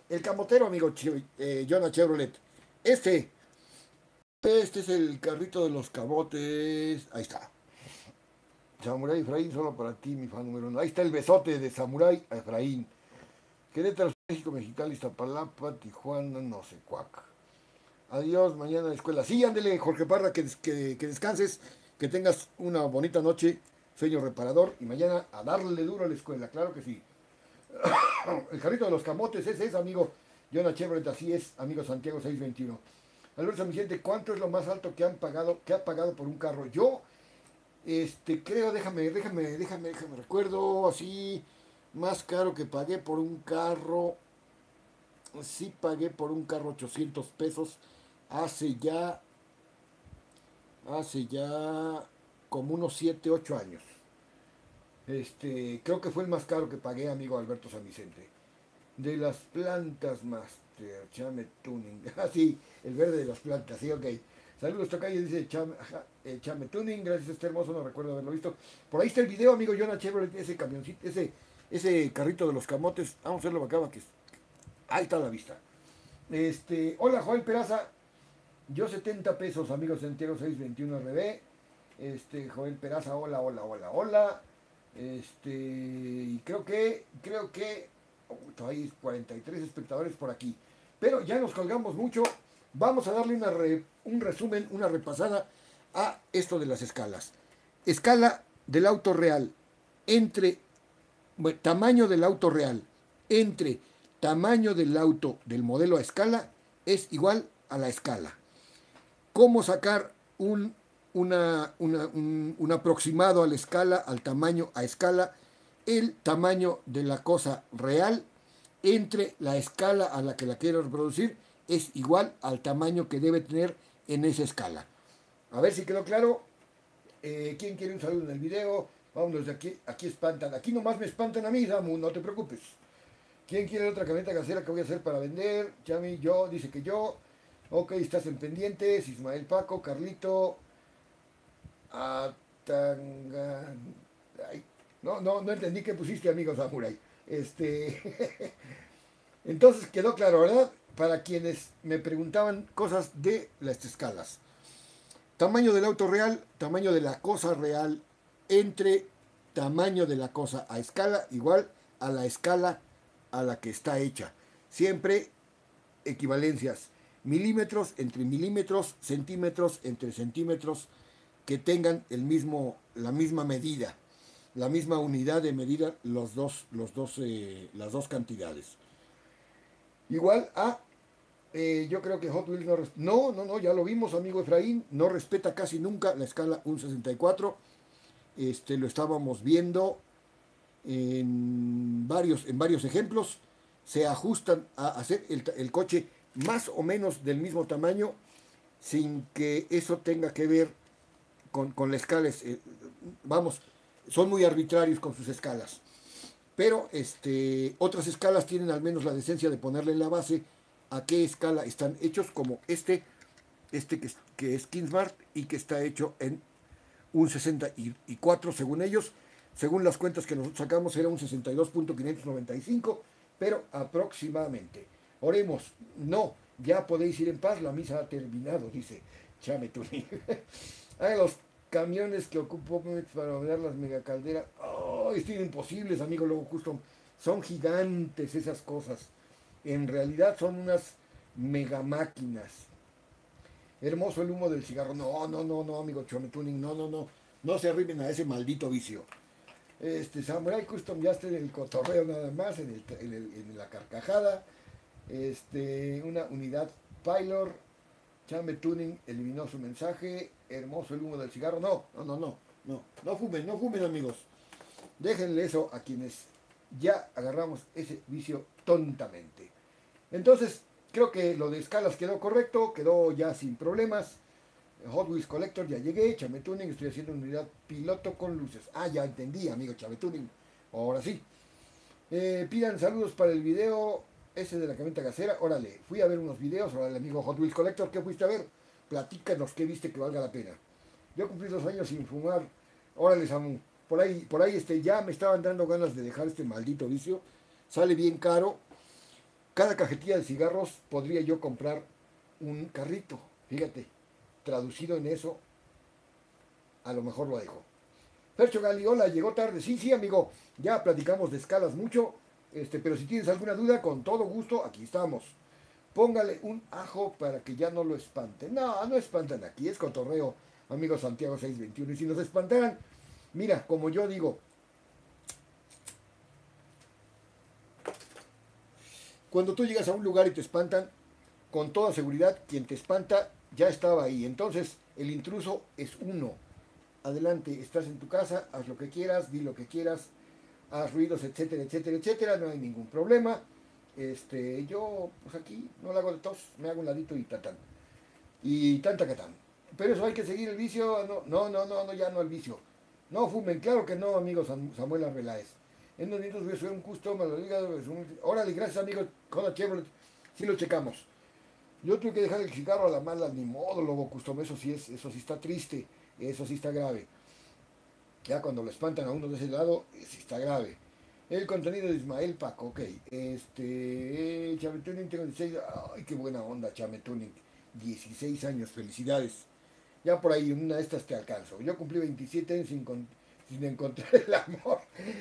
Jonah Chevrolet. Este es el carrito de los camotes. Ahí está. Samurai Efraín, solo para ti, mi fan número 1. Ahí está el besote de Samurai Efraín. Querétaro, México, Mexicali, Iztapalapa, Tijuana, no sé, cuac. Adiós, mañana a la escuela. Sí, ándele, Jorge Parra, que descanses, que tengas una bonita noche, sueño reparador, y mañana a darle duro a la escuela, claro que sí. El carrito de los camotes, ese es, amigo. Jonah Chevrolet, así es, amigo Santiago 621. Alberto Vicente, ¿cuánto es lo más alto que ha pagado por un carro? Yo, creo, déjame, recuerdo, así, más caro que pagué por un carro, sí pagué por un carro 800 pesos hace ya, hace ya como unos 7 8 años. Creo que fue el más caro que pagué, amigo Alberto San Vicente. De las plantas Master, Chame Tuning. Ah, sí, el verde de las plantas, sí, ok. Saludos, Tocayo, dice Chame Tuning. Gracias, este hermoso, no recuerdo haberlo visto. Por ahí está el video, amigo Jonah Chevrolet, ese camioncito, ese carrito de los camotes. Vamos a hacerlo acá, que ahí está a la vista. Hola, Joel Peraza. Yo 70 pesos, amigos Santiago 621 RB. Joel Peraza, hola, hola, hola, hola. Y creo que hay 43 espectadores por aquí. Pero ya nos colgamos mucho. Vamos a darle un resumen, una repasada a esto de las escalas. Escala del auto real entre tamaño del auto real entre tamaño del auto del modelo a escala es igual a la escala. ¿Cómo sacar un aproximado a la escala, al tamaño a escala? El tamaño de la cosa real entre la escala a la que la quiero reproducir es igual al tamaño que debe tener en esa escala. A ver si quedó claro. ¿Quién quiere un saludo en el video? Vámonos de aquí. Aquí espantan. Aquí nomás me espantan a mí, Samu, no te preocupes. ¿Quién quiere otra camioneta casera que voy a hacer para vender? Chami, yo, dice que yo. Ok, estás en pendientes. Ismael Paco, Carlito. Atangan. Ay, no entendí qué pusiste, amigo Samurai. Entonces quedó claro, ¿verdad? Para quienes me preguntaban cosas de las escalas. Tamaño del auto real, tamaño de la cosa real, entre tamaño de la cosa a escala, igual a la escala a la que está hecha. Siempre equivalencias. Milímetros entre milímetros, centímetros entre centímetros, que tengan la misma medida, la misma unidad de medida, las dos cantidades. Igual a, yo creo que Hot Wheels no, ya lo vimos, amigo Efraín, no respeta casi nunca la escala 1.64. Lo estábamos viendo en varios ejemplos. Se ajustan a hacer el coche más o menos del mismo tamaño, sin que eso tenga que ver con la escala. Vamos, son muy arbitrarios con sus escalas. Pero otras escalas tienen al menos la decencia de ponerle en la base a qué escala están hechos, como que es Kingsmart y que está hecho en un 64 según ellos. Según las cuentas que nosotros sacamos era un 62.595, pero aproximadamente. Oremos, no, ya podéis ir en paz, la misa ha terminado, dice Chame Tuni. Los camiones que ocupo para mover las megacalderas, están imposibles, amigo Lobo Custom. Son gigantes esas cosas. En realidad son unas mega máquinas. Hermoso el humo del cigarro. No, amigo Chame Tuning, no. No se arriben a ese maldito vicio. Samurai Custom ya está en el cotorreo nada más, en la carcajada. Una unidad Pilor. Chame Tuning eliminó su mensaje. Hermoso el humo del cigarro. No fumen, amigos. Déjenle eso a quienes ya agarramos ese vicio tontamente. Entonces, creo que lo de escalas quedó correcto, quedó ya sin problemas. Hot Wheels Collector, ya llegué. Chame Tuning, estoy haciendo una unidad piloto con luces. Ya entendí, amigo Chame Tuning. Ahora sí. Pidan saludos para el video ese de la camioneta casera. Órale, fui a ver unos videos. Órale, amigo Hot Wheels Collector, ¿qué fuiste a ver? Platícanos qué viste que valga la pena. Yo cumplí 2 años sin fumar. Órale, Samu. Por ahí ya me estaban dando ganas de dejar este maldito vicio. Sale bien caro. Cada cajetilla de cigarros podría yo comprar un carrito. Fíjate, traducido en eso, a lo mejor lo dejo. Percho Gali, hola, llegó tarde. Sí, amigo, ya platicamos de escalas mucho. Pero si tienes alguna duda, con todo gusto, aquí estamos. Póngale un ajo para que ya no lo espanten. No, no espantan aquí, es cotorreo, amigo Santiago 621. Y si nos espantaran, mira, como yo digo, cuando tú llegas a un lugar y te espantan, con toda seguridad, quien te espanta ya estaba ahí. Entonces, el intruso es uno. Adelante, estás en tu casa, haz lo que quieras, di lo que quieras, haz ruidos, etcétera, etcétera, etcétera, no hay ningún problema. Yo, pues aquí no le hago de tos, me hago un ladito y tatán. Y tanta catán. Pero eso hay que seguir el vicio, no, ya no el vicio. No fumen, claro que no, amigo Samuel Arbeláez. En 2 minutos voy a subir un custom, me lo diga, órale, gracias amigo, Honda Chevrolet, sí lo checamos. Yo tuve que dejar el cigarro a la mala, ni modo, lobo custom, eso sí está triste, eso sí está grave. Ya cuando lo espantan a uno de ese lado, sí está grave. El contenido de Ismael Paco, ok. Chametuning, tengo 16. Ay, qué buena onda, Chametuning. 16 años, felicidades. Ya por ahí, una de estas te alcanzo. Yo cumplí 27 años sin encontrar el amor.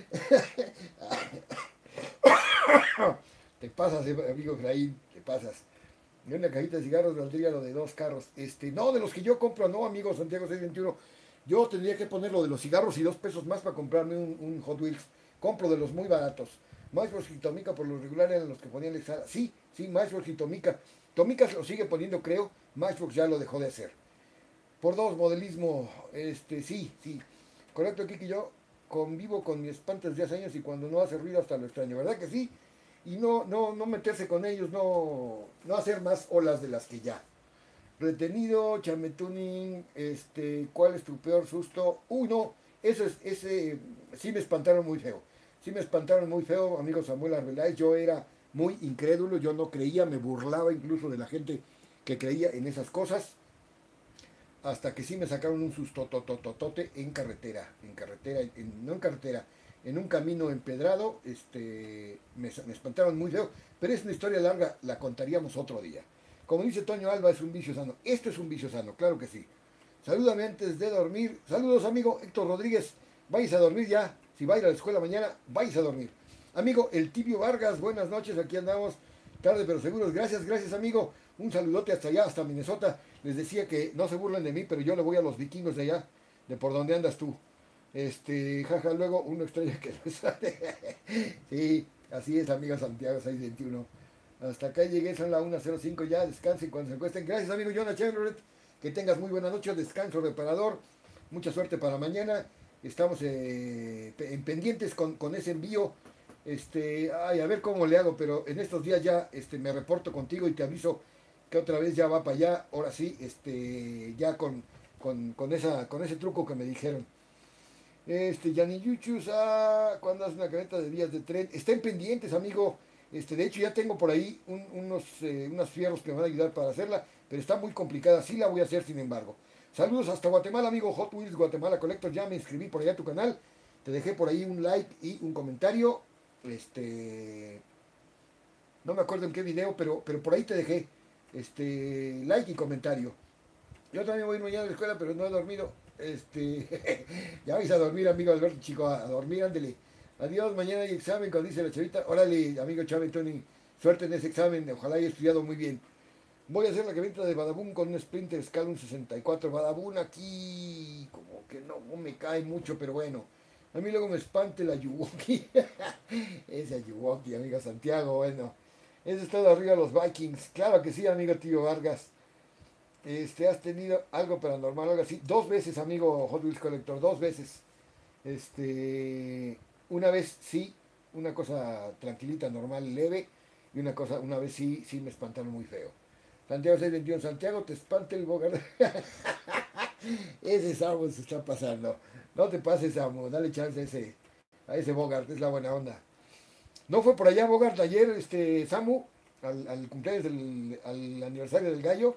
Te pasas, amigo Efraín, te pasas. Y una cajita de cigarros valdría lo de 2 carros. No, de los que yo compro, no, amigo Santiago 621. Yo tendría que poner lo de los cigarros y 2 pesos más para comprarme un Hot Wheels. Compro de los muy baratos. Maestros y Tomica por lo regular eran los que ponían Lexara. Sí, Maestros y Tomica. Tomica lo sigue poniendo, creo. Maestros ya lo dejó de hacer. Por 2, modelismo. Sí. Correcto, Kiki, yo convivo con mi espanto desde hace años y cuando no hace ruido hasta lo extraño. ¿Verdad que sí? Y no meterse con ellos, no hacer más olas de las que ya. Retenido, chametuning, ¿cuál es tu peor susto? Uy, no, ese sí me espantaron muy feo. Sí me espantaron muy feo, amigo Samuel Arbeláez. Yo era muy incrédulo, yo no creía, me burlaba incluso de la gente que creía en esas cosas. Hasta que sí me sacaron un susto totototote en carretera, no en carretera, en un camino empedrado, me espantaron muy feo. Pero es una historia larga, la contaríamos otro día. Como dice Toño Alba, es un vicio sano. Esto es un vicio sano, claro que sí. Salúdame antes de dormir. Saludos, amigo Héctor Rodríguez. Vais a dormir ya. Si va a ir a la escuela mañana, vais a dormir. Amigo El Tibio Vargas, buenas noches. Aquí andamos. Tarde pero seguros. Gracias, amigo. Un saludote hasta allá, hasta Minnesota. Les decía que no se burlen de mí, pero yo le voy a los vikingos de allá, de por donde andas tú. Jaja, luego uno extraña que no sale. Sí, así es, amigo Santiago 621. Hasta acá llegué, son las 1:05 ya, descansen cuando se acuesten. Gracias, amigo Jonah Chevrolet, que tengas muy buena noche, descanso reparador, mucha suerte para mañana. Estamos en pendientes con ese envío. A ver cómo le hago, pero en estos días ya me reporto contigo y te aviso que otra vez ya va para allá. Ahora sí, ya con ese truco que me dijeron. Yaniyuchus, cuando hace una carreta de vías de tren, estén pendientes, amigo. De hecho, ya tengo por ahí unos fierros que me van a ayudar para hacerla, pero está muy complicada. Sí la voy a hacer, sin embargo. Saludos hasta Guatemala, amigo Hot Wheels Guatemala Collector. Ya me inscribí por allá a tu canal. Te dejé por ahí un like y un comentario. No me acuerdo en qué video, pero por ahí te dejé like y comentario. Yo también voy a ir mañana a la escuela, pero no he dormido. Ya vais a dormir, amigo Alberto Chico, a dormir, ándele. Adiós, mañana hay examen, cuando dice la chavita. Órale, amigo Chávez Tony, suerte en ese examen, ojalá haya estudiado muy bien. Voy a hacer la camioneta de Badabun con un Sprinter Scala 64. Badabun aquí, como que no me cae mucho, pero bueno. A mí luego me espante la Yuwoki. Esa Yuwoki, amigo Santiago, bueno. Eso es todo arriba los Vikings. Claro que sí, amigo tío Vargas. ¿Has tenido algo paranormal o algo así? 2 veces, amigo Hot Wheels Collector, 2 veces. Una vez sí, una cosa tranquilita, normal, leve, y una vez sí me espantaron muy feo. Santiago 621, Santiago, te espanta el Bogart. Ese Samu se está pasando. No te pases, Samu, dale chance a ese Bogart, es la buena onda. ¿No fue por allá Bogart ayer, Samu, al cumpleaños al aniversario del gallo?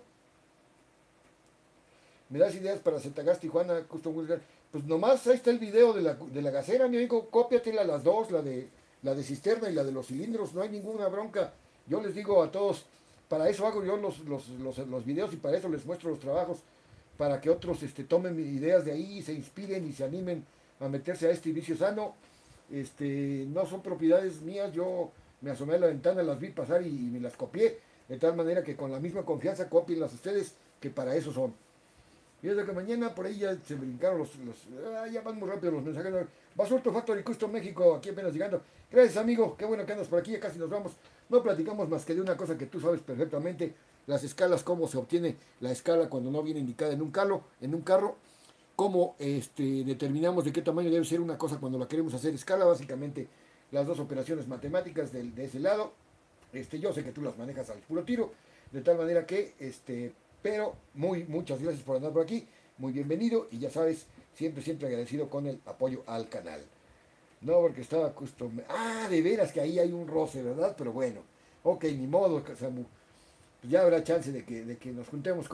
¿Me das ideas para Zetagás, Tijuana, Custom Wheels? Pues nomás ahí está el video de la gasera, mi amigo, cópiatela las dos, la de cisterna y la de los cilindros, no hay ninguna bronca. Yo les digo a todos, para eso hago yo los videos y para eso les muestro los trabajos, para que otros tomen ideas de ahí, se inspiren y se animen a meterse a este vicio sano. No son propiedades mías, yo me asomé a la ventana, las vi pasar y me las copié. de tal manera que con la misma confianza copienlas ustedes, que para eso son. Y desde que mañana por ahí ya se brincaron ya van muy rápido los mensajes. Basurto Factory Custom México, aquí apenas llegando. Gracias amigo, qué bueno que andas por aquí, ya casi nos vamos. No platicamos más que de una cosa que tú sabes perfectamente, las escalas, cómo se obtiene la escala cuando no viene indicada en un carro, cómo determinamos de qué tamaño debe ser una cosa cuando la queremos hacer escala, básicamente las dos operaciones matemáticas de ese lado. Yo sé que tú las manejas al puro tiro, de tal manera que, pero muchas gracias por andar por aquí, muy bienvenido y ya sabes, siempre agradecido con el apoyo al canal. No, porque estaba acostumbrado. Ah, de veras que ahí hay un roce, ¿verdad? Pero bueno, ok, ni modo, Samu. Pues ya habrá chance de que nos juntemos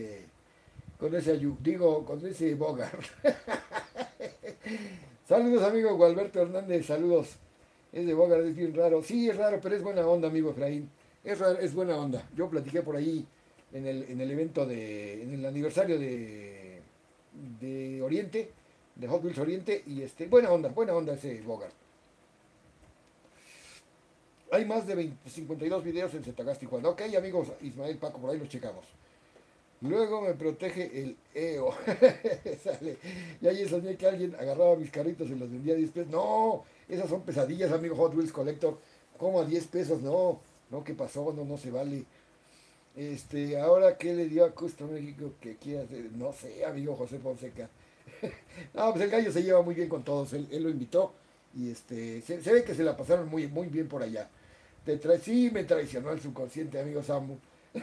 con ese Bogart. Saludos, amigo Gualberto Hernández, saludos. Ese Bogart es bien raro. Sí, es raro, pero es buena onda, amigo Efraín. Es raro, es buena onda. Yo platiqué por ahí en el evento en el aniversario de Oriente, de Hot Wheels Oriente, y buena onda ese Bogart. Hay más de 52 videos en Zetagasti jugando. Ok, amigos, Ismael, Paco, por ahí los checamos. Luego me protege el EO. Sale. Y ahí soñé que alguien agarraba mis carritos y los vendía a 10 pesos. No, esas son pesadillas, amigo Hot Wheels Collector. ¿Cómo a 10 pesos? No, no, ¿qué pasó? No, no se vale. Ahora, ¿qué le dio a Custom México que quiere hacer? No sé, amigo José Fonseca. No, pues el gallo se lleva muy bien con todos. Él lo invitó y se ve que se la pasaron muy bien por allá. Sí, me traicionó el subconsciente, amigo Samu.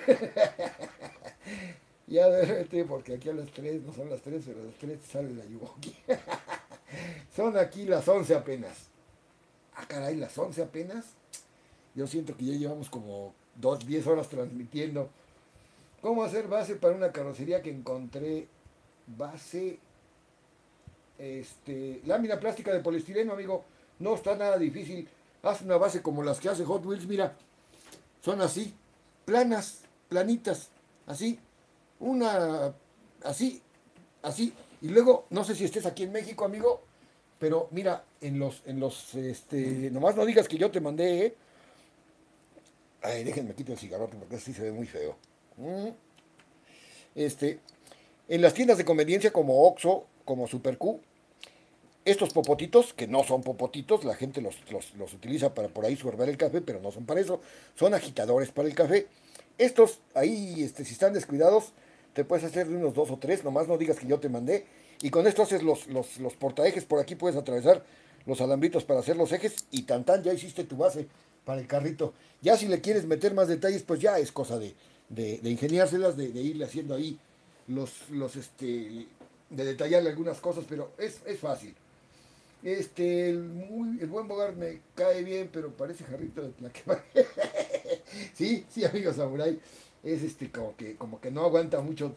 Ya vete, porque aquí a las 3, no son las 3, pero a las 3 sale la Yugoki. Son aquí las 11 apenas. Ah, caray, las 11 apenas. Yo siento que ya llevamos como 10 horas transmitiendo. ¿Cómo hacer base para una carrocería que encontré? Base, lámina plástica de poliestireno, amigo. No está nada difícil. Haz una base como las que hace Hot Wheels, mira. Son así, planas, planitas, así. Una, así. Y luego, no sé si estés aquí en México, amigo, pero mira, nomás no digas que yo te mandé, ¿eh? Ay, déjenme quitar el cigarrote porque así se ve muy feo. Mm. Este, en las tiendas de conveniencia como Oxxo, como Super Q, estos popotitos, que no son popotitos, la gente los utiliza para por ahí sorber el café, pero no son para eso, son agitadores para el café. Estos ahí, si están descuidados, te puedes hacer de unos 2 o 3, nomás no digas que yo te mandé. Y con esto haces los portaejes, por aquí puedes atravesar los alambritos para hacer los ejes y ya hiciste tu base para el carrito. Ya si le quieres meter más detalles, pues ya es cosa de ingeniárselas, de irle haciendo ahí de detallarle algunas cosas, pero es fácil. El buen Bogart me cae bien, pero parece jarrito de Tlaquepaque. Sí, amigo Samurai. Es como que no aguanta mucho,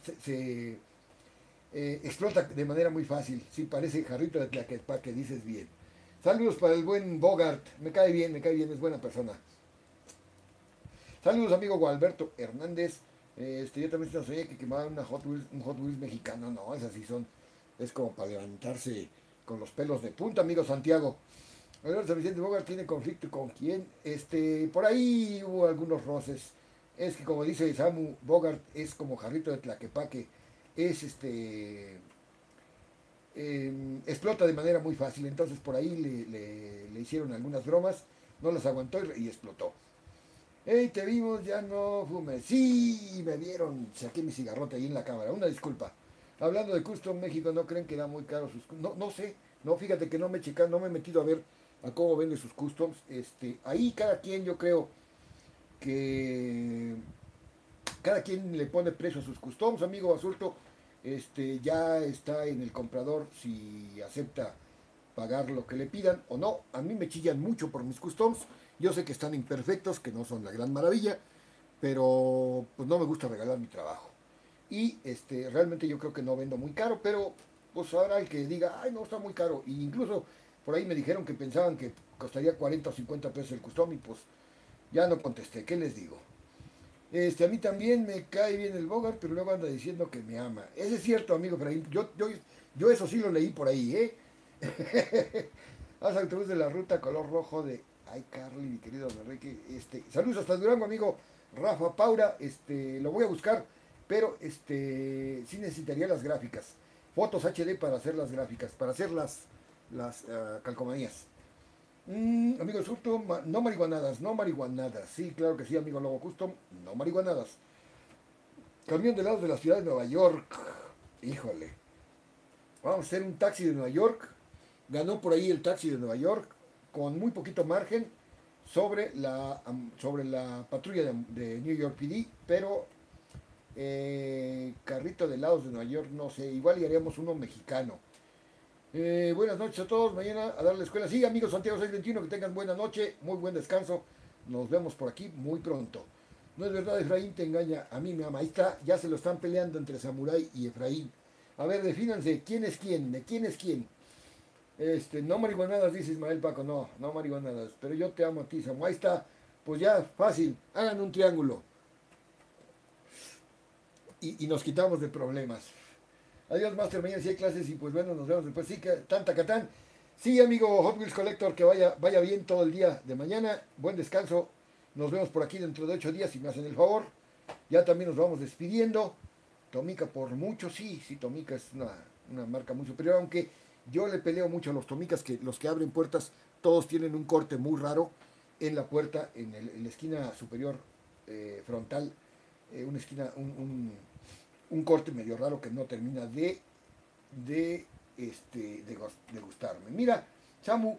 explota de manera muy fácil. Sí, parece jarrito de Tlaquepaque, dices bien. Saludos para el buen Bogart. Me cae bien, es buena persona. Saludos, amigo Gualberto Hernández. Yo también soñé que quemaban un Hot Wheels mexicano. No, esas sí son. Es como para levantarse con los pelos de punta, amigo Santiago. San Vicente Bogart tiene conflicto con quién. Por ahí hubo algunos roces. Es que como dice Samu, Bogart es como jarrito de Tlaquepaque. Explota de manera muy fácil. Entonces por ahí le hicieron algunas bromas. No las aguantó y explotó. Hey, te vimos, ya no fumes. Sí, me vieron. Saqué mi cigarrote ahí en la cámara. Una disculpa. Hablando de Custom México, ¿no creen que da muy caro sus... No sé. No, fíjate que no me he metido a ver a cómo vende sus customs. Ahí cada quien, yo creo que cada quien le pone precio a sus customs, amigo Basurto. Ya está en el comprador si acepta pagar lo que le pidan o no. A mí me chillan mucho por mis customs. Yo sé que están imperfectos, que no son la gran maravilla, pero pues no me gusta regalar mi trabajo. Y realmente yo creo que no vendo muy caro, pero pues ahora el que diga, ay, no, está muy caro. Y incluso por ahí me dijeron que pensaban que costaría 40 o 50 pesos el custom y pues ya no contesté. ¿Qué les digo? A mí también me cae bien el Bogart, pero luego anda diciendo que me ama. Ese es cierto, amigo, pero yo eso sí lo leí por ahí, ¿eh? Haz autobús de la ruta color rojo de... Ay, Carly, mi querido Enrique. Saludos hasta Durango, amigo. Rafa Paura, lo voy a buscar, pero sí necesitaría las gráficas. Fotos HD para hacer las gráficas, para hacer las calcomanías. Amigo Surto, no marihuanadas, no marihuanadas. Sí, claro que sí, amigo Lobo Custom, no marihuanadas. Camión de helados de la ciudad de Nueva York. Híjole. Vamos a hacer un taxi de Nueva York. Ganó por ahí el taxi de Nueva York con muy poquito margen sobre la patrulla de New York PD, pero carrito de helados de Nueva York, no sé, igual y haríamos uno mexicano. Buenas noches a todos, mañana a dar la escuela. Sí, amigos Santiago 621, que tengan buena noche, muy buen descanso. Nos vemos por aquí muy pronto. No es verdad, Efraín te engaña, a mí me ama. Ahí está, ya se lo están peleando entre Samurai y Efraín. A ver, defínanse, ¿quién es quién? ¿De quién es quién? No marihuanadas, dice Ismael Paco, no, no marihuanadas, pero yo te amo a ti, Samuel. Ahí está, pues ya, fácil, hagan un triángulo. Y nos quitamos de problemas. Adiós, Master, mañana sí hay clases y pues bueno, nos vemos después. Sí, que tanta catán. Sí, amigo Hot Wheels Collector, que vaya bien todo el día de mañana. Buen descanso. Nos vemos por aquí dentro de 8 días, si me hacen el favor. Ya también nos vamos despidiendo. Tomica por mucho, sí, Tomica es una marca muy superior, aunque yo le peleo mucho a los Tomicas, que los que abren puertas, todos tienen un corte muy raro en la puerta, en la esquina superior frontal, una esquina, un corte medio raro que no termina de gustarme. Mira, Samu,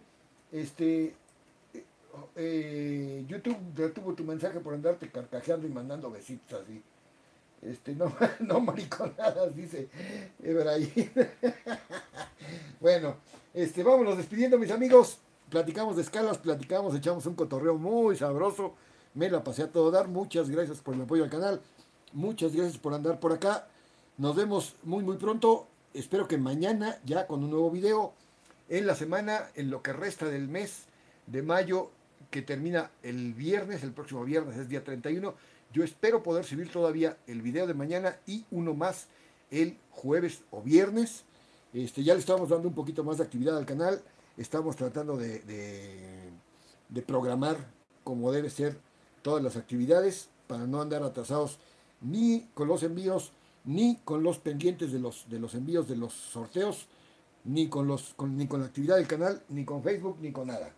YouTube retuvo tu mensaje por andarte carcajeando y mandando besitos así. No, no mariconadas, dice Ebraín. Bueno, vámonos despidiendo, mis amigos. Platicamos de escalas, platicamos, echamos un cotorreo muy sabroso. Me la pasé a todo dar. Muchas gracias por el apoyo al canal. Muchas gracias por andar por acá. Nos vemos muy, muy pronto. Espero que mañana ya con un nuevo video. En la semana, en lo que resta del mes de mayo, que termina el viernes, el próximo viernes es día 31. Yo espero poder subir todavía el video de mañana y uno más el jueves o viernes. Ya le estamos dando un poquito más de actividad al canal. Estamos tratando de programar como debe ser todas las actividades para no andar atrasados ni con los envíos, ni con los pendientes de los envíos de los sorteos, ni con la actividad del canal, ni con Facebook, ni con nada.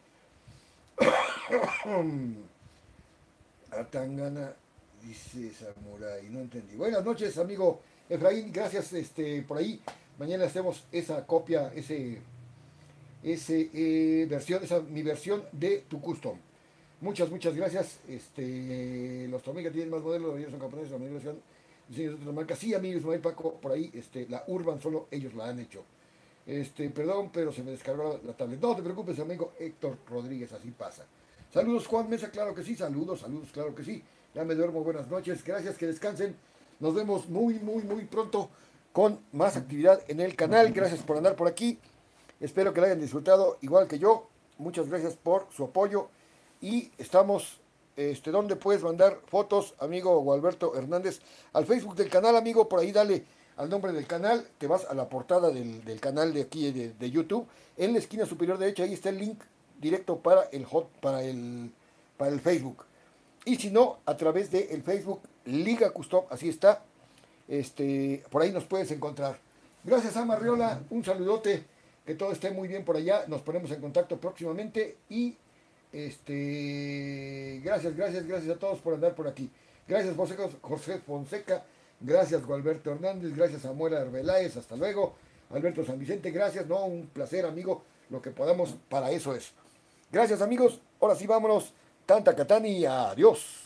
Atangana, dice Samurai, no entendí. Buenas noches, amigo Efraín, gracias por ahí. Mañana hacemos esa copia, mi versión de tu custom. Muchas gracias. Los Tomica tienen más modelos, ellos son japoneses, la migración, diseños de otras marcas. Sí, amigos, Ismael Paco, por ahí, la Urban solo ellos la han hecho. Perdón, pero se me descargó la tablet. No te preocupes, amigo Héctor Rodríguez, así pasa. Saludos, Juan Mesa, claro que sí. Saludos, claro que sí. Ya me duermo, buenas noches. Gracias, que descansen. Nos vemos muy pronto con más actividad en el canal. Gracias por andar por aquí. Espero que lo hayan disfrutado igual que yo. Muchas gracias por su apoyo. Y estamos, ¿dónde puedes mandar fotos, amigo Gualberto Hernández? Al Facebook del canal, amigo, por ahí dale al nombre del canal, te vas a la portada del canal de aquí de YouTube. En la esquina superior derecha, ahí está el link directo para el Facebook. Y si no, a través del Facebook Liga Custom, así está. Por ahí nos puedes encontrar. Gracias, Amarriola, un saludote, que todo esté muy bien por allá. Nos ponemos en contacto próximamente y gracias a todos por andar por aquí. Gracias, José Fonseca. Gracias, Gualberto Hernández. Gracias, Samuel Arbeláez. Hasta luego. Alberto San Vicente, gracias. No, un placer, amigo. Lo que podamos, para eso es. Gracias, amigos. Ahora sí, vámonos. Tanta Catani. Adiós.